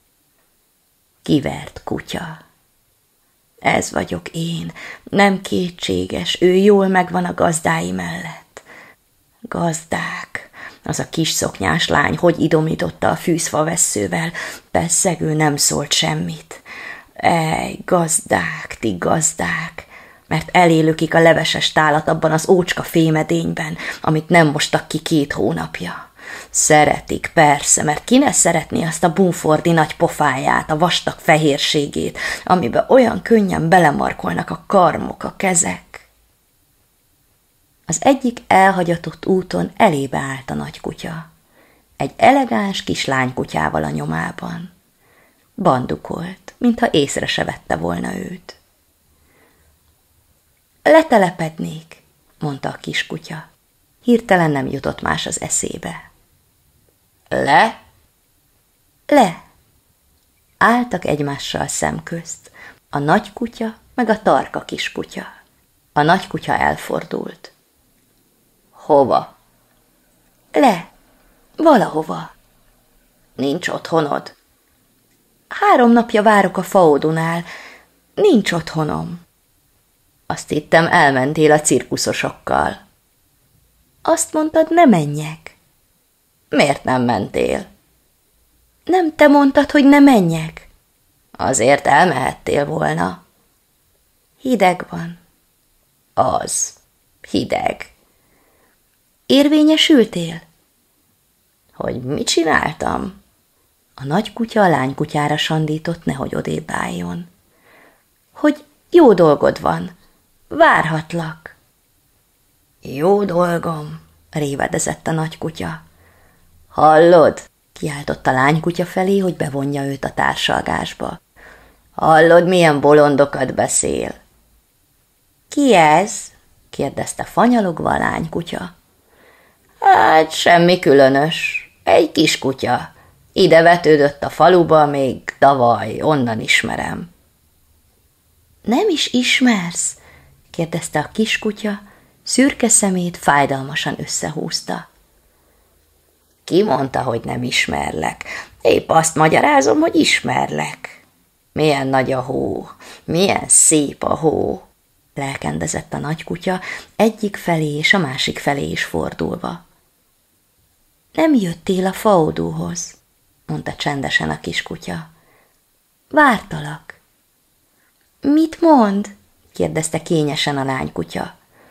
Kivert kutya. Ez vagyok én, nem kétséges, ő jól megvan a gazdái mellett. Gazdák, az a kis szoknyás lány, hogy idomította a fűzfa vesszővel, pesszegő nem szólt semmit. Ej, gazdák, ti gazdák, mert elélökik a leveses tálat abban az ócska fémedényben, amit nem mostak ki 2 hónapja. Szeretik, persze, mert ki ne szeretné azt a bumfordi nagy pofáját, a vastag fehérségét, amiben olyan könnyen belemarkolnak a karmok, a kezek. Az egyik elhagyatott úton elébe állt a nagy kutya, egy elegáns kis lánykutyával a nyomában. Bandukolt, mintha észre se vette volna őt. Letelepednék, mondta a kiskutya. Hirtelen nem jutott más az eszébe. Le? Le. Álltak egymással szemközt, a nagy kutya meg a tarka kiskutya. A nagy kutya elfordult. Hova? Le, valahova. Nincs otthonod? 3 napja várok a faodunál. Nincs otthonom. Azt hittem, elmentél a cirkuszosokkal. Azt mondtad, ne menjek. Miért nem mentél? Nem te mondtad, hogy ne menjek? Azért elmehettél volna. Hideg van. Az. Hideg. Érvényesültél? Hogy mit csináltam? A nagy kutya a lánykutyára sandított, nehogy odébb álljon. Hogy jó dolgod van. Várhatlak. Jó dolgom, révedezett a nagy kutya. Hallod? Kiáltott a lánykutya felé, hogy bevonja őt a társalgásba. Hallod, milyen bolondokat beszél? Ki ez? Kérdezte fanyalogva a lánykutya. Hát semmi különös. Egy kis kutya. Ide vetődött a faluba, még tavaly, onnan ismerem. Nem is ismersz? Kérdezte a kiskutya, szürke szemét fájdalmasan összehúzta. Ki mondta, hogy nem ismerlek? Épp azt magyarázom, hogy ismerlek. Milyen nagy a hó, milyen szép a hó, lelkendezett a nagy kutya, egyik felé és a másik felé is fordulva. Nem jöttél a faodúhoz, mondta csendesen a kiskutya. Vártalak. Mit mond? kérdezte kényesen a lánykutya.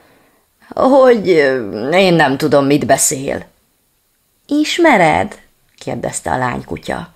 Hogy én nem tudom, mit beszél. Ismered? kérdezte a lánykutya.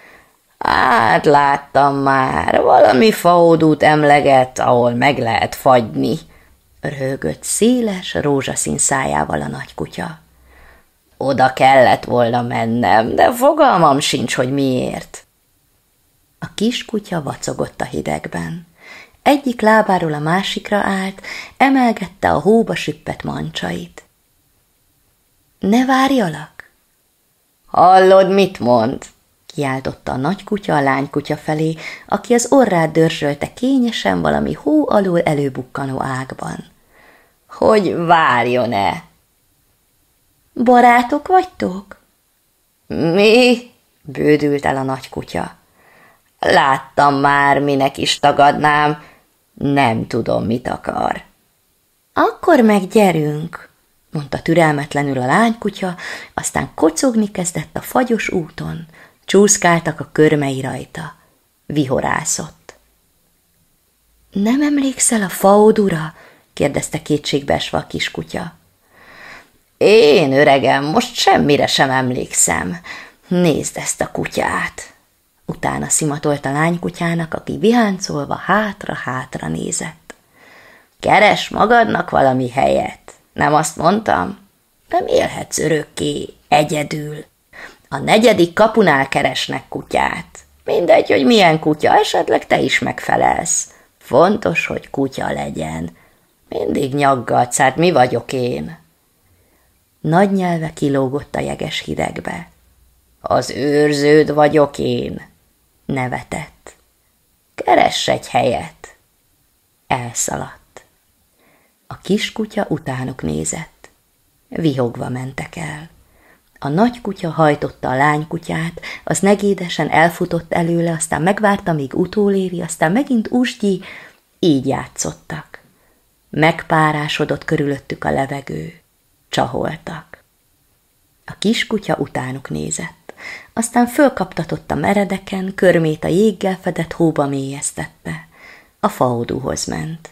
Hát láttam már, valami faodút emleget, ahol meg lehet fagyni, röhögött széles, rózsaszín szájával a nagy kutya. Oda kellett volna mennem, de fogalmam sincs, hogy miért. A kiskutya vacogott a hidegben. Egyik lábáról a másikra állt, emelgette a hóba süppett mancsait. Ne várjalak? Hallod, mit mond? Kiáltotta a nagy kutya a lánykutya felé, aki az orrát dörzsölte kényesen valami hó alól előbukkanó ágban. Hogy várjon-e? Barátok vagytok? Mi? Bődült el a nagy kutya. Láttam már, minek is tagadnám, nem tudom, mit akar. Akkor meg gyerünk, mondta türelmetlenül a lánykutya, aztán kocogni kezdett a fagyos úton, csúszkáltak a körmei rajta, vihorászott. Nem emlékszel a faodura? kérdezte kétségbeesve a kiskutya. Én, öregem, most semmire sem emlékszem. Nézd ezt a kutyát! Utána szimatolt a lánykutyának, aki viháncolva hátra-hátra nézett. Keres magadnak valami helyet, nem azt mondtam? Nem élhetsz örökké, egyedül. A 4. kapunál keresnek kutyát. Mindegy, hogy milyen kutya, esetleg te is megfelelsz. Fontos, hogy kutya legyen. Mindig nyaggatsz, hát mi vagyok én? Nagy nyelve kilógott a jeges hidegbe. Az őrződ vagyok én, nevetett. Keress egy helyet. Elszaladt. A kiskutya utánuk nézett. Vihogva mentek el. A nagy kutya hajtotta a lánykutyát, az negédesen elfutott előle, aztán megvárta, míg utoléri, aztán megint úsgyi, így játszottak. Megpárásodott körülöttük a levegő. Csaholtak. A kiskutya utánuk nézett, aztán fölkaptatott a meredeken, körmét a jéggel fedett hóba mélyeztette. A faodúhoz ment.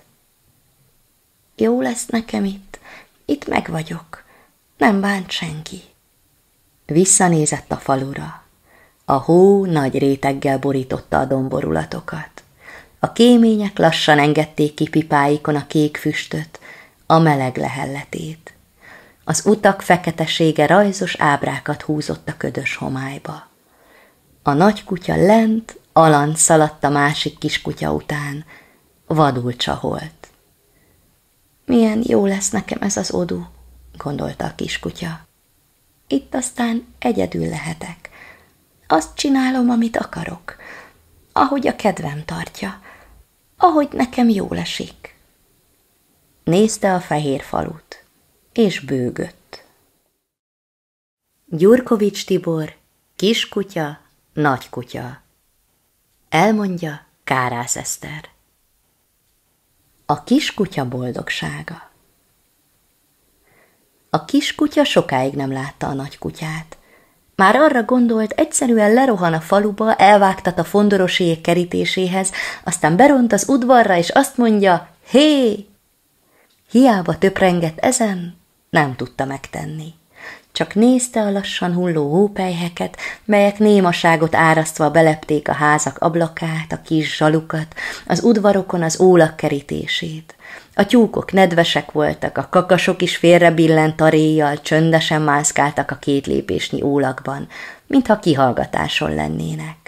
Jó lesz nekem itt meg vagyok, nem bánt senki. Visszanézett a falura. A hó nagy réteggel borította a domborulatokat. A kémények lassan engedték ki pipáikon a kék füstöt, a meleg lehelletét. Az utak feketesége rajzos ábrákat húzott a ködös homályba. A nagy kutya lent, alant szaladt a másik kiskutya után, vadul csaholt. Milyen jó lesz nekem ez az odú, gondolta a kiskutya. Itt aztán egyedül lehetek. Azt csinálom, amit akarok, ahogy a kedvem tartja, ahogy nekem jól esik. Nézte a fehér falut, és bőgött. Gyurkovics Tibor, Kiskutya, nagy kutya. Elmondja Kárász Eszter. A kiskutya boldogsága. A kiskutya sokáig nem látta a nagy kutyát. Már arra gondolt, egyszerűen lerohan a faluba, elvágtat a fondorosék kerítéséhez, aztán beront az udvarra, és azt mondja, hé! Hiába töprengett ezen, nem tudta megtenni. Csak nézte a lassan hulló hópelyheket, melyek némaságot árasztva belepték a házak ablakát, a kis zsalukat, az udvarokon az ólak kerítését. A tyúkok nedvesek voltak, a kakasok is félrebillent taréjjal csöndesen mászkáltak a 2 lépésnyi ólakban, mintha kihallgatáson lennének.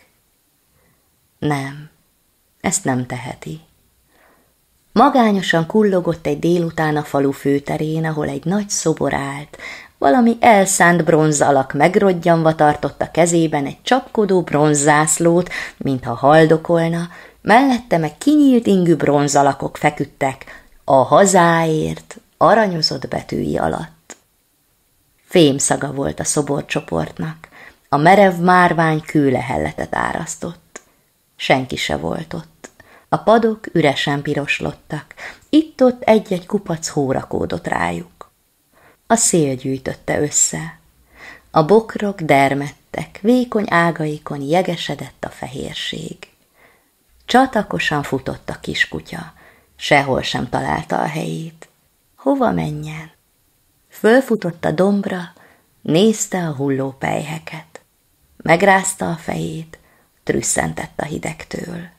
Nem, ezt nem teheti. Magányosan kullogott egy délután a falu főterén, ahol egy nagy szobor állt, valami elszánt bronzalak megrodjanva tartotta kezében egy csapkodó bronzzászlót, mintha haldokolna, mellette meg kinyílt ingű bronzalakok feküdtek a hazáért aranyozott betűi alatt. Fémszaga volt a szoborcsoportnak, a merev márvány kőlehelletet árasztott. Senki se volt ott. A padok üresen piroslottak, itt-ott egy-egy kupac hó rakódott rájuk. A szél gyűjtötte össze. A bokrok dermedtek, vékony ágaikon jegesedett a fehérség. Csatakosan futott a kiskutya, sehol sem találta a helyét. Hova menjen? Fölfutott a dombra, nézte a hulló pelyheket. Megrázta a fejét, trüsszentett a hidegtől.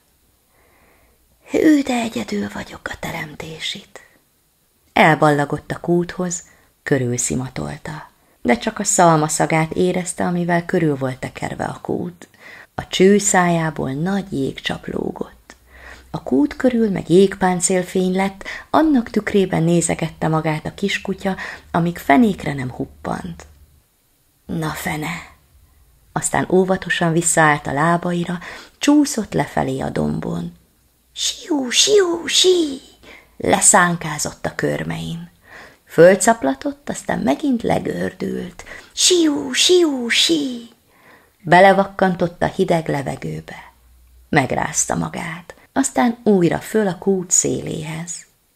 Hű, de egyedül vagyok a teremtésit. Elballagott a kúthoz, körülszimatolta, de csak a szalmaszagát érezte, amivel körül volt tekerve a kút. A cső szájából nagy jégcsap lógott. A kút körül meg jégpáncélfény lett, annak tükrében nézegette magát a kiskutya, amíg fenékre nem huppant. Na fene! Aztán óvatosan visszaállt a lábaira, csúszott lefelé a dombon. Siú, siú, sí! Leszánkázott a körmein. Fölcaplatott, aztán megint legördült. Siú, siú, sí! Belevakkantott a hideg levegőbe. Megrázta magát, aztán újra föl a kút széléhez.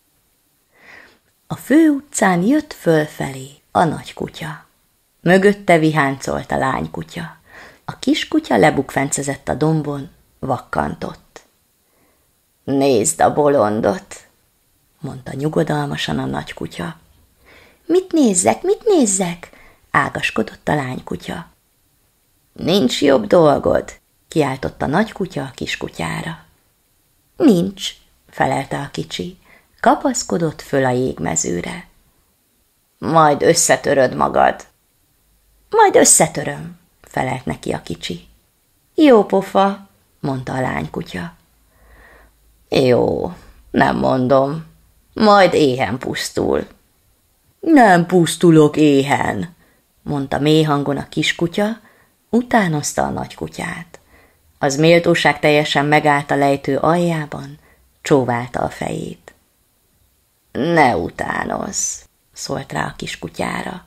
A főutcán jött fölfelé a nagy kutya. Mögötte viháncolt a lánykutya. A kiskutya lebukfencezett a dombon, vakkantott. Nézd a bolondot, mondta nyugodalmasan a nagy kutya. Mit nézzek? Ágaskodott a lánykutya. Nincs jobb dolgod, kiáltott a nagy kutya a kiskutyára. Nincs, felelte a kicsi, kapaszkodott föl a jégmezőre. Majd összetöröd magad. Majd összetöröm, felelt neki a kicsi. Jó pofa, mondta a lánykutya. Jó, nem mondom, majd éhen pusztul. Nem pusztulok éhen, mondta mély hangon a kiskutya, utánozta a nagykutyát. Az méltóság teljesen megállt a lejtő aljában, csóválta a fejét. Ne utánozz, szólt rá a kiskutyára.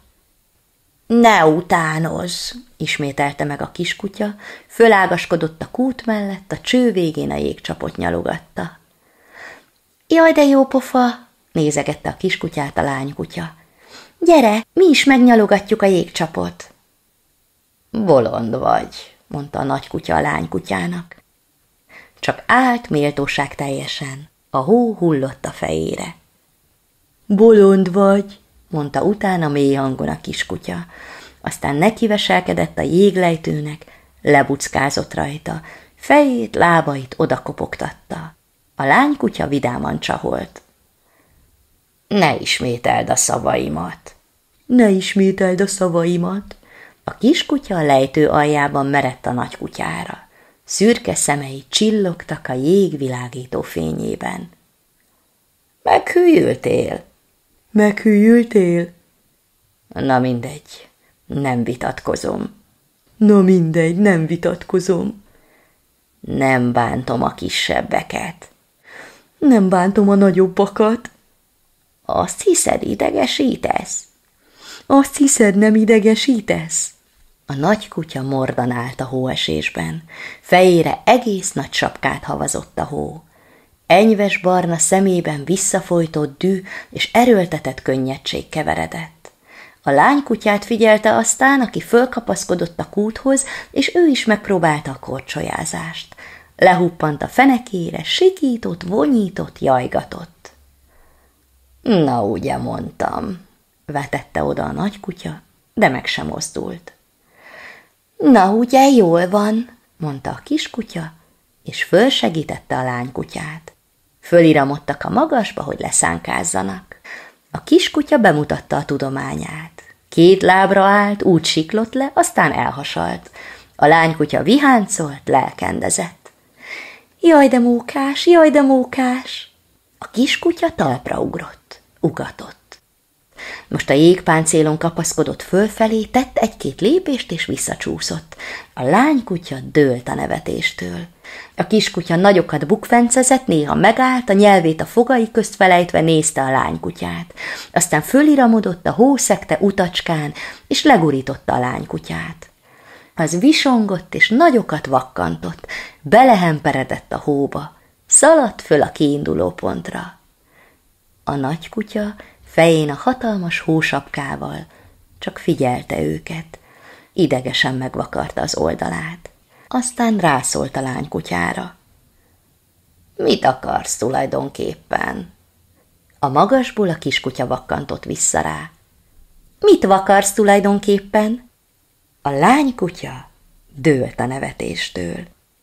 Ne utánozz, ismételte meg a kiskutya, fölágaskodott a kút mellett, a cső végén a jégcsapot nyalogatta. Jaj, de jó pofa, nézegette a kiskutyát a lánykutya. Gyere, mi is megnyalogatjuk a jégcsapot. Bolond vagy, mondta a nagykutya a lánykutyának. Csak állt méltóság teljesen, a hó hullott a fejére. Bolond vagy, mondta utána mély hangon a kiskutya, aztán nekiveselkedett a jéglejtőnek, lebuckázott rajta, fejét, lábait odakopogtatta. A lánykutya vidáman csaholt. Ne ismételd a szavaimat. Ne ismételd a szavaimat. A kiskutya a lejtő aljában merett a nagykutyára. Szürke szemei csillogtak a jégvilágító fényében. Meghűltél? Meghűltél? Na mindegy, nem vitatkozom. Na mindegy, nem vitatkozom. Nem bántom a kisebbeket. Nem bántom a nagyobbakat. Azt hiszed, idegesítesz? Azt hiszed, nem idegesítesz? A nagy kutya mordan állt a hóesésben, fejére egész nagy sapkát havazott a hó. Enyves barna szemében visszafolytott dű és erőltetett könnyedség keveredett. A lánykutyát figyelte aztán, aki fölkapaszkodott a kúthoz, és ő is megpróbálta a korcsolyázást. Lehuppant a fenekére, sikított, vonyított, jajgatott. Na, ugye mondtam, vetette oda a nagy kutya, de meg sem mozdult. Na, ugye jól van, mondta a kiskutya, és fölsegítette a lánykutyát. Föliramodtak a magasba, hogy leszánkázzanak. A kiskutya bemutatta a tudományát. 2 lábra állt, úgy siklott le, aztán elhasalt. A lánykutya viháncolt, lelkendezett. Jaj, de mókás, jaj, de mókás! A kiskutya talpra ugrott, ugatott. Most a jégpáncélon kapaszkodott fölfelé, tett 1-2 lépést, és visszacsúszott. A lánykutya dőlt a nevetéstől. A kiskutya nagyokat bukfencezett, néha megállt, a nyelvét a fogai közt felejtve nézte a lánykutyát. Aztán föliramodott a hószekte utacskán, és legurította a lánykutyát. Az visongott, és nagyokat vakkantott, belehemperedett a hóba, szaladt föl a kiinduló pontra. A nagy kutya fején a hatalmas hósapkával csak figyelte őket, idegesen megvakarta az oldalát. Aztán rászólt a lánykutyára. Mit akarsz tulajdonképpen? A magasból a kiskutya vakkantott vissza rá. Mit vakarsz tulajdonképpen? A lánykutya dőlt a nevetéstől.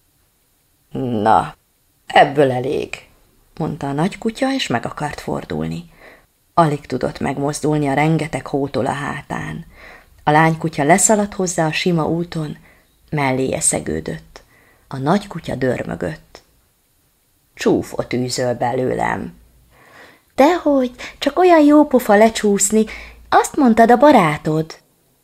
Na, ebből elég, mondta a nagy kutya, és meg akart fordulni. Alig tudott megmozdulni a rengeteg hótól a hátán. A lánykutya leszaladt hozzá a sima úton, melléje szegődött. A nagy kutya dörmögött. Csúfot űzöl belőlem. Dehogy, csak olyan jó pofa lecsúszni, azt mondtad a barátod.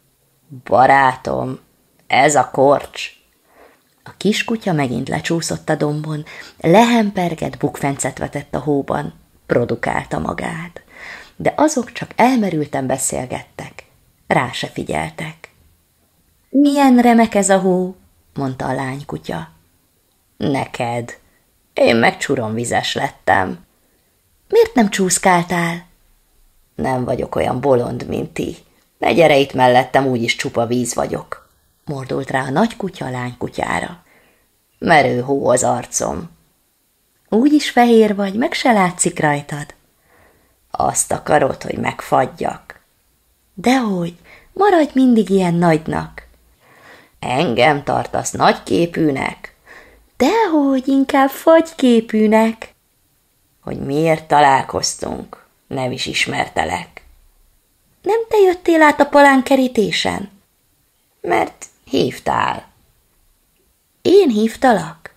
Barátom, ez a korcs. A kiskutya megint lecsúszott a dombon, lehempergett, bukfencet vetett a hóban, produkálta magát. De azok csak elmerülten beszélgettek, rá se figyeltek. Milyen remek ez a hó, mondta a lánykutya. Neked, én meg csuromvizes lettem. Miért nem csúszkáltál? Nem vagyok olyan bolond, mint ti. Ne gyere itt mellettem, úgyis csupa víz vagyok, mordult rá a nagy kutya a lánykutyára. Merő hó az arcom. Úgyis fehér vagy, meg se látszik rajtad. Azt akarod, hogy megfagyjak? Dehogy, maradj mindig ilyen nagynak. Engem tartasz nagyképűnek? Dehogy, inkább fagyképűnek. Hogy miért találkoztunk, nem is ismertelek. Nem te jöttél át a palánkerítésen? Mert hívtál. Én hívtalak?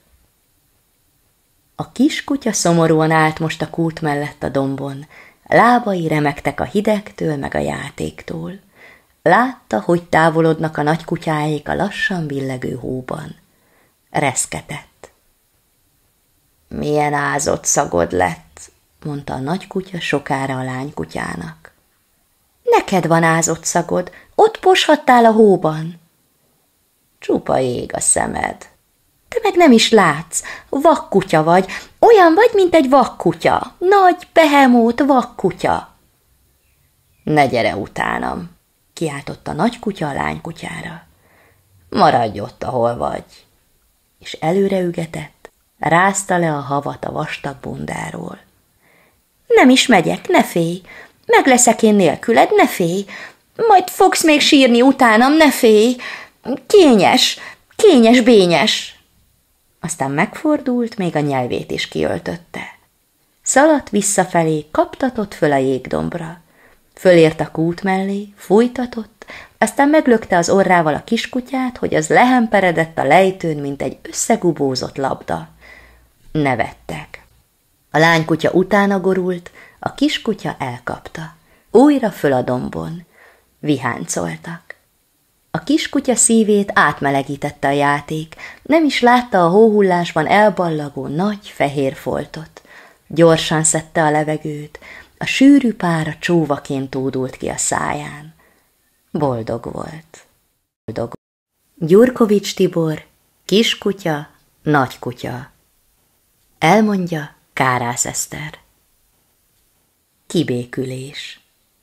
A kiskutya szomorúan állt most a kút mellett a dombon, lábai remegtek a hidegtől meg a játéktól. Látta, hogy távolodnak a nagy kutyáék a lassan billegő hóban. Reszketett. Milyen ázott szagod lett, mondta a nagy kutya sokára a lánykutyának. Neked van ázott szagod, ott poshattál a hóban. Csupa ég a szemed. Te meg nem is látsz, vakkutya vagy, olyan vagy, mint egy vakkutya, nagy, behemót vakkutya. Ne gyere utánam, kiáltotta a nagy kutya a lánykutyára. Maradj ott, ahol vagy. És előre ügetett, rázta le a havat a vastag bundáról. Nem is megyek, ne félj, meg leszek én nélküled, ne félj, majd fogsz még sírni utánam, ne félj, kényes, kényes, bényes. Aztán megfordult, még a nyelvét is kiöltötte. Szaladt visszafelé, kaptatott föl a jégdombra. Fölért a kút mellé, fújtatott, aztán meglökte az orrával a kiskutyát, hogy az lehemperedett a lejtőn, mint egy összegubózott labda. Nevettek. A lánykutya utána gorult, a kiskutya elkapta. Újra föl a dombon. Viháncoltak. A kiskutya szívét átmelegítette a játék, nem is látta a hóhullásban elballagó nagy fehér foltot. Gyorsan szedte a levegőt, a sűrű pára csóvaként tódult ki a száján. Boldog volt. Gyurkovics Tibor, Kiskutya, Nagykutya. Elmondja Kárász Eszter. Kibékülés.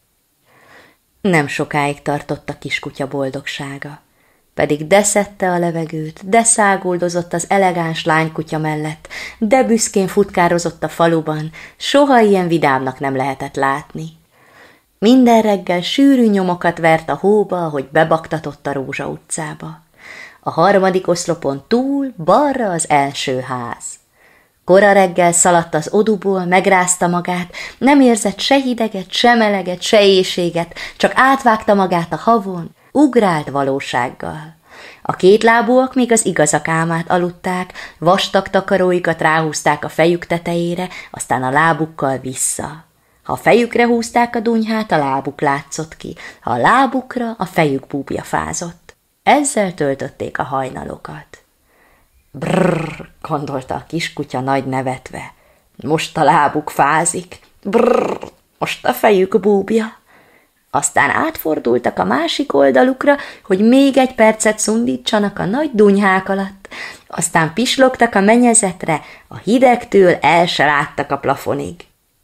Nem sokáig tartott a kiskutya boldogsága, pedig de szedte a levegőt, de száguldozott az elegáns lánykutya mellett, de büszkén futkározott a faluban, soha ilyen vidámnak nem lehetett látni. Minden reggel sűrű nyomokat vert a hóba, ahogy bebaktatott a Rózsa utcába. A 3. oszlopon túl, balra az első ház. Kora reggel szaladt az oduból, megrázta magát, nem érzett se hideget, se meleget, se éhséget, csak átvágta magát a havon, ugrált valósággal. A kétlábúak még az igazak álmát aludták, vastag takaróikat ráhúzták a fejük tetejére, aztán a lábukkal vissza. Ha a fejükre húzták a dunyhát, a lábuk látszott ki, ha a lábukra, a fejük búbja fázott. Ezzel töltötték a hajnalokat. Brrr, gondolta a kiskutya nagy nevetve. Most a lábuk fázik, brrr, most a fejük búbja. Aztán átfordultak a másik oldalukra, hogy még egy percet szundítsanak a nagy dunyhák alatt, aztán pislogtak a mennyezetre, a hidegtől el se láttak a plafonig.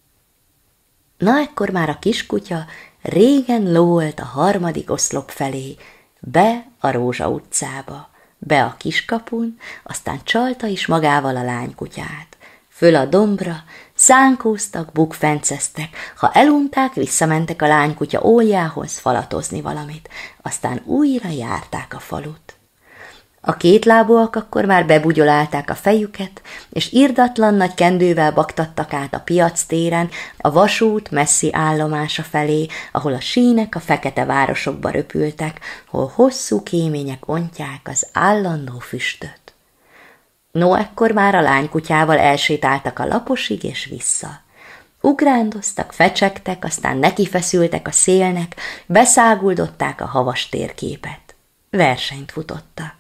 Na ekkor már a kiskutya régen loholt a 3. oszlop felé, be a Rózsa utcába, be a kiskapun, aztán csalta is magával a lánykutyát. Föl a dombra, szánkóztak, bukfenceztek, ha elunták, visszamentek a lánykutya óljához falatozni valamit, aztán újra járták a falut. A kétlábúak akkor már bebugyolálták a fejüket, és irdatlan nagy kendővel baktattak át a piac téren, a vasút messzi állomása felé, ahol a sínek a fekete városokba röpültek, hol hosszú kémények ontják az állandó füstöt. No, ekkor már a lánykutyával elsétáltak a Laposig és vissza. Ugrándoztak, fecsegtek, aztán nekifeszültek a szélnek, beszáguldották a havas térképet. Versenyt futottak.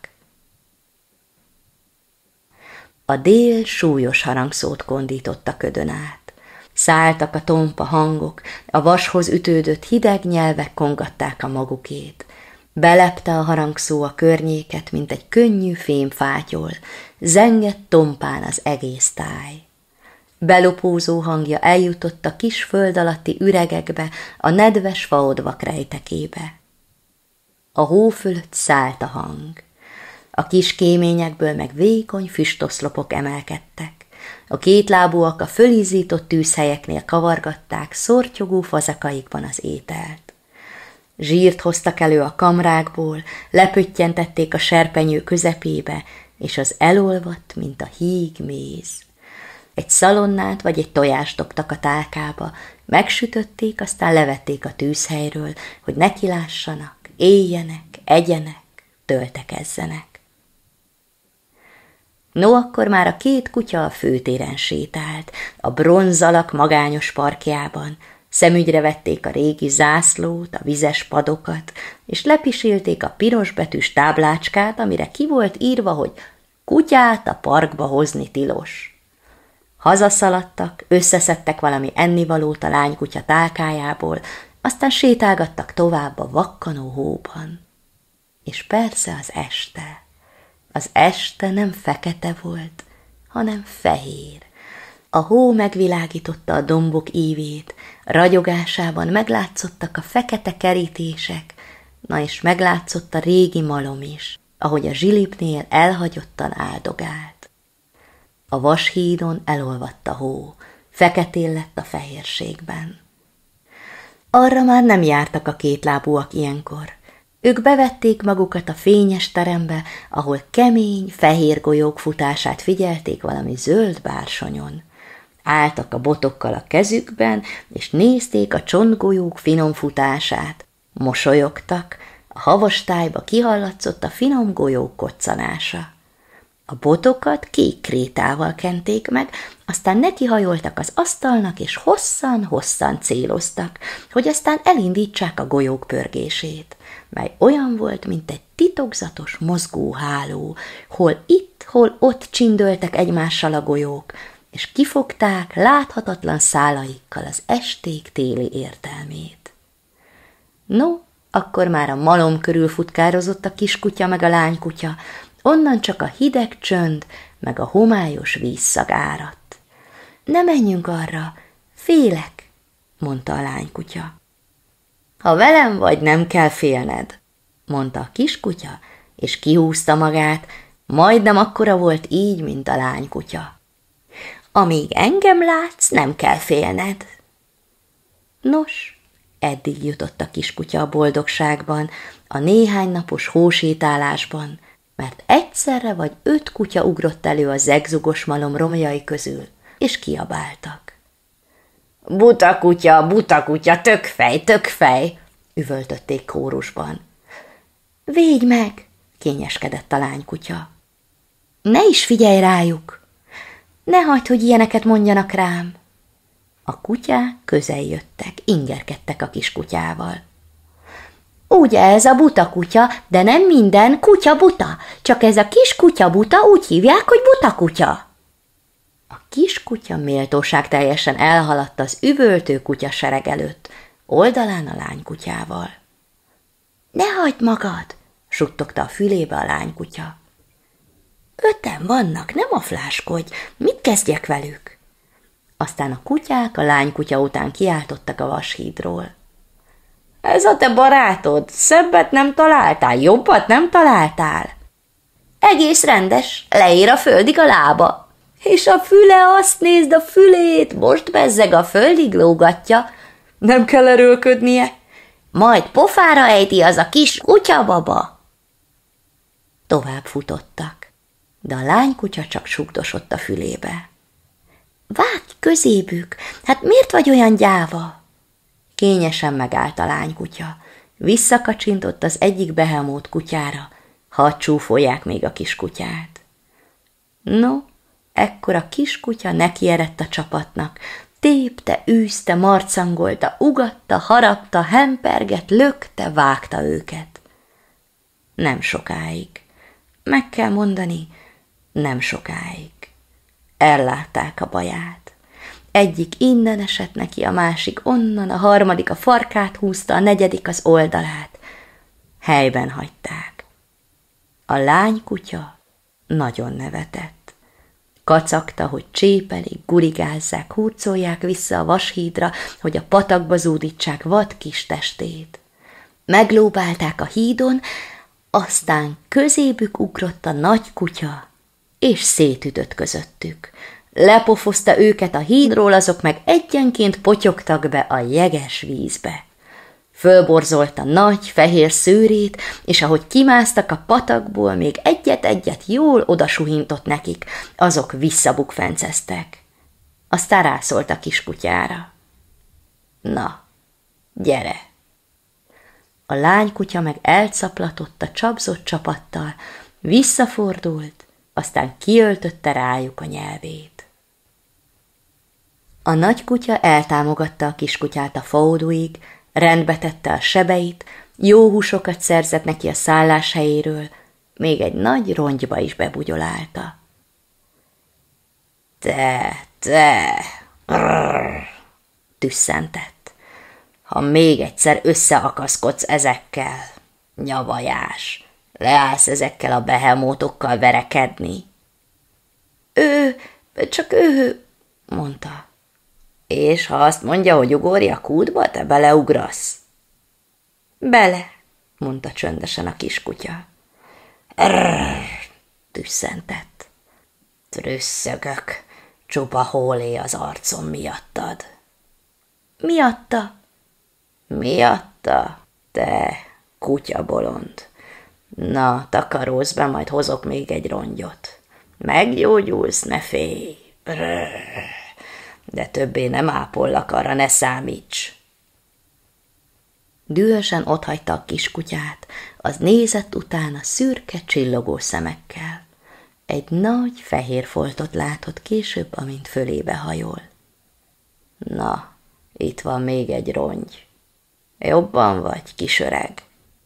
A dél súlyos harangszót kondított a ködön át. Szálltak a tompa hangok, a vashoz ütődött hideg nyelvek kongatták a magukét. Belepte a harangszó a környéket, mint egy könnyű fémfátyol, zengett tompán az egész táj. Belopózó hangja eljutott a kis föld alatti üregekbe, a nedves faodvak rejtekébe. A hó fölött szállt a hang. A kis kéményekből meg vékony füstoszlopok emelkedtek. A kétlábúak a fölízított tűzhelyeknél kavargatták szortyogó fazakaikban az ételt. Zsírt hoztak elő a kamrákból, lepöttyentették a serpenyő közepébe, és az elolvadt, mint a híg méz. Egy szalonnát vagy egy tojást dobtak a tálkába, megsütötték, aztán levették a tűzhelyről, hogy nekilássanak, éljenek, egyenek, töltekezzenek. No, akkor már a 2 kutya a főtéren sétált, a bronzalak magányos parkjában, szemügyre vették a régi zászlót, a vizes padokat, és lepisilték a pirosbetűs táblácskát, amire ki volt írva, hogy kutyát a parkba hozni tilos. Hazaszaladtak, összeszedtek valami ennivalót a lánykutya tálkájából, aztán sétálgattak tovább a vakkanó hóban. És persze az este. Az este nem fekete volt, hanem fehér. A hó megvilágította a dombok ívét, ragyogásában meglátszottak a fekete kerítések, na és meglátszott a régi malom is, ahogy a zsilipnél elhagyottan áldogált. A vashídon elolvadt a hó, feketén lett a fehérségben. Arra már nem jártak a kétlábúak ilyenkor. Ők bevették magukat a fényes terembe, ahol kemény, fehér golyók futását figyelték valami zöld bársonyon. Álltak a botokkal a kezükben, és nézték a csontgolyók finom futását. Mosolyogtak, a havas tájba kihallatszott a finom golyók koccanása. A botokat kék krétával kenték meg, aztán nekihajoltak az asztalnak, és hosszan-hosszan céloztak, hogy aztán elindítsák a golyók pörgését, mely olyan volt, mint egy titokzatos mozgóháló, hol itt, hol ott csindöltek egymással a golyók, és kifogták láthatatlan szálaikkal az esték téli értelmét. No, Akkor már a malom körül futkározott a kiskutya meg a lánykutya, onnan csak a hideg csönd meg a homályos vízszag áradt. Ne menjünk arra, félek, mondta a lánykutya. Ha velem vagy, nem kell félned, mondta a kiskutya, és kihúzta magát, majdnem akkora volt így, mint a lánykutya. Amíg engem látsz, nem kell félned. Nos, eddig jutott a kiskutya a boldogságban, a néhány napos hósétálásban, mert egyszerre vagy 5 kutya ugrott elő a zegzugos malom romjai közül, és kiabáltak. Buta kutya, tökfej, üvöltötték kórusban. Védj meg, kényeskedett a lánykutya. Ne is figyelj rájuk, ne hagyd, hogy ilyeneket mondjanak rám. A kutyák közel jöttek, ingerkedtek a kiskutyával. Ugye ez a buta kutya, de nem minden kutya buta, csak ez a kis kutya buta, úgy hívják, hogy buta kutya. A kiskutya méltóságteljesen elhaladt az üvöltő kutyasereg előtt, oldalán a lánykutyával. Ne hagyd magad, suttogta a fülébe a lánykutya. 5-en vannak, nem afláskodj, mit kezdjek velük? Aztán a kutyák a lánykutya után kiáltottak a vashídról. Ez a te barátod, szebbet nem találtál, jobbat nem találtál? Egész rendes, leér a földig a lába. És a füle, azt nézd a fülét, most bezzeg a földig lógatja. Nem kell erőlködnie, majd pofára ejti az a kis kutyababa. Tovább futottak, de a lánykutya csak sugdosott a fülébe. Vágj közébük, hát miért vagy olyan gyáva? Kényesen megállt a lánykutya, visszakacsintott az egyik behemót kutyára, hadd csúfolják még a kiskutyát. No, ekkor a kiskutya nekierett a csapatnak, tépte, űzte, marcangolta, ugatta, harapta, hemperget, lökte, vágta őket. Nem sokáig, meg kell mondani, nem sokáig. Ellátták a baját. Egyik innen esett neki, a másik onnan, a harmadik a farkát húzta, a negyedik az oldalát. Helyben hagyták. A lánykutya nagyon nevetett. Kacagta, hogy csépelik, gurigázzák, hurcolják vissza a vashídra, hogy a patakba zúdítsák vad kis testét. Meglóbálták a hídon, aztán közébük ugrott a nagy kutya, és szétütött közöttük. Lepofozta őket a hídról, azok meg egyenként potyogtak be a jeges vízbe. Fölborzolta nagy, fehér szőrét, és ahogy kimásztak a patakból, még egyet-egyet jól odasuhintott nekik, azok visszabukfenceztek. Aztán rászólt a kiskutyára. Na, gyere! A lánykutya meg elcaplatott a csapzott csapattal, visszafordult, aztán kiöltötte rájuk a nyelvét. A nagy kutya eltámogatta a kiskutyát a faoduig, rendbe tette a sebeit, jó húsokat szerzett neki a szálláshelyéről, még egy nagy rongyba is bebugyolálta. Te, rrr, tüsszentett. Ha még egyszer összeakaszkodsz ezekkel, nyavajás, leállsz ezekkel a behemótokkal verekedni? Csak ő, mondta. És ha azt mondja, hogy ugorj a kútba, te beleugrasz? Bele, mondta csöndesen a kiskutya. Rrrr, tüsszentett. Trüsszögök, csupa hólé az arcom miattad. Miatta? Miatta, te kutyabolond. Na, takarózz be, majd hozok még egy rongyot. Meggyógyulsz, ne félj. Brrr. De többé nem ápollak, arra ne számíts. Dühösen otthagyta a kiskutyát, az nézett utána szürke, csillogó szemekkel. Egy nagy, fehér foltot látott később, amint fölébe hajol. Na, itt van még egy rongy. Jobban vagy, kisöreg?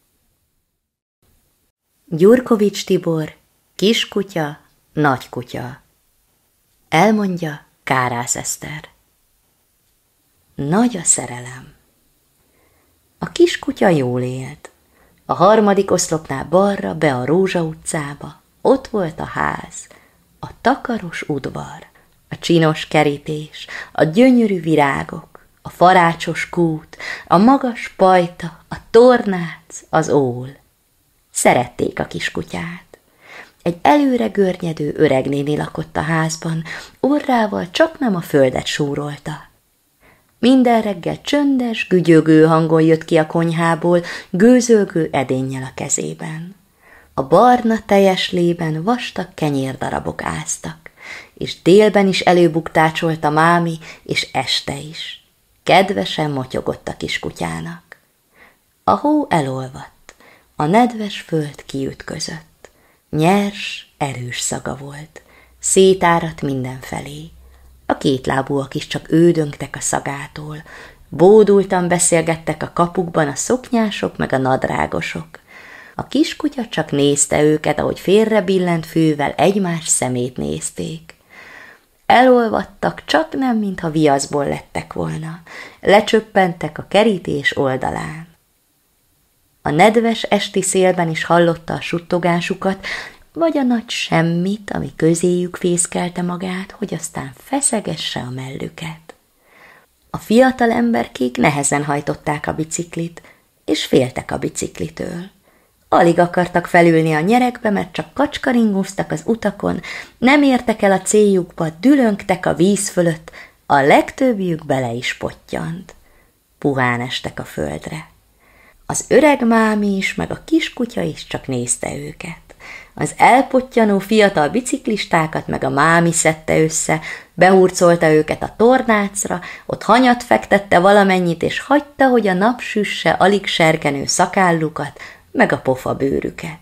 Gyurkovics Tibor, Kiskutya, Nagykutya. Elmondja Kárász Eszter. Nagy a szerelem. A kiskutya jól élt. A harmadik oszlopnál balra, be a Rózsa utcába, ott volt a ház, a takaros udvar, a csinos kerítés, a gyönyörű virágok, a farácsos kút, a magas pajta, a tornác, az ól. Szerették a kiskutyát. Egy előre görnyedő öregnéni lakott a házban, orrával csak nem a földet súrolta. Minden reggel csöndes, gügyögő hangon jött ki a konyhából, gőzölgő edénnyel a kezében. A barna tejeslében vastag kenyérdarabok áztak, és délben is előbuktácsolt a mámi, és este is. Kedvesen motyogott a kiskutyának. A hó elolvadt, a nedves föld kiütközött. Nyers, erős szaga volt, szétáradt mindenfelé. A kétlábúak is csak ődöngtek a szagától, bódultan beszélgettek a kapukban a szoknyások meg a nadrágosok. A kiskutya csak nézte őket, ahogy félrebillent fővel egymás szemét nézték. Elolvadtak, csak nem, mintha viaszból lettek volna, lecsöppentek a kerítés oldalán. A nedves esti szélben is hallotta a suttogásukat, vagy a nagy semmit, ami közéjük fészkelte magát, hogy aztán feszegesse a mellüket. A fiatal emberkék nehezen hajtották a biciklit, és féltek a biciklitől. Alig akartak felülni a nyerekbe, mert csak kacskaringóztak az utakon, nem értek el a céljukba, dülöngtek a víz fölött, a legtöbbjük bele is pottyant. Puhán estek a földre. Az öreg mámi is, meg a kiskutya is csak nézte őket. Az elpottyanó fiatal biciklistákat meg a mámi szedte össze, behurcolta őket a tornácra, ott hanyat fektette valamennyit, és hagyta, hogy a nap süsse alig serkenő szakállukat, meg a pofabőrüket.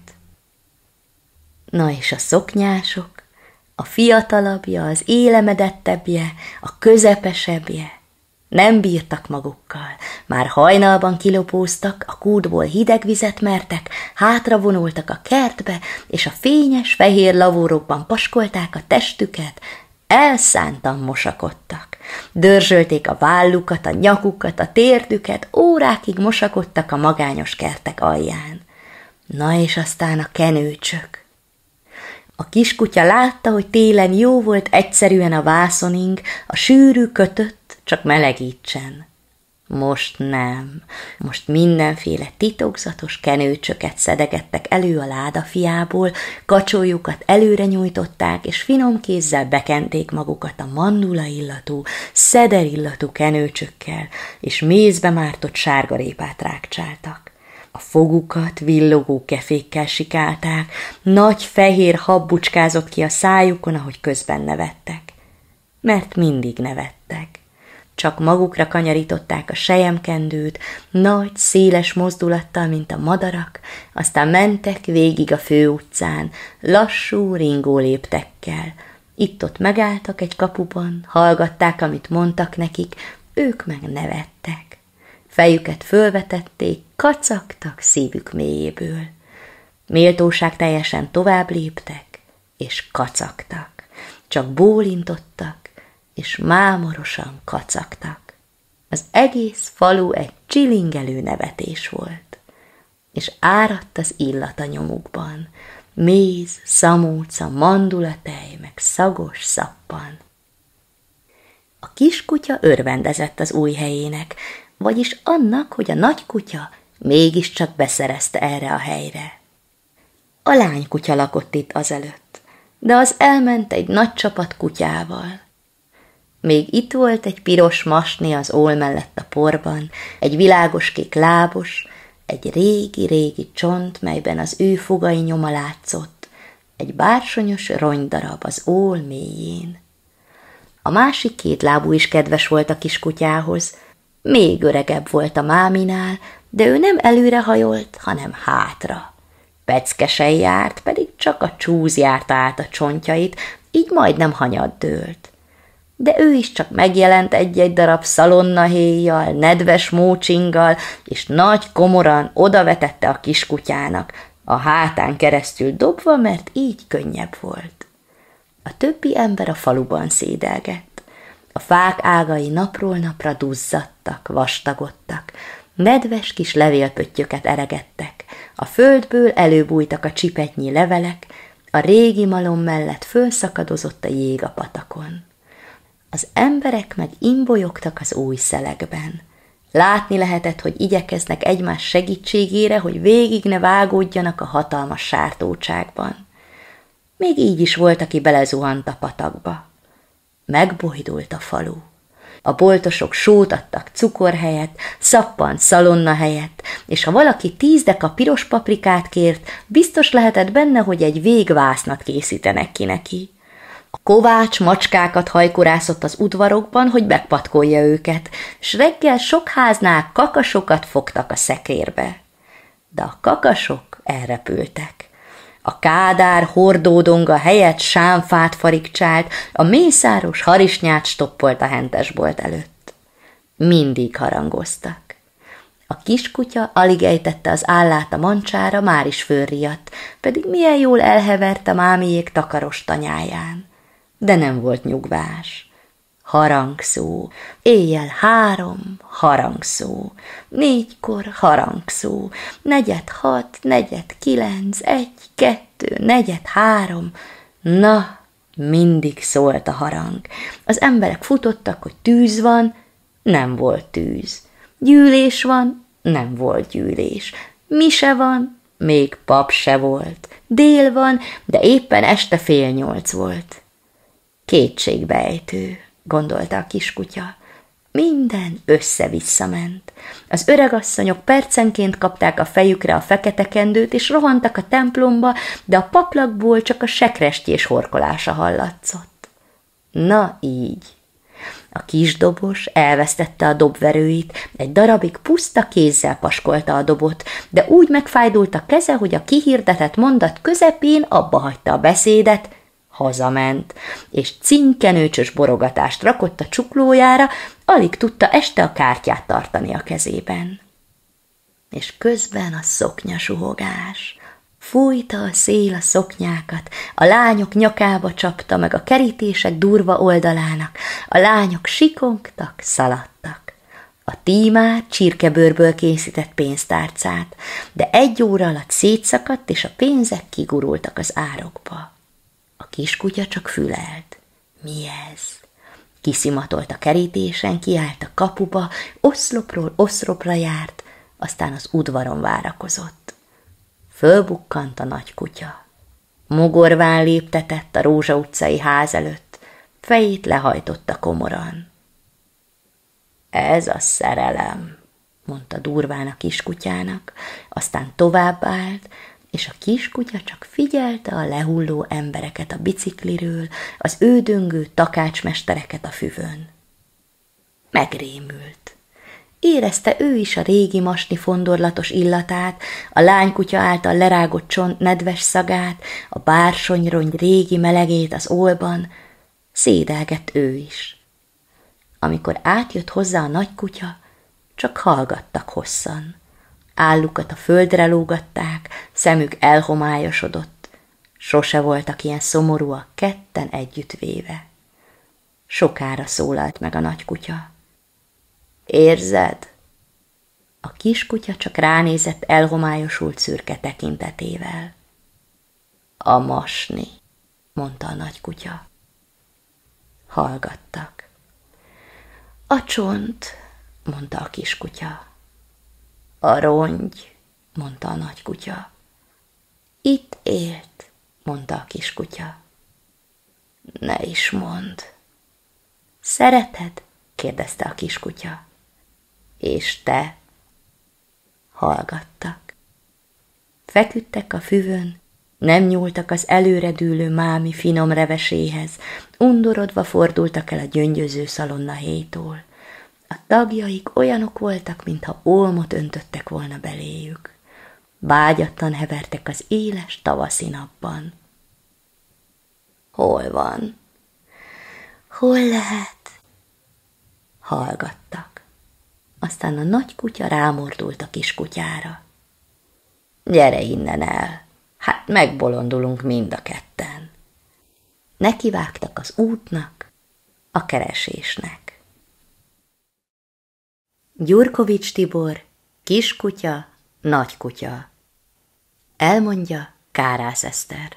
Na és a szoknyások, a fiatalabbja, az élemedettebbje, a közepesebbje, nem bírtak magukkal, már hajnalban kilopóztak, a kútból hideg vizet mertek, hátra vonultak a kertbe, és a fényes, fehér lavórokban paskolták a testüket, elszántan mosakodtak. Dörzsölték a vállukat, a nyakukat, a térdüket, órákig mosakodtak a magányos kertek alján. Na és aztán a kenőcsök. A kiskutya látta, hogy télen jó volt egyszerűen a vászoning, a sűrű kötött, csak melegítsen. Most nem. Most mindenféle titokzatos kenőcsöket szedegettek elő a ládafiából, kacsójukat előre nyújtották, és finom kézzel bekenték magukat a mandula illatú, szeder illatú kenőcsökkel, és mézbe mártott sárgarépát rákcsáltak. A fogukat villogó kefékkel sikálták, nagy fehér hab bucskázott ki a szájukon, ahogy közben nevettek. Mert mindig nevettek. Csak magukra kanyarították a selyemkendőt, nagy, széles mozdulattal, mint a madarak, aztán mentek végig a főutcán, lassú, ringó léptekkel. Itt-ott megálltak egy kapuban, hallgatták, amit mondtak nekik, ők meg nevettek. Fejüket fölvetették, kacagtak szívük mélyéből. Méltóság teljesen tovább léptek, és kacagtak. Csak bólintottak, és mámorosan kacagtak. Az egész falu egy csilingelő nevetés volt, és áradt az illat a nyomukban. Méz, szamóca, mandulatej, meg szagos szappan. A kiskutya örvendezett az új helyének, vagyis annak, hogy a nagy kutya mégiscsak beszerezte erre a helyre. A lánykutya lakott itt azelőtt, de az elment egy nagy csapat kutyával. Még itt volt egy piros masné az ól mellett a porban, egy világoskék lábos, egy régi-régi csont, melyben az ő fogai nyoma látszott, egy bársonyos rongydarab az ól mélyén. A másik két lábú is kedves volt a kiskutyához, még öregebb volt a máminál, de ő nem előre hajolt, hanem hátra. Peckesen járt, pedig csak a csúz járta át a csontjait, így majdnem hanyat dőlt. De ő is csak megjelent egy-egy darab szalonnahéjjal, nedves mócsinggal, és nagy komoran odavetette a kiskutyának, a hátán keresztül dobva, mert így könnyebb volt. A többi ember a faluban szédelgett. A fák ágai napról napra duzzadtak, vastagodtak, Nedves kis levélpöttyöket eregettek, a földből előbújtak a csipetnyi levelek, a régi malom mellett fölszakadozott a jég a patakon. Az emberek meg imbolyogtak az új szelekben. Látni lehetett, hogy igyekeznek egymás segítségére, hogy végig ne vágódjanak a hatalmas sártócsákban. Még így is volt, aki belezuhant a patakba. Megbojdult a falu. A boltosok sót adtak cukor helyett, szappant szalonna helyett, és ha valaki 10 deka piros paprikát kért, biztos lehetett benne, hogy egy végvásznat készítenek ki neki. A kovács macskákat hajkorászott az udvarokban, hogy megpatkolja őket, s reggel sok háznál kakasokat fogtak a szekérbe. De a kakasok elrepültek. A kádár hordódonga helyett sámfát farigcsált, a mészáros harisnyát stoppolt a hentesbolt előtt. Mindig harangoztak. A kiskutya alig ejtette az állát a mancsára, már is fölriadt, pedig milyen jól elhevert a mámiék takaros tanyáján. De nem volt nyugvás. Harangszó, éjjel 3, harangszó, 4-kor harangszó, 4-6, 4-9, 1, 2, 4-3. Na, mindig szólt a harang. Az emberek futottak, hogy tűz van, nem volt tűz. Gyűlés van, nem volt gyűlés. Mise van, még pap se volt. Dél van, de éppen este 7:30 volt. Kétségbeejtő, gondolta a kiskutya. Minden össze-vissza ment. Az öregasszonyok percenként kapták a fejükre a fekete kendőt, és rohantak a templomba, de a paplakból csak a sekrestyés horkolása hallatszott. Na így. A kisdobos elvesztette a dobverőit, egy darabig puszta kézzel paskolta a dobot, de úgy megfájdult a keze, hogy a kihirdetett mondat közepén abba hagyta a beszédet, hazament, és cinkenőcsös borogatást rakott a csuklójára, alig tudta este a kártyát tartani a kezében. És közben a szoknyasuhogás. Fújta a szél a szoknyákat, a lányok nyakába csapta meg a kerítések durva oldalának, a lányok sikongtak, szaladtak. A tímár csirkebőrből készített pénztárcát, de 1 óra alatt szétszakadt, és a pénzek kigurultak az árokba. A kiskutya csak fülelt. Mi ez? Kiszimatolt a kerítésen, kiállt a kapuba, oszlopról oszlopra járt, aztán az udvaron várakozott. Fölbukkant a nagy kutya. Mogorván léptetett a Rózsa utcai ház előtt, fejét lehajtotta komoran. Ez a szerelem, mondta durván a kiskutyának, aztán tovább állt, és a kiskutya csak figyelte a lehulló embereket a bicikliről, az ődöngő takácsmestereket a füvön. Megrémült. Érezte ő is a régi masni fondorlatos illatát, a lánykutya által lerágott csont nedves szagát, a bársonyrongy régi melegét az ólban, szédelgett ő is. Amikor átjött hozzá a nagykutya, csak hallgattak hosszan. Állukat a földre lógatták, szemük elhomályosodott. Sose voltak ilyen szomorúak ketten együttvéve. Sokára szólalt meg a nagykutya. Érzed? A kiskutya csak ránézett elhomályosult szürke tekintetével. A masni, mondta a nagykutya. Hallgattak. A csont, mondta a kiskutya. A rongy, mondta a nagykutya. Itt élt, mondta a kiskutya. Ne is mondd. Szereted? kérdezte a kiskutya. És te? Hallgattak. Feküdtek a füvön, nem nyúltak az előredűlő mámi finom reveséhez, undorodva fordultak el a gyöngyöző szalonna héjtól. A tagjaik olyanok voltak, mintha ólmot öntöttek volna beléjük. Vágyattan hevertek az éles tavaszi napban. Hol van? Hol lehet? Hallgattak. Aztán a nagy kutya rámordult a kis kutyára. Gyere innen el, hát megbolondulunk mind a ketten. Nekivágtak az útnak, a keresésnek. Gyurkovics Tibor Kiskutya, nagykutya. Elmondja Kárász Eszter.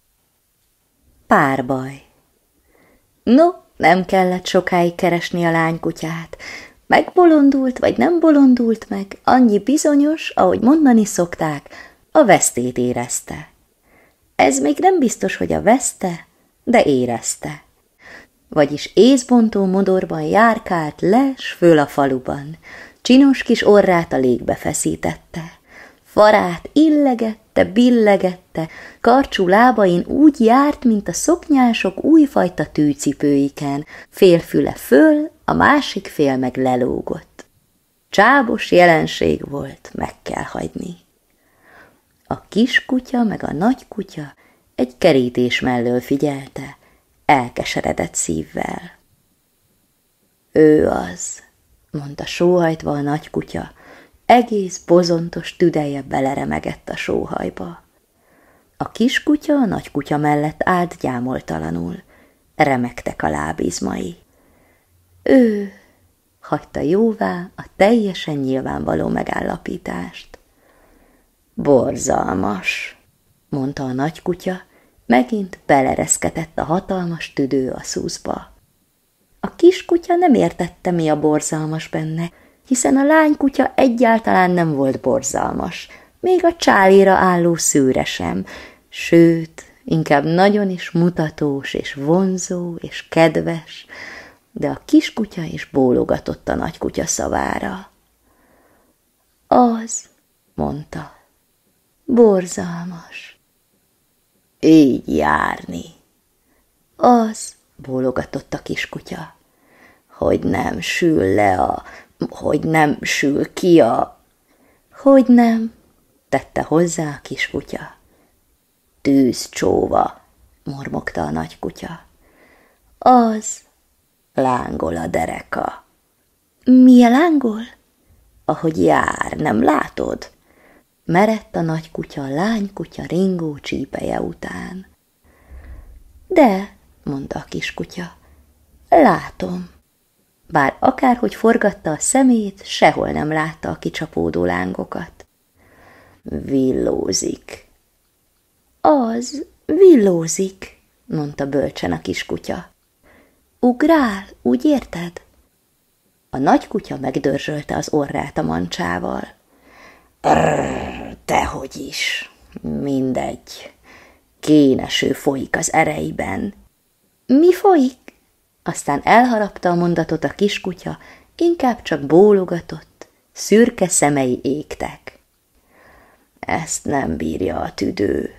Párbaj. No, nem kellett sokáig keresni a lánykutyát. Megbolondult, vagy nem bolondult meg, annyi bizonyos, ahogy mondani szokták, a vesztét érezte. Ez még nem biztos, hogy a veszte, de érezte. Vagyis észbontó modorban járkált le s föl a faluban, csinos kis orrát a légbe feszítette. Farát illegette, billegette, karcsú lábain úgy járt, mint a szoknyások újfajta tűcipőiken, fél füle föl, a másik fél meg lelógott. Csábos jelenség volt, meg kell hagyni. A kiskutya meg a nagykutya egy kerítés mellől figyelte, elkeseredett szívvel. Ő az, mondta sóhajtva a nagykutya, egész bozontos tüdeje beleremegett a sóhajba. A kiskutya a nagykutya mellett állt gyámoltalanul, remegtek a lábizmai. Ő hagyta jóvá a teljesen nyilvánvaló megállapítást. Borzalmas, mondta a nagykutya, megint belereszketett a hatalmas tüdő a szuszba. A kiskutya nem értette, mi a borzalmas benne, hiszen a lánykutya egyáltalán nem volt borzalmas, még a csálira álló szőre sem, sőt, inkább nagyon is mutatós és vonzó és kedves, de a kiskutya is bólogatott a nagykutya szavára. Az, mondta, borzalmas. Így járni. Az, bólogatott a kiskutya, hogy nem sül le hogy nem sül ki hogy nem, tette hozzá a kiskutya. Tűzcsóva, mormogta a nagykutya. Az, lángol a dereka. Mi a lángol? Ahogy jár, nem látod? Merett a nagykutya a lánykutya ringó csípeje után. De, mondta a kiskutya, látom. Bár akárhogy forgatta a szemét, sehol nem látta a kicsapódó lángokat. Villózik. Az, villózik, mondta bölcsen a kiskutya. Ugrál, úgy érted? A nagykutya megdörzsölte az orrát a mancsával. Dehogy is, mindegy. Kéneső folyik az ereiben. Mi folyik? Aztán elharapta a mondatot a kiskutya, inkább csak bólogatott, szürke szemei égtek. Ezt nem bírja a tüdő.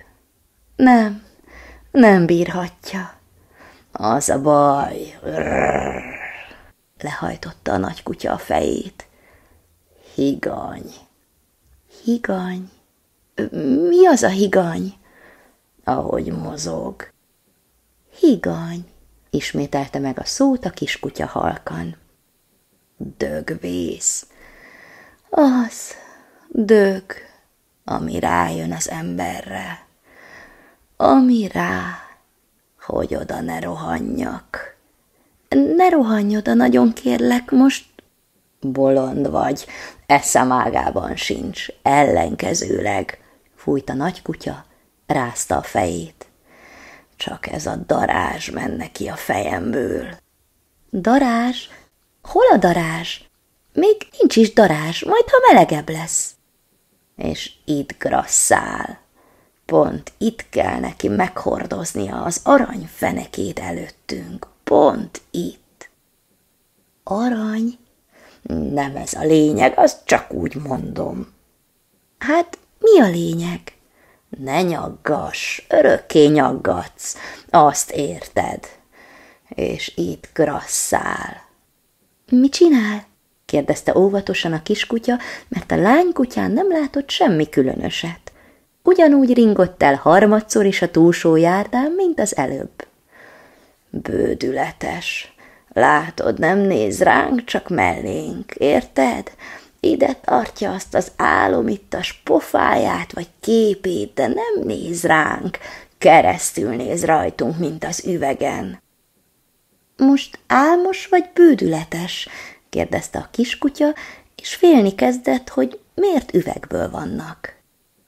Nem bírhatja. Az a baj. Lehajtotta a nagykutya a fejét. Higany. Higany? Mi az a higany? Ahogy mozog. Higany, ismételte meg a szót a kiskutya halkan. Dögvész. Az, dög, ami rájön az emberre. Ami rá, hogy oda ne rohanjak. Ne rohanj oda, nagyon kérlek, most... Bolond vagy, eszem ágában sincs, ellenkezőleg, fújt a nagykutya, rázta a fejét. Csak ez a darázs menne ki a fejemből. Darázs? Hol a darázs? Még nincs is darázs, majd ha melegebb lesz. És itt grasszál. Pont itt kell neki meghordoznia az arany fenekét előttünk. Pont itt. Arany? Nem ez a lényeg, azt csak úgy mondom. Hát, mi a lényeg? Ne nyaggass, örökké nyaggatsz, azt érted. És itt grasszál. Mi csinál? Kérdezte óvatosan a kiskutya, mert a lánykutyán nem látott semmi különöset. Ugyanúgy ringott el harmadszor is a túlsó járdán, mint az előbb. Bődületes. Látod, nem néz ránk, csak mellénk, érted? Ide tartja azt az álomittas pofáját vagy képét, de nem néz ránk, keresztül néz rajtunk, mint az üvegen. Most álmos vagy bődületes? Kérdezte a kiskutya, és félni kezdett, hogy miért üvegből vannak.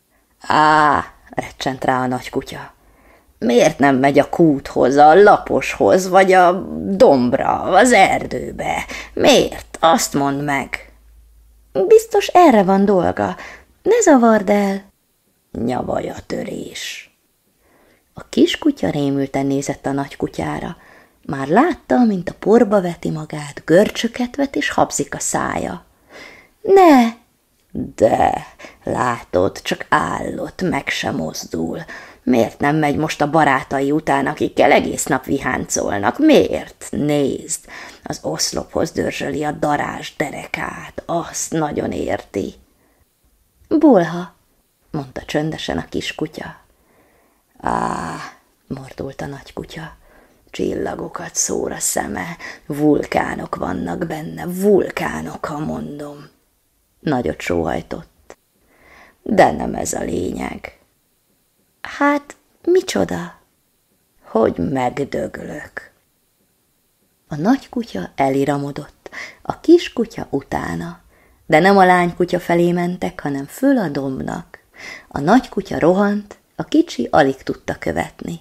Á, recsent rá a nagy kutya. Miért nem megy a kúthoz, a laposhoz, vagy a dombra, az erdőbe? Miért? Azt mondd meg. Biztos erre van dolga. Ne zavard el. Nyavajatörés. A kiskutya rémülten nézett a nagy kutyára. Már látta, mint a porba veti magát, görcsöket vet és habzik a szája. Ne! De, látod, csak állott, meg sem mozdul. Miért nem megy most a barátai után, akikkel egész nap viháncolnak? Miért? Nézd, az oszlophoz dörzsöli a darázs derekát, azt nagyon érti. Bolha, mondta csöndesen a kiskutya. Á, mordult a nagy kutya, csillagokat szór a szeme, vulkánok vannak benne, vulkánok, ha mondom. Nagyot sóhajtott. De nem ez a lényeg. Hát, micsoda? Hogy megdöglök. A nagy kutya eliramodott, a kis kutya utána, de nem a lánykutya felé mentek, hanem föl a dombnak. A nagy kutya rohant, a kicsi alig tudta követni.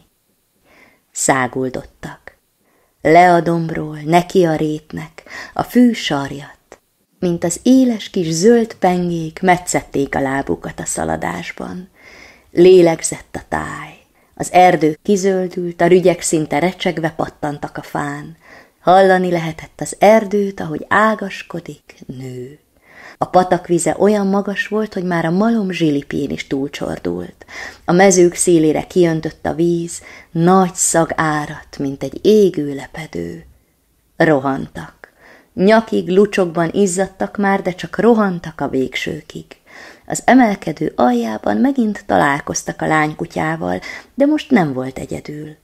Száguldottak. Le a dombról, neki a rétnek, a fű sarjat, mint az éles kis zöld pengék metszették a lábukat a szaladásban. Lélegzett a táj, az erdő kizöldült, a rügyek szinte recsegve pattantak a fán. Hallani lehetett az erdőt, ahogy ágaskodik, nő. A patak vize olyan magas volt, hogy már a malom zsilipjén is túlcsordult. A mezők szélére kiöntött a víz, nagy szag áradt, mint egy égő lepedő. Rohantak. Nyakig, lucsokban izzadtak már, de csak rohantak a végsőkig. Az emelkedő aljában megint találkoztak a lánykutyával, de most nem volt egyedül.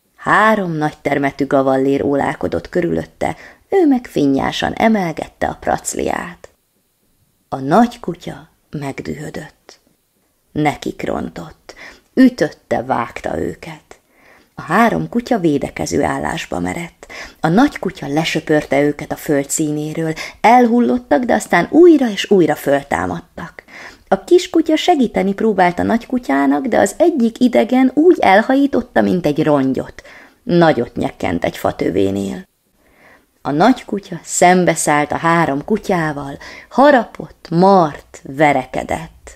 3 nagy termetű gavallér ólálkodott körülötte, ő meg finnyásan emelgette a pracliát. A nagy kutya megdühödött. Nekik rontott, ütötte, vágta őket. A 3 kutya védekező állásba merett. A nagy kutya lesöpörte őket a föld színéről, elhullottak, de aztán újra és újra föltámadtak. A kis kutya segíteni próbált a nagy kutyának, de az egyik idegen úgy elhajította, mint egy rongyot. Nagyot nyekkent egy fatövénél. A nagy kutya szembeszállt a 3 kutyával, harapott, mart, verekedett.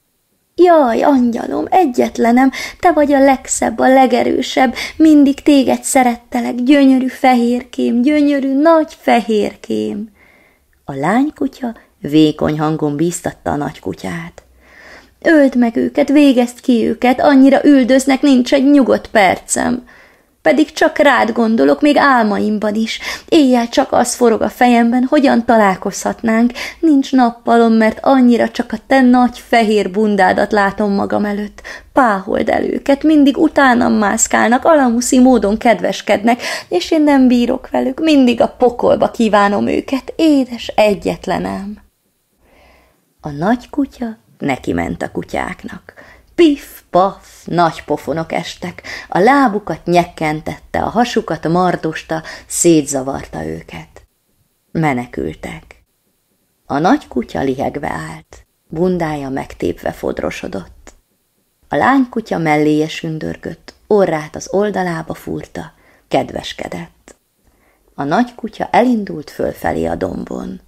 Jaj, angyalom, egyetlenem, te vagy a legszebb, a legerősebb, mindig téged szerettelek, gyönyörű fehérkém, gyönyörű nagy fehérkém. A lánykutya vékony hangon bíztatta a nagy kutyát. Öld meg őket, végezd ki őket, annyira üldöznek, nincs egy nyugodt percem. Pedig csak rád gondolok, még álmaimban is. Éjjel csak az forog a fejemben, hogyan találkozhatnánk. Nincs nappalom, mert annyira csak a te nagy fehér bundádat látom magam előtt. Páhold el őket, mindig utánam mászkálnak, alamuszi módon kedveskednek, és én nem bírok velük, mindig a pokolba kívánom őket, édes egyetlenem. A nagy kutya neki ment a kutyáknak. Piff, paff, nagy pofonok estek, a lábukat nyekkentette, a hasukat mardosta, szétzavarta őket. Menekültek. A nagy kutya lihegve állt, bundája megtépve fodrosodott. A lánykutya melléje sündörgött, orrát az oldalába fúrta, kedveskedett. A nagy kutya elindult fölfelé a dombon.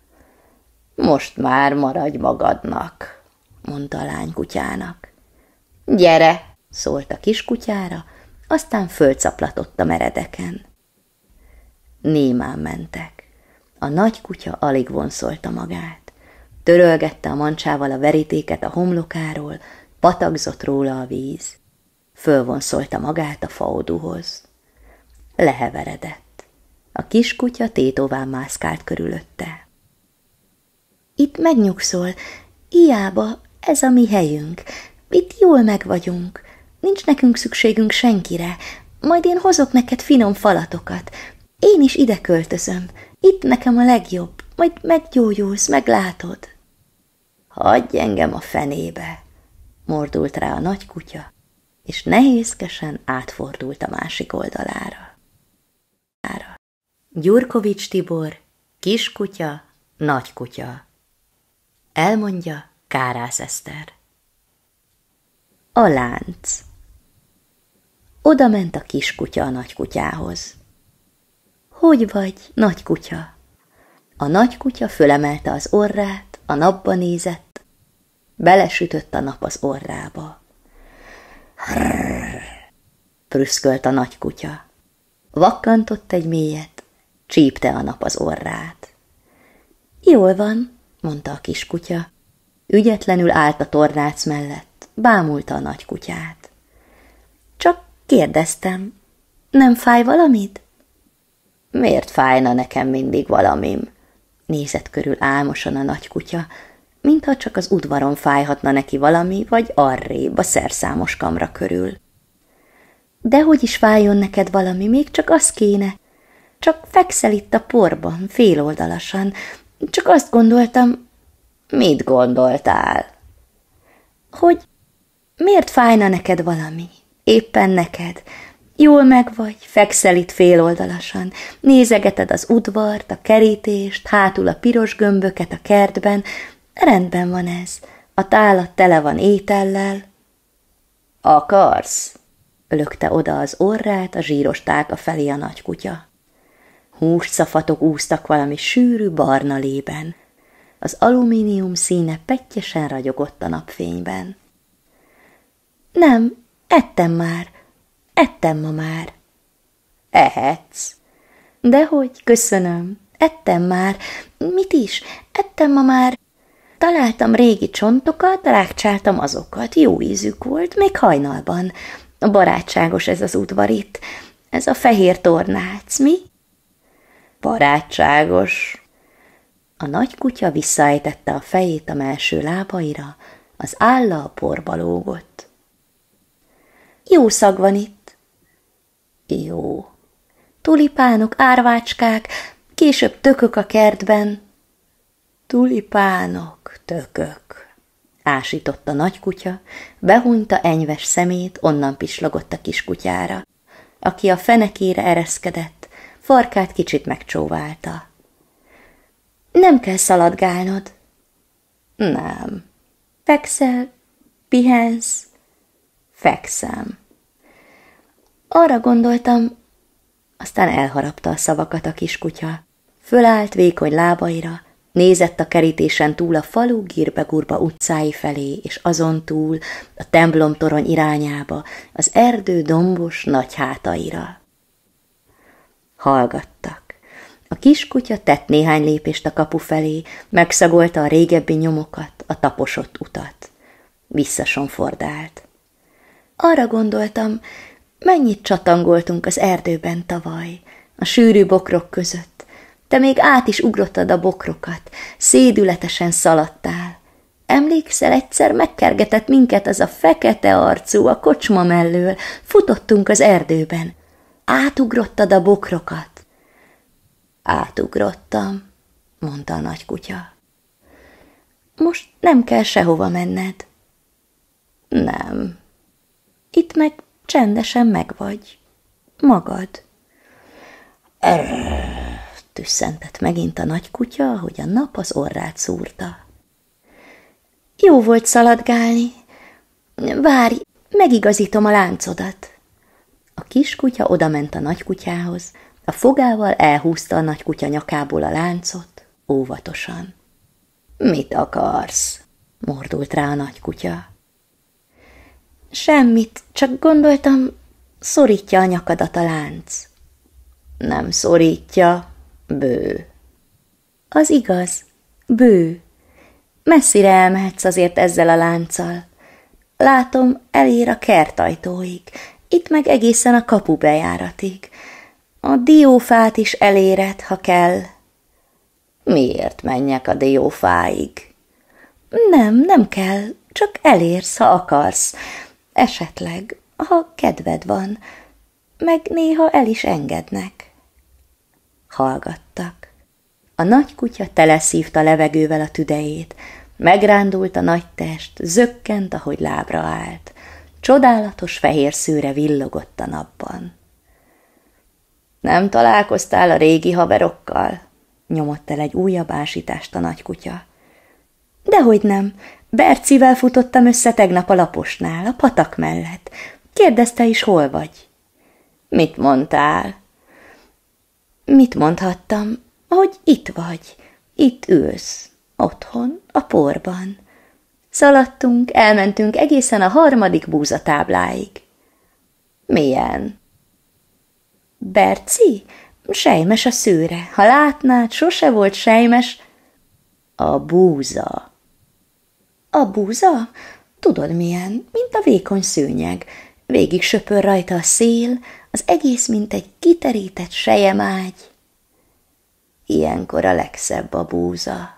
Most már maradj magadnak, mondta a lánykutyának. Gyere, szólt a kiskutyára, aztán fölcaplatott a meredeken. Némán mentek. A nagy kutya alig vonszolta magát. Törölgette a mancsával a verítéket a homlokáról, patakzott róla a víz. Fölvonszolta magát a faoduhoz. Leheveredett. A kiskutya tétován mászkált körülötte. Itt megnyugszol, hiába, ez a mi helyünk. Itt jól megvagyunk, nincs nekünk szükségünk senkire, majd én hozok neked finom falatokat. Én is ide költözöm, itt nekem a legjobb, majd meggyógyulsz, meglátod. Hagyj engem a fenébe, mordult rá a nagy kutya, és nehézkesen átfordult a másik oldalára. Gyurkovics Tibor, Kiskutya, Nagy kutya. Elmondja Kárász Eszter. A lánc. Oda ment a kiskutya a nagykutyához. Hogy vagy, nagykutya? A nagykutya fölemelte az orrát, a napba nézett, belesütött a nap az orrába. Hrrrr, prüszkölt a nagykutya. Vakkantott egy mélyet, csípte a nap az orrát. Jól van, mondta a kiskutya. Ügyetlenül állt a tornác mellett, bámulta a nagykutyát. Csak kérdeztem, nem fáj valamit? Miért fájna nekem mindig valamim? Nézett körül álmosan a nagykutya, mintha csak az udvaron fájhatna neki valami, vagy arrébb a szerszámos kamra körül. Dehogy is fájjon neked valami, még csak az kéne. Csak fekszel itt a porban, féloldalasan. Csak azt gondoltam... Mit gondoltál? Hogy miért fájna neked valami? Éppen neked. Jól megvagy, fekszel itt féloldalasan. Nézegeted az udvart, a kerítést, hátul a piros gömböket a kertben. Rendben van ez. A tálat tele van étellel. Akarsz? Lökte oda az orrát a zsíros tálka felé a nagykutya. Hússzafatok úsztak valami sűrű barna lében. Az alumínium színe pettyesen ragyogott a napfényben. Nem, ettem ma már. Ehetsz? Dehogy, köszönöm, ettem már. Mit is? Ettem ma már. Találtam régi csontokat, rákcsáltam azokat, jó ízük volt, még hajnalban. Barátságos ez az udvar itt, ez a fehér tornác, mi? Barátságos. A nagykutya visszaejtette a fejét a mellső lábaira, az álla a porba lógott. Jó szag van itt. Jó. Tulipánok, árvácskák, később tökök a kertben. Tulipánok, tökök. Ásított a nagykutya, behunyta enyves szemét, onnan pislogott a kiskutyára, aki a fenekére ereszkedett, farkát kicsit megcsóválta. Nem kell szaladgálnod. Nem. Fekszel, pihensz. Fekszem. Arra gondoltam, aztán elharapta a szavakat a kiskutya. Fölállt vékony lábaira, nézett a kerítésen túl a falu Girbe-Gurba utcái felé, és azon túl a templomtorony irányába, az erdő dombos nagy hátaira. Hallgattak. A kiskutya tett néhány lépést a kapu felé, megszagolta a régebbi nyomokat, a taposott utat. Visszasonfordált. Arra gondoltam, mennyit csatangoltunk az erdőben tavaly, a sűrű bokrok között. Te még át is ugrottad a bokrokat, szédületesen szaladtál. Emlékszel, egyszer megkergetett minket az a fekete arcú a kocsma mellől, futottunk az erdőben. Átugrottad a bokrokat. Átugrottam, mondta a nagykutya. Most nem kell sehova menned. Nem. Itt meg csendesen megvagy. Magad. Tüsszentett megint a nagykutya, ahogy a nap az orrát szúrta. Jó volt szaladgálni. Várj, megigazítom a láncodat. A kiskutya odament a nagykutyához, a fogával elhúzta a nagykutya nyakából a láncot, óvatosan. Mit akarsz? Mordult rá a nagykutya. Semmit, csak gondoltam, szorítja a nyakadat a lánc. Nem szorítja, bő. Az igaz, bő. Messzire elmehetsz azért ezzel a lánccal. Látom, elér a kertajtóig, itt meg egészen a kapu bejáratig. A diófát is eléred, ha kell. Miért menjek a diófáig? Nem kell, csak elérsz, ha akarsz. Esetleg, ha kedved van, meg néha el is engednek. Hallgattak. A nagykutya teleszívta levegővel a tüdejét, megrándult a nagy test, zökkent, ahogy lábra állt. Csodálatos fehér szőre villogott a napban. Nem találkoztál a régi haverokkal? nyomott el egy újabb ásítást a nagykutya. Dehogy nem, Bercivel futottam össze tegnap a laposnál, a patak mellett. Kérdezte is, hol vagy. Mit mondtál? Mit mondhattam? Hogy itt vagy, itt ülsz, otthon, a porban. Szaladtunk, elmentünk egészen a 3. búzatábláig. Milyen? Berci? Sejmes a szőre. Ha látnád, sose volt sejmes. A búza. A búza? Tudod milyen, mint a vékony szőnyeg. Végig söpör rajta a szél, az egész, mint egy kiterített sejemágy. Ilyenkor a legszebb a búza.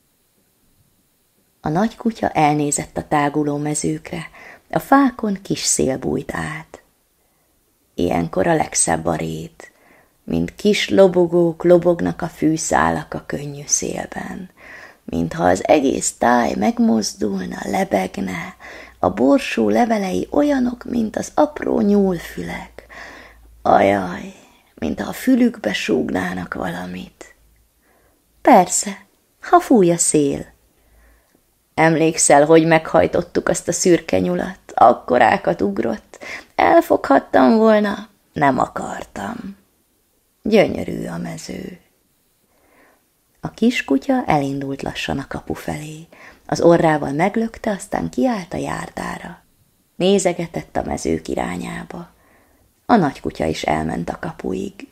A nagykutya elnézett a táguló mezőkre, a fákon kis szél bújt át. Ilyenkor a legszebb a rét, mint kis lobogók lobognak a fűszálak a könnyű szélben, mintha az egész táj megmozdulna, lebegne, a borsó levelei olyanok, mint az apró nyúlfülek. Ajaj, mintha a fülükbe súgnának valamit. Persze, ha fúj a szél. Emlékszel, hogy meghajtottuk azt a szürke nyulat, akkorákat ugrott, elfoghattam volna, nem akartam. Gyönyörű a mező. A kiskutya elindult lassan a kapu felé, az orrával meglökte, aztán kiállt a járdára. Nézegetett a mezők irányába. A nagykutya is elment a kapuig.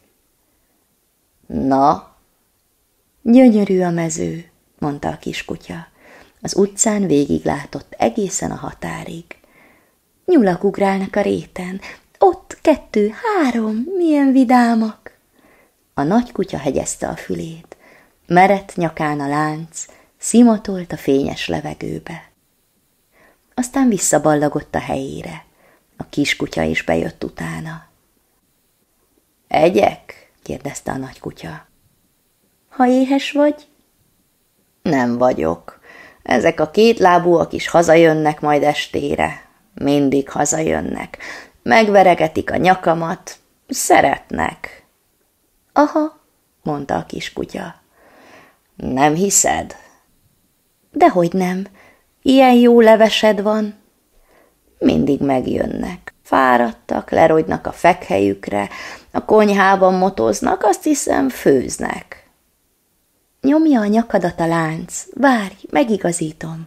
Na? Gyönyörű a mező, mondta a kiskutya. Az utcán végiglátott egészen a határig. Nyulak ugrálnak a réten. Ott 2, 3, milyen vidámak! A nagykutya hegyezte a fülét. Merett nyakán a lánc, szimatolt a fényes levegőbe. Aztán visszaballagott a helyére. A kiskutya is bejött utána. Egyek? kérdezte a nagykutya. Ha éhes vagy? Nem vagyok. Ezek a kétlábúak is hazajönnek majd estére. Mindig hazajönnek. Megveregetik a nyakamat. Szeretnek. Aha, mondta a kiskutya. Nem hiszed? Dehogy nem. Ilyen jó levesed van. Mindig megjönnek. Fáradtak, lerogynak a fekhelyükre, a konyhában motoznak, azt hiszem, főznek. Nyomja a nyakadat a lánc, várj, megigazítom.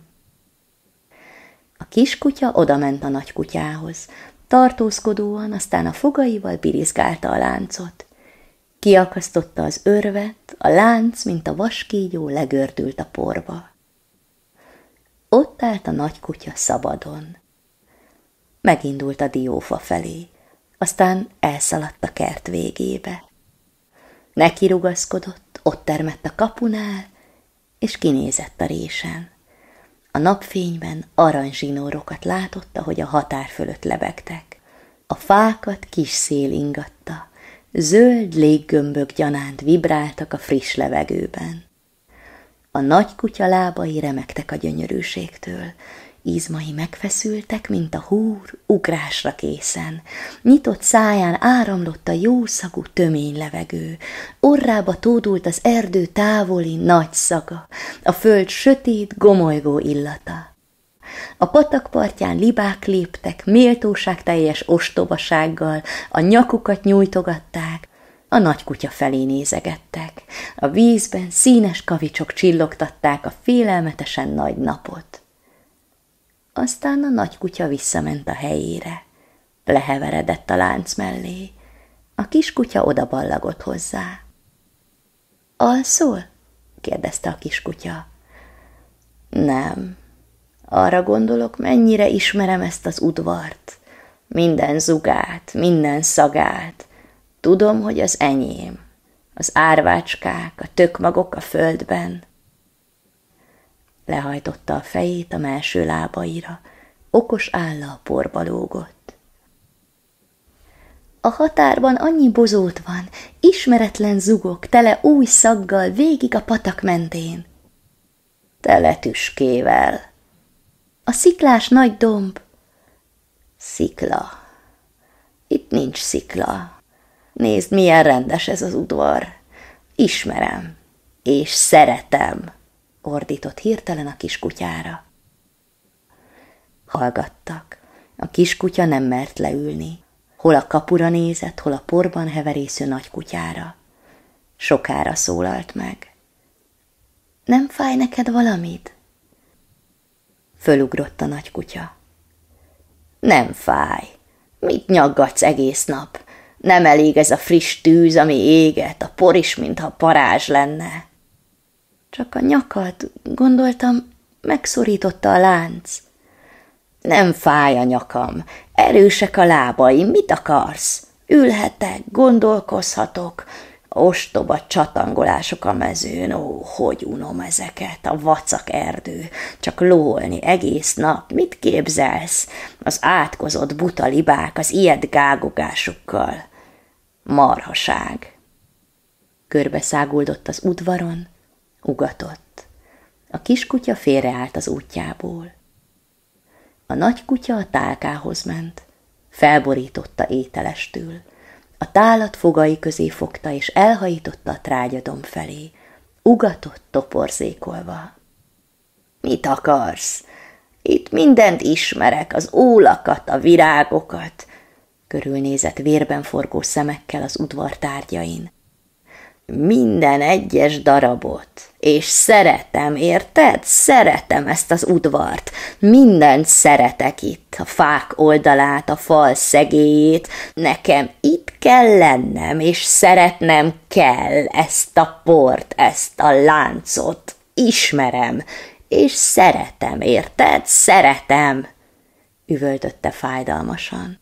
A kiskutya odament a nagykutyához, tartózkodóan, aztán a fogaival birizgálta a láncot. Kiakasztotta az örvet, a lánc, mint a vaskígyó, legördült a porba. Ott állt a nagykutya szabadon. Megindult a diófa felé, aztán elszaladt a kert végébe. Nekirugaszkodott, ott termett a kapunál, és kinézett a résen. A napfényben aranyzsinórokat látott, ahogy a határ fölött lebegtek. A fákat kis szél ingatta, zöld léggömbök gyanánt vibráltak a friss levegőben. A nagykutya lábai remegtek a gyönyörűségtől, izmai megfeszültek, mint a húr, ugrásra készen. Nyitott száján áramlott a jószagú tömény levegő, orrába tódult az erdő távoli nagy szaga, a föld sötét, gomolygó illata. A patak partján libák léptek, méltóságteljes ostobasággal, a nyakukat nyújtogatták, a nagykutya felé nézegettek. A vízben színes kavicsok csillogtatták a félelmetesen nagy napot. Aztán a nagykutya visszament a helyére. Leheveredett a lánc mellé. A kiskutya odaballagott hozzá. Alszol? kérdezte a kiskutya. Nem. Arra gondolok, mennyire ismerem ezt az udvart. Minden zugát, minden szagát. Tudom, hogy az enyém. Az árvácskák, a tökmagok a földben. Lehajtotta a fejét a mellső lábaira, okos álla a porba lógott. A határban annyi bozót van, ismeretlen zugok, tele új szaggal végig a patak mentén. Tele tüskével. A sziklás nagy domb. Szikla. Itt nincs szikla. Nézd, milyen rendes ez az udvar. Ismerem. És szeretem, ordított hirtelen a kiskutyára. Hallgattak. A kiskutya nem mert leülni. Hol a kapura nézett, hol a porban heverésző nagykutyára. Sokára szólalt meg. Nem fáj neked valamit? Fölugrott a nagykutya. Nem fáj. Mit nyaggatsz egész nap? Nem elég ez a friss tűz, ami éget, a por is, mintha parázs lenne. Csak a nyakad, gondoltam, megszorította a lánc. Nem fáj a nyakam, erősek a lábaim, mit akarsz? Ülhetek, gondolkozhatok, ostoba csatangolások a mezőn, ó, hogy unom ezeket, a vacak erdő, csak lóholni egész nap, mit képzelsz? Az átkozott buta libák, az ilyet gágogásukkal. Marhaság. Körbeszáguldott az udvaron, ugatott. A kiskutya félreállt az útjából. A nagykutya a tálkához ment, felborította ételestül. A tálat fogai közé fogta, és elhajította a trágyadomb felé. Ugatott toporzékolva. Mit akarsz? Itt mindent ismerek, az ólakat, a virágokat. Körülnézett vérben forgó szemekkel az udvar tárgyain. Minden egyes darabot. És szeretem, érted? Szeretem ezt az udvart. Mindent szeretek itt. A fák oldalát, a fal szegélyét. Nekem itt kell lennem, és szeretnem kell ezt a port, ezt a láncot. Ismerem, és szeretem, érted? Szeretem, üvöltötte fájdalmasan.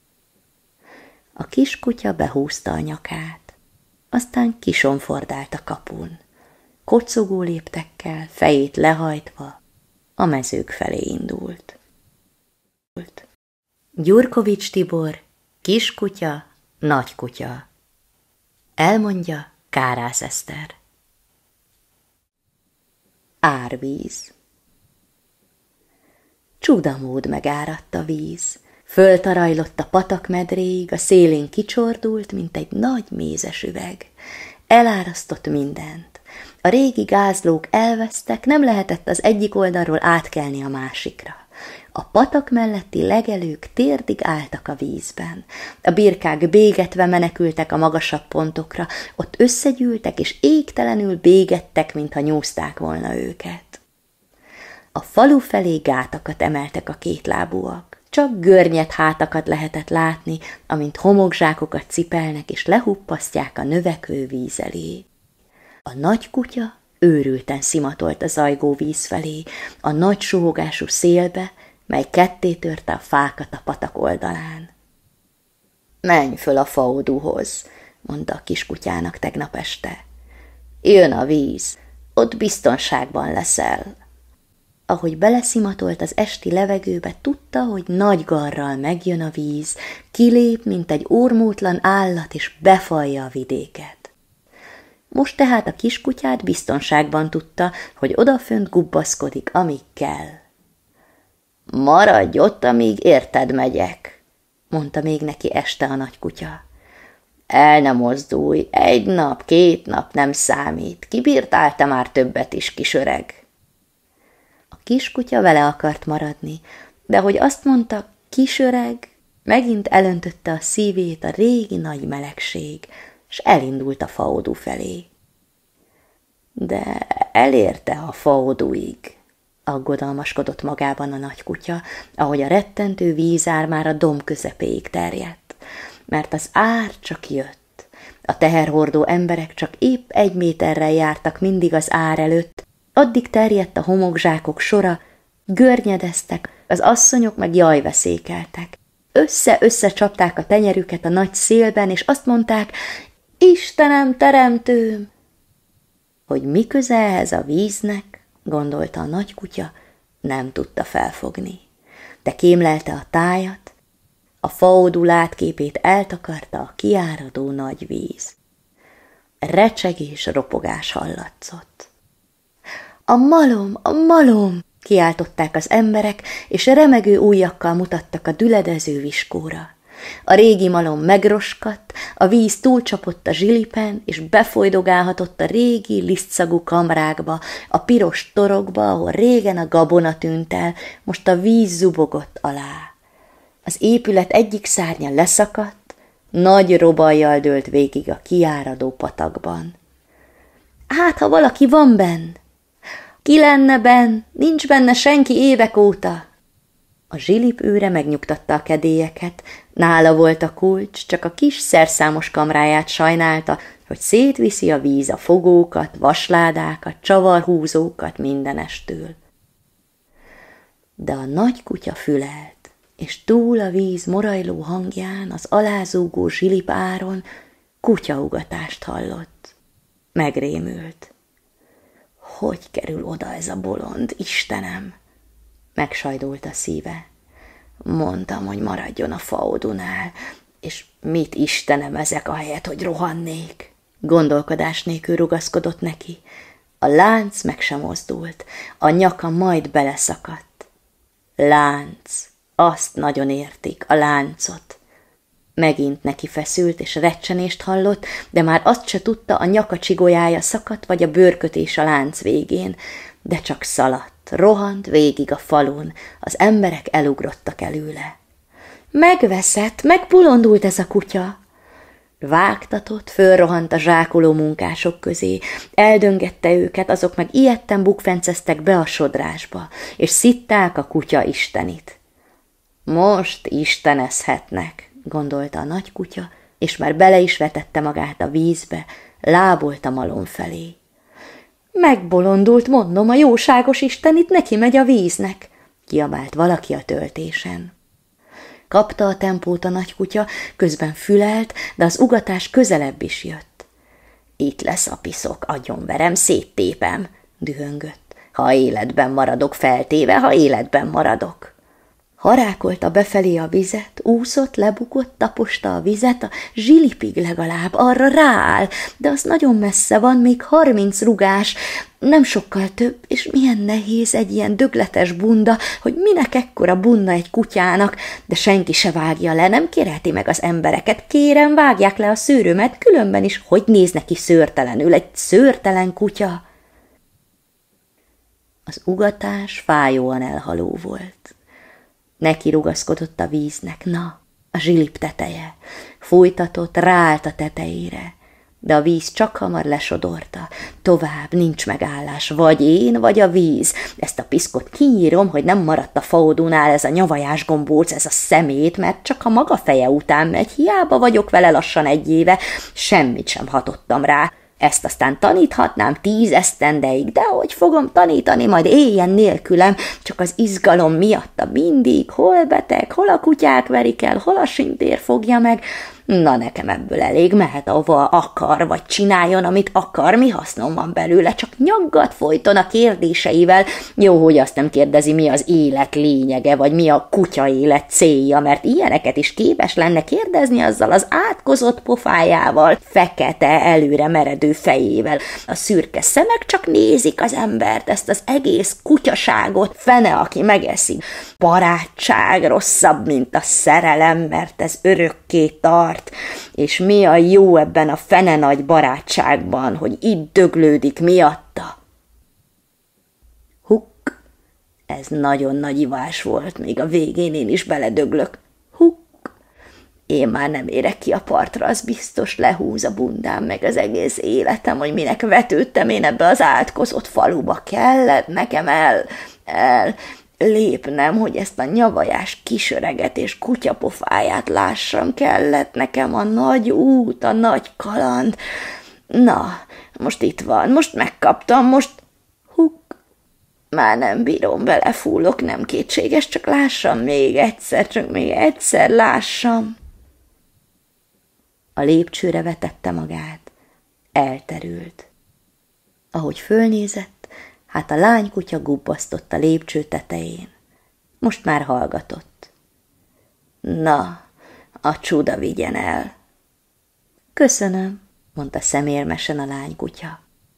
A kiskutya behúzta a nyakát. Aztán kisonfordált a kapun. Kocogó léptekkel, fejét lehajtva, a mezők felé indult. Gyurkovics Tibor, kiskutya, nagykutya. Elmondja Kárász Eszter. Árvíz. Csudamód megáradt a víz. Föltarajlott a patak medréig, a szélén kicsordult, mint egy nagy mézes üveg. Elárasztott mindent. A régi gázlók elvesztek, nem lehetett az egyik oldalról átkelni a másikra. A patak melletti legelők térdig álltak a vízben. A birkák bégetve menekültek a magasabb pontokra, ott összegyűltek és égtelenül bégettek, mintha nyúzták volna őket. A falu felé gátakat emeltek a kétlábúak. Csak görnyed hátakat lehetett látni, amint homokzsákokat cipelnek és lehuppasztják a növekvő víz elé. A nagykutya őrülten szimatolt a zajgó víz felé, a nagy suhogású szélbe, mely ketté törte a fákat a patak oldalán. Menj föl a faodúhoz, mondta a kiskutyának tegnap este. Jön a víz, ott biztonságban leszel. Ahogy beleszimatolt az esti levegőbe, tudta, hogy nagy garral megjön a víz, kilép, mint egy ormótlan állat, és befalja a vidéket. Most tehát a kiskutyát biztonságban tudta, hogy odafönt gubbaszkodik, amíg kell. Maradj ott, amíg érted megyek, mondta még neki este a nagykutya. El ne mozdulj, 1 nap, 2 nap nem számít, kibírtál te már többet is, kisöreg. A kiskutya vele akart maradni, de hogy azt mondta, kisöreg, megint elöntötte a szívét a régi nagy melegség, s elindult a faodú felé. De elérte a faodúig, aggodalmaskodott magában a nagykutya, ahogy a rettentő vízár már a domb közepéig terjedt, mert az ár csak jött. A teherhordó emberek csak épp 1 méterrel jártak mindig az ár előtt, addig terjedt a homokzsákok sora, görnyedeztek, az asszonyok meg jajveszékeltek. Össze-össze csapták a tenyerüket a nagy szélben, és azt mondták, Istenem, teremtőm! Hogy mi köze ehhez a víznek, gondolta a nagykutya, nem tudta felfogni. De kémlelte a tájat, a faodú látképét eltakarta a kiáradó nagy víz. Recsegés, ropogás hallatszott. A malom, a malom! Kiáltották az emberek, és remegő ujjakkal mutattak a düledező viskóra. A régi malom megroskadt, a víz túlcsapott a zsilipen, és befolydogálhatott a régi, lisztszagú kamrákba, a piros torokba, ahol régen a gabona tűnt el, most a víz zubogott alá. Az épület egyik szárnya leszakadt, nagy robajjal dőlt végig a kiáradó patakban. Hát, ha valaki van benn? Ki lenne benn? Nincs benne senki évek óta. A zsilip őre megnyugtatta a kedélyeket, nála volt a kulcs, csak a kis szerszámos kamráját sajnálta, hogy szétviszi a víz a fogókat, vasládákat, csavarhúzókat mindenestől. De a nagy kutya fülelt, és túl a víz morajló hangján az alázúgó zsilip áron kutyaugatást hallott. Megrémült. Hogy kerül oda ez a bolond, Istenem? Megsajdult a szíve. Mondtam, hogy maradjon a faodunál, és mit Istenem ezek ahelyett, hogy rohannék? Gondolkodás nélkül rugaszkodott neki. A lánc meg sem mozdult, a nyaka majd beleszakadt. Lánc, azt nagyon értik, a láncot. Megint neki feszült, és recsenést hallott, de már azt se tudta, a nyaka csigolyája szakadt, vagy a bőrkötés a lánc végén, de csak szaladt, rohant végig a falun, az emberek elugrottak előle. Megveszett, megbulondult ez a kutya! Vágtatott, fölrohant a zsákoló munkások közé, eldöngette őket, azok meg ijedten bukfenceztek be a sodrásba, és szitták a kutya istenit. Most istenezhetnek, gondolta a nagy kutya, és már bele is vetette magát a vízbe, lábolt a malom felé. Megbolondult, mondom, a jóságos Isten itt neki megy a víznek, kiabált valaki a töltésen. Kapta a tempót a nagy kutya, közben fülelt, de az ugatás közelebb is jött. Itt lesz a piszok, agyonverem, széttépem, dühöngött. Ha életben maradok, feltéve, ha életben maradok. Harákolta befelé a vizet, úszott, lebukott, taposta a vizet, a zsilipig legalább, arra rááll, de az nagyon messze van, még 30 rugás, nem sokkal több, és milyen nehéz egy ilyen dögletes bunda, hogy minek ekkora bunda egy kutyának, de senki se vágja le, nem kérheti meg az embereket, kérem, vágják le a szőrömet, különben is hogy néz neki szőrtelenül egy szőrtelen kutya? Az ugatás fájóan elhaló volt. Neki rugaszkodott a víznek, na, a zsilip teteje. Fújtatott, ráállt a tetejére, de a víz csak hamar lesodorta. Tovább nincs megállás, vagy én, vagy a víz. Ezt a piszkot kinyírom, hogy nem maradt a faodunál ez a nyavajás gombóc, ez a szemét, mert csak a maga feje után megy, hiába vagyok vele lassan 1 éve, semmit sem hatottam rá. Ezt aztán taníthatnám 10 esztendeig, de hogy fogom tanítani, majd éljen nélkülem, csak az izgalom miatta mindig, hol beteg, hol a kutyák verik el, hol a sintér fogja meg. Na, nekem ebből elég, mehet ahova akar, vagy csináljon, amit akar, mi hasznom van belőle, csak nyaggat folyton a kérdéseivel. Jó, hogy azt nem kérdezi, mi az élet lényege, vagy mi a kutya élet célja, mert ilyeneket is képes lenne kérdezni azzal az átkozott pofájával, fekete, előre meredő fejével. A szürke szemek csak nézik az embert, ezt az egész kutyaságot, fene, aki megeszi. Barátság rosszabb, mint a szerelem, mert ez örökké tart. És mi a jó ebben a fene nagy barátságban, hogy itt döglődik miatta? Hukk, ez nagyon nagy ivás volt, még a végén én is beledöglök. Hukk, én már nem érek ki a partra, az biztos lehúz a bundám, meg az egész életem, hogy minek vetődtem én ebbe az átkozott faluba. Kellett nekem lépnem, hogy ezt a nyavajás kisöreget és kutyapofáját lássam, kellett nekem a nagy út, a nagy kaland. Na, most itt van, most megkaptam, most... Hukk, már nem bírom, belefúlok, nem kétséges, csak lássam még egyszer, csak még egyszer lássam. A lépcsőre vetette magát, elterült. Ahogy fölnézett, hát a lánykutya gubbasztott a lépcső tetején. Most már hallgatott. Na, a csuda vigyen el. Köszönöm, mondta szemérmesen a lánykutya.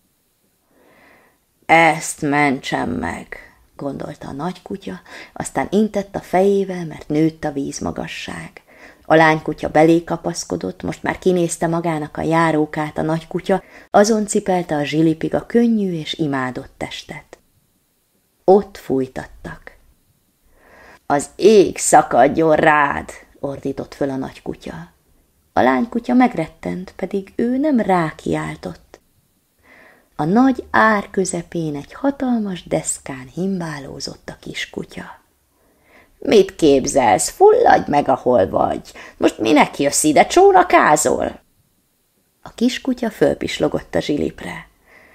Ezt mentsem meg, gondolta a nagykutya, aztán intett a fejével, mert nőtt a vízmagasság. A lánykutya belé kapaszkodott, most már kinézte magának a járókát a nagykutya, azon cipelte a zsilipig a könnyű és imádott testet. Ott fújtattak. Az ég szakadjon rád, ordított föl a nagykutya. A lánykutya megrettent, pedig ő nem rákiáltott. A nagy ár közepén egy hatalmas deszkán himbálózott a kiskutya. Mit képzelsz? Fulladj meg, ahol vagy. Most minek jössz ide, csónakázol? A kiskutya fölpislogott a zsilipre.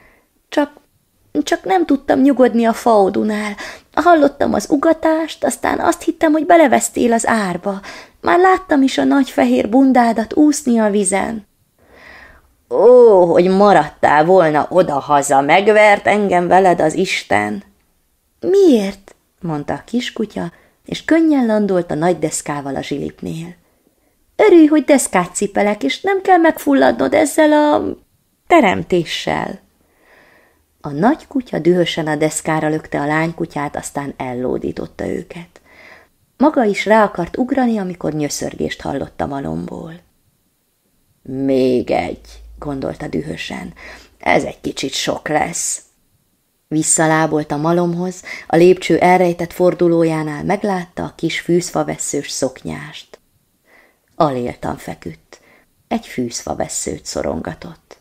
Csak nem tudtam nyugodni a faodunál. Hallottam az ugatást, aztán azt hittem, hogy belevesztél az árba. Már láttam is a nagy fehér bundádat úszni a vizen. Ó, hogy maradtál volna oda-haza, megvert engem veled az Isten. Miért? Mondta a kiskutya, és könnyen landolt a nagy deszkával a zsilipnél. Örülj, hogy deszkát cipelek, és nem kell megfulladnod ezzel a teremtéssel. A nagy kutya dühösen a deszkára lökte a lánykutyát, aztán ellódította őket. Maga is rá akart ugrani, amikor nyöszörgést hallott a malomból. Még egy, gondolta dühösen, ez egy kicsit sok lesz. Visszalábolt a malomhoz, a lépcső elrejtett fordulójánál meglátta a kis fűzfavesszős szoknyást. Aléltan feküdt, egy fűzfavesszőt szorongatott.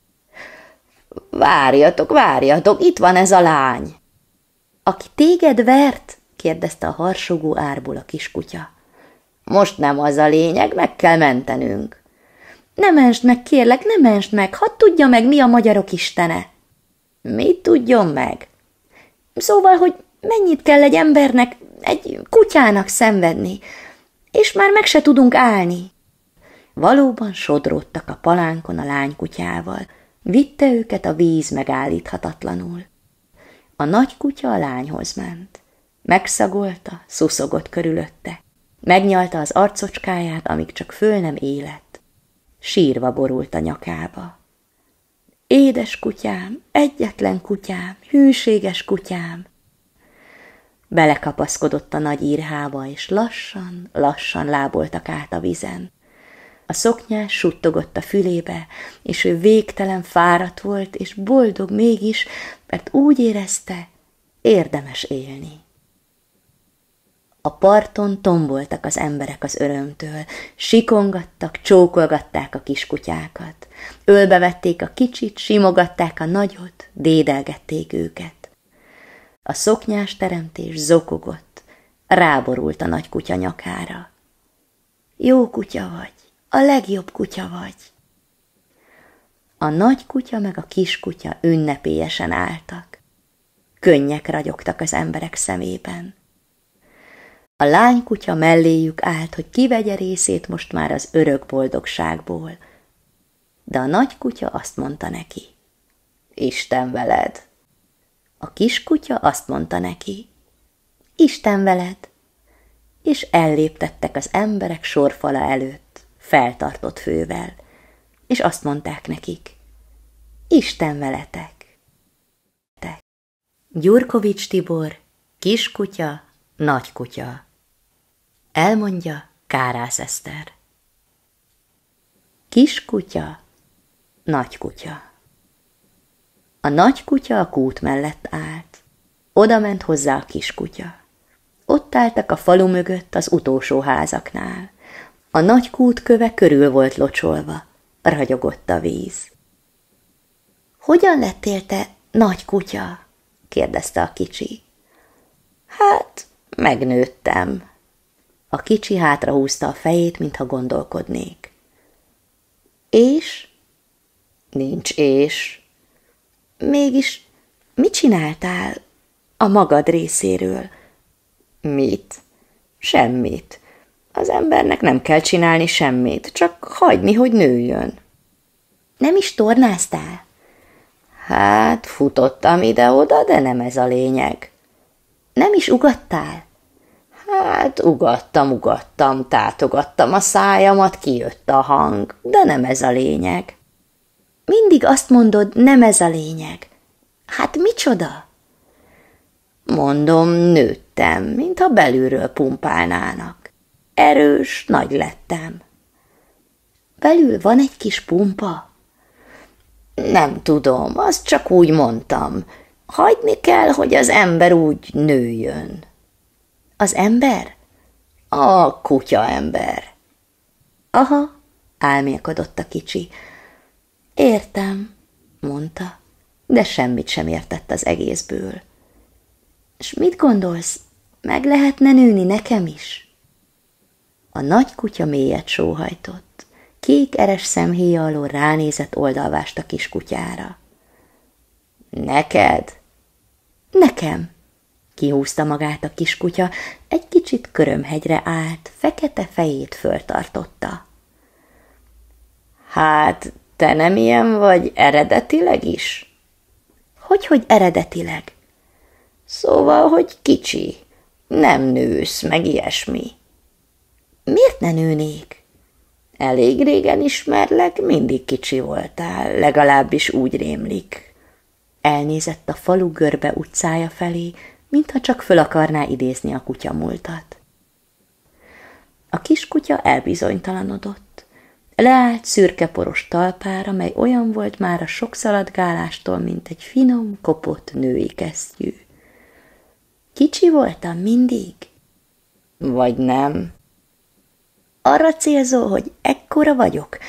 Várjatok, itt van ez a lány. Aki téged vert? Kérdezte a harsogó árból a kiskutya. Most nem az a lényeg, meg kell mentenünk. Ne mentsd meg, kérlek, ne mentsd meg, hadd tudja meg, mi a magyarok istene. Mit tudjon meg? Szóval, hogy mennyit kell egy embernek, egy kutyának szenvedni, és már meg se tudunk állni. Valóban sodródtak a palánkon a lánykutyával, vitte őket a víz megállíthatatlanul. A nagy kutya a lányhoz ment. Megszagolta, szuszogott körülötte. Megnyalta az arcocskáját, amíg csak föl nem élett. Sírva borult a nyakába. Édes kutyám, egyetlen kutyám, hűséges kutyám. Belekapaszkodott a nagy írhába, és lassan láboltak át a vizen. A szoknyás suttogott a fülébe, és ő végtelen fáradt volt, és boldog mégis, mert úgy érezte, érdemes élni. A parton tomboltak az emberek az örömtől, sikongattak, csókolgatták a kiskutyákat, ölbevették a kicsit, simogatták a nagyot, dédelgették őket. A szoknyás teremtés zokogott, ráborult a nagy kutya nyakára. Jó kutya vagy, a legjobb kutya vagy. A nagy kutya meg a kiskutya ünnepélyesen álltak. Könnyek ragyogtak az emberek szemében. A lánykutya melléjük állt, hogy kivegye részét most már az örök boldogságból. De a nagy kutya azt mondta neki. Isten veled! A kiskutya azt mondta neki. Isten veled! És elléptettek az emberek sorfala előtt, feltartott fővel, és azt mondták nekik. Isten veletek! Gyurkovics Tibor, kiskutya, nagy kutya. Elmondja Kárász Eszter. Kiskutya, nagy kutya. A nagy kutya a kút mellett állt. Oda ment hozzá a kiskutya. Ott álltak a falu mögött az utolsó házaknál. A nagy kút köve körül volt locsolva, ragyogott a víz. Hogyan lettél te nagy kutya? Kérdezte a kicsi. Hát, megnőttem. A kicsi hátrahúzta a fejét, mintha gondolkodnék. És? Nincs és. Mégis mit csináltál a magad részéről? Mit? Semmit. Az embernek nem kell csinálni semmit, csak hagyni, hogy nőjön. Nem is tornáztál? Hát, futottam ide-oda, de nem ez a lényeg. Nem is ugattál? Hát, ugattam, tátogattam a szájamat, kijött a hang, de nem ez a lényeg. Mindig azt mondod, nem ez a lényeg. Hát micsoda? Mondom, nőttem, mintha belülről pumpálnának. erős, nagy lettem. Belül van egy kis pumpa? Nem tudom, azt csak úgy mondtam. Hagyni kell, hogy az ember úgy nőjön. Az ember? A kutya ember. Aha, álmélkodott a kicsi. Értem, mondta, de semmit sem értett az egészből. S mit gondolsz, meg lehetne nőni nekem is? A nagy kutya mélyet sóhajtott. Kék eres szemhéja alól ránézett oldalvást a kis kutyára. Neked? Nekem, kihúzta magát a kiskutya, egy kicsit körömhegyre állt, fekete fejét föltartotta. Hát, te nem ilyen vagy eredetileg is? Hogy eredetileg? Szóval, hogy kicsi, nem nősz, meg ilyesmi. Miért ne nőnék? Elég régen ismerlek, mindig kicsi voltál, legalábbis úgy rémlik. Elnézett a falu görbe utcája felé, mintha csak föl akarná idézni a kutya múltat. A kiskutya elbizonytalanodott. Leállt szürkeporos talpára, mely olyan volt már a sok szaladgálástól, mint egy finom, kopott női kesztyű. Kicsi voltam mindig? Vagy nem? Arra célzol, hogy ekkora vagyok?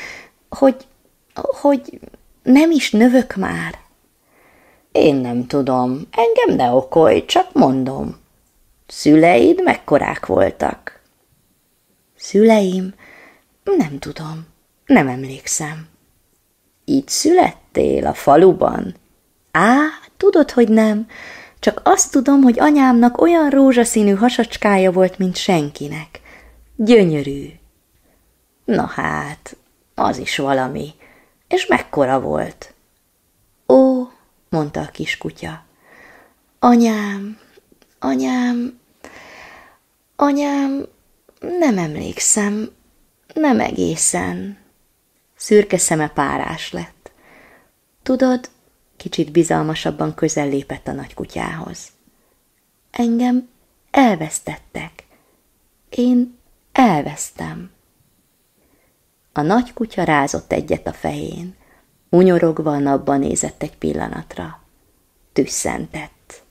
Hogy nem is növök már? Én nem tudom, engem ne okolj, csak mondom. Szüleid mekkorák voltak? Szüleim? Nem tudom, nem emlékszem. Így születtél a faluban? Á, tudod, hogy nem. Csak azt tudom, hogy anyámnak olyan rózsaszínű hasacskája volt, mint senkinek. Gyönyörű. Na hát, az is valami. És mekkora volt? Ó, mondta a kiskutya. Anyám, nem emlékszem, nem egészen. Szürke szeme párás lett. Tudod, kicsit bizalmasabban közel lépett a nagykutyához. Engem elvesztettek. Én elvesztem. A nagykutya rázott egyet a fején. Hunyorogva a napba nézett egy pillanatra. Tüsszentett.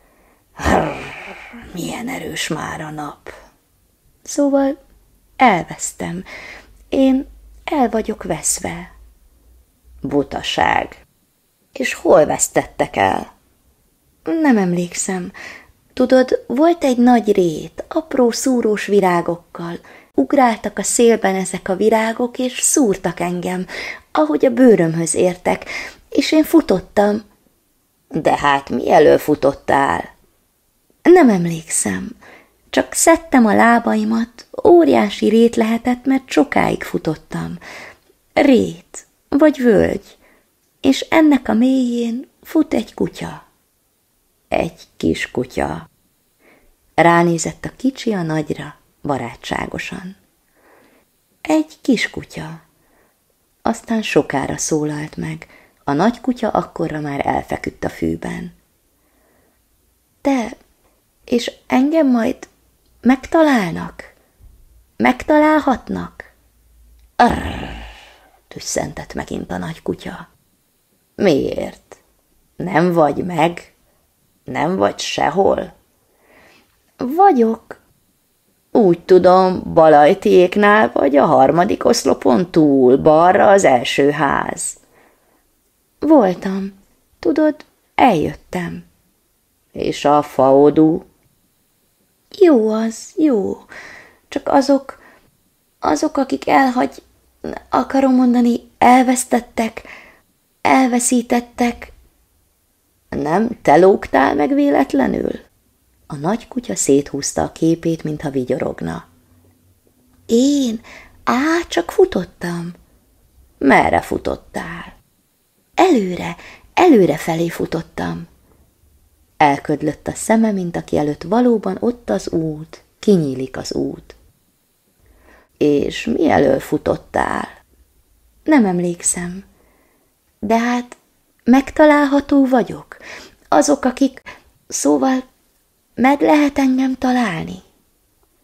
Milyen erős már a nap. Szóval elvesztem. Én el vagyok veszve. Butaság. És hol vesztettek el? Nem emlékszem. Tudod, volt egy nagy rét, apró szúrós virágokkal. Ugráltak a szélben ezek a virágok, és szúrtak engem, ahogy a bőrömhöz értek, és én futottam. De hát mi elől futottál? Nem emlékszem. Csak szedtem a lábaimat, óriási rét lehetett, mert sokáig futottam. Rét, vagy völgy, és ennek a mélyén fut egy kutya. Egy kis kutya. Ránézett a kicsi a nagyra, barátságosan. Egy kis kutya. Aztán sokára szólalt meg, a nagy kutya akkorra már elfeküdt a fűben. Te, és engem majd megtalálnak? Megtalálhatnak? Arr, tüsszentett megint a nagy kutya. Miért? Nem vagy meg? Nem vagy sehol? Vagyok. Úgy tudom, Balajtiéknál vagy a 3. oszlopon túl, balra az első ház. Voltam. Tudod, eljöttem. És a faodú? Jó az, jó. Csak azok, akik akarom mondani, elvesztettek, elveszítettek. Nem te lógtál meg véletlenül? A nagy kutya széthúzta a képét, mintha vigyorogna. Én? Csak futottam. Merre futottál? Előre felé futottam. Elködlött a szeme, mint aki előtt valóban ott az út, kinyílik az út. És mi elől futottál? Nem emlékszem. De hát megtalálható vagyok. Azok, akik... Szóval meg lehet engem találni?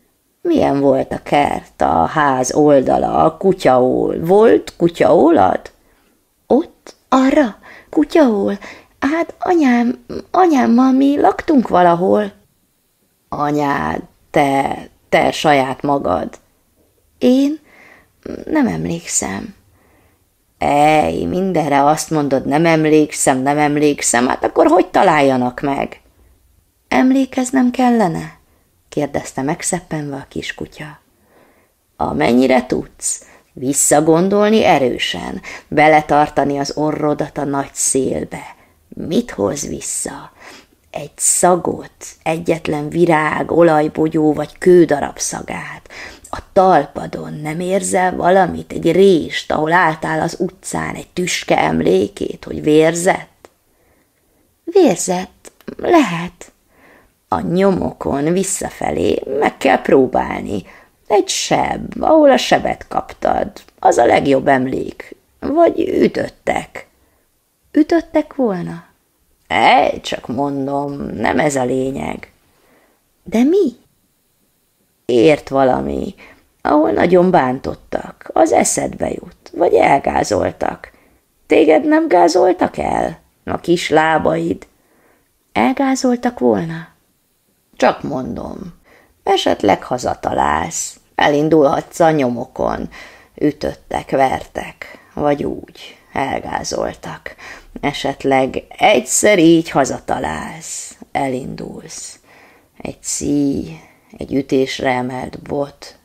Milyen volt a kert, a ház oldala, a kutyaól? Volt kutyaólad? Ott, arra, kutyaól? Hát anyámmal mi laktunk valahol. Anyád, te saját magad. Én nem emlékszem. Ej, mindenre azt mondod, nem emlékszem, hát akkor hogy találjanak meg? Emlékeznem kellene? Kérdezte megszeppenve a kiskutya. Amennyire tudsz, visszagondolni erősen, beletartani az orrodat a nagy szélbe. Mit hoz vissza? Egy szagot, egyetlen virág, olajbogyó vagy kődarab szagát. A talpadon nem érzel valamit, egy rést, ahol álltál az utcán, egy tüske emlékét, hogy vérzett? Vérzett, lehet. A nyomokon visszafelé meg kell próbálni. Egy seb, ahol a sebet kaptad, az a legjobb emlék. Vagy ütöttek. Ütöttek volna? Csak mondom, nem ez a lényeg. De mi? Ért valami, ahol nagyon bántottak, az eszedbe jut, vagy elgázoltak. Téged nem gázoltak el? A kis lábaid? Elgázoltak volna? Csak mondom, esetleg hazatalálsz, elindulhatsz a nyomokon, ütöttek, vertek, vagy úgy, elgázoltak. Esetleg egyszer így hazatalálsz, elindulsz. Egy szíj, egy ütésre emelt bot.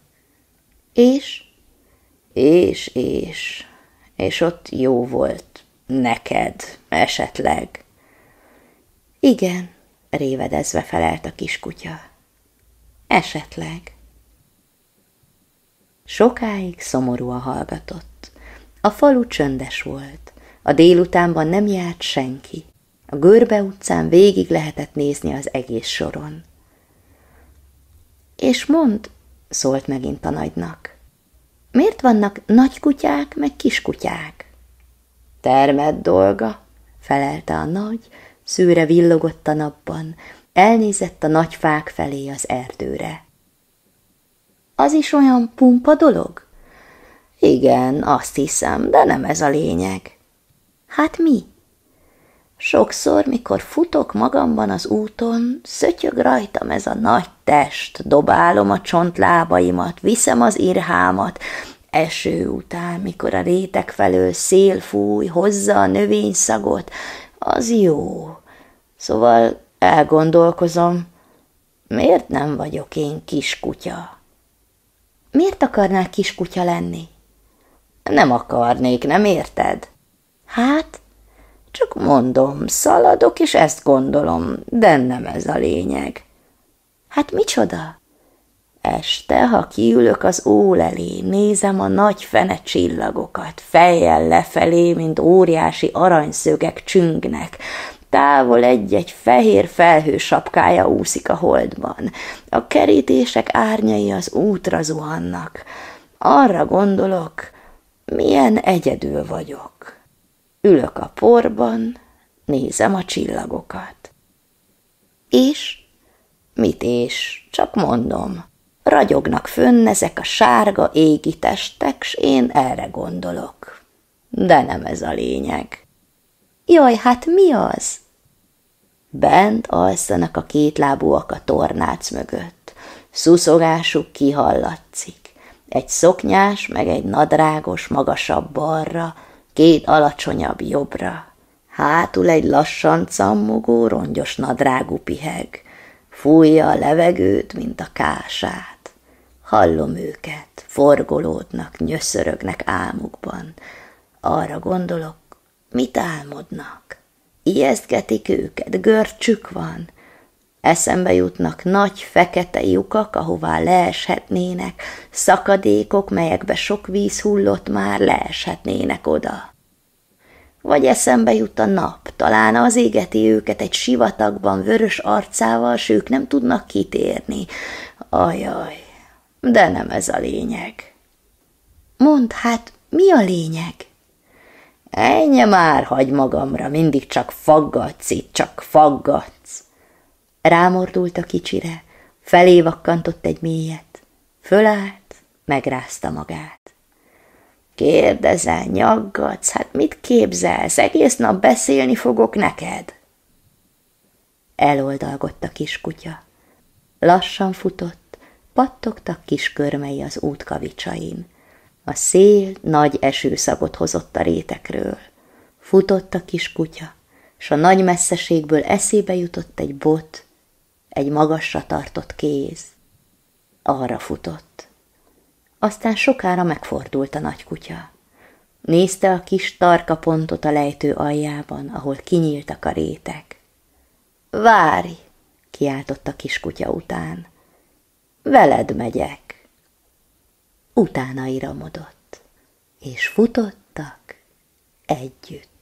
És ott jó volt neked, esetleg. Igen, révedezve felelt a kiskutya. Esetleg. Sokáig szomorúan hallgatott. A falu csöndes volt. A délutánban nem járt senki. A Görbe utcán végig lehetett nézni az egész soron. És mondd, szólt megint a nagynak, miért vannak nagy kutyák meg kiskutyák? Termett dolga, felelte a nagy, szőre villogott a napban, elnézett a nagy fák felé az erdőre. Az is olyan pumpa dolog? Igen, azt hiszem, de nem ez a lényeg. Hát mi? Sokszor, mikor futok magamban az úton, szötyög rajtam ez a nagy test, dobálom a csontlábaimat, viszem az irhámat, eső után, mikor a rétek felől szél fúj, hozza a növényszagot, az jó. Szóval elgondolkozom, miért nem vagyok én kiskutya? Miért akarnál kiskutya lenni? Nem akarnék, nem érted? Hát, csak mondom, szaladok, és ezt gondolom, de nem ez a lényeg. Hát micsoda? Este, ha kiülök az ól elé, nézem a nagy fene csillagokat, fejjel lefelé, mint óriási aranyszögek csüngnek, távol egy-egy fehér felhő sapkája úszik a holdban, a kerítések árnyai az útra zuhannak. Arra gondolok, milyen egyedül vagyok. Ülök a porban, nézem a csillagokat. És? Mit és? Csak mondom. Ragyognak fönn ezek a sárga égi testek, s én erre gondolok. De nem ez a lényeg. Jaj, hát mi az? Bent alszanak a kétlábúak a tornác mögött. Szuszogásuk kihallatszik. Egy szoknyás, meg egy nadrágos magasabb balra, két alacsonyabb jobbra. Hátul egy lassan cammogó, rongyos nadrágú piheg. Fújja a levegőt, mint a kását. Hallom őket, forgolódnak, nyöszörögnek álmukban. Arra gondolok, mit álmodnak. Ijesztgetik őket, görcsük van. Eszembe jutnak nagy fekete lyukak, ahová leeshetnének, szakadékok, melyekbe sok víz hullott már, leeshetnének oda. Vagy eszembe jut a nap, talán az égeti őket egy sivatagban vörös arcával, s ők nem tudnak kitérni. Ajaj, de nem ez a lényeg. Mondd, hát mi a lényeg? Ennyi már, hagy magamra, mindig csak faggatsz itt, csak faggatsz. Rámordult a kicsire, felé vakkantott egy mélyet. Fölállt, megrázta magát. Kérdezel, nyaggatsz, hát mit képzelsz, egész nap beszélni fogok neked? Eloldalgott a kiskutya. Lassan futott, pattogtak kis körmei az út kavicsain. A szél nagy esőszagot hozott a rétekről. Futott a kiskutya, s a nagy messzeségből eszébe jutott egy bot, egy magasra tartott kéz. Arra futott. Aztán sokára megfordult a nagy kutya. Nézte a kis tarka pontot a lejtő aljában, ahol kinyíltak a rétek. Várj, kiáltott a kiskutya után. Veled megyek. Utána iramodott, és futottak együtt.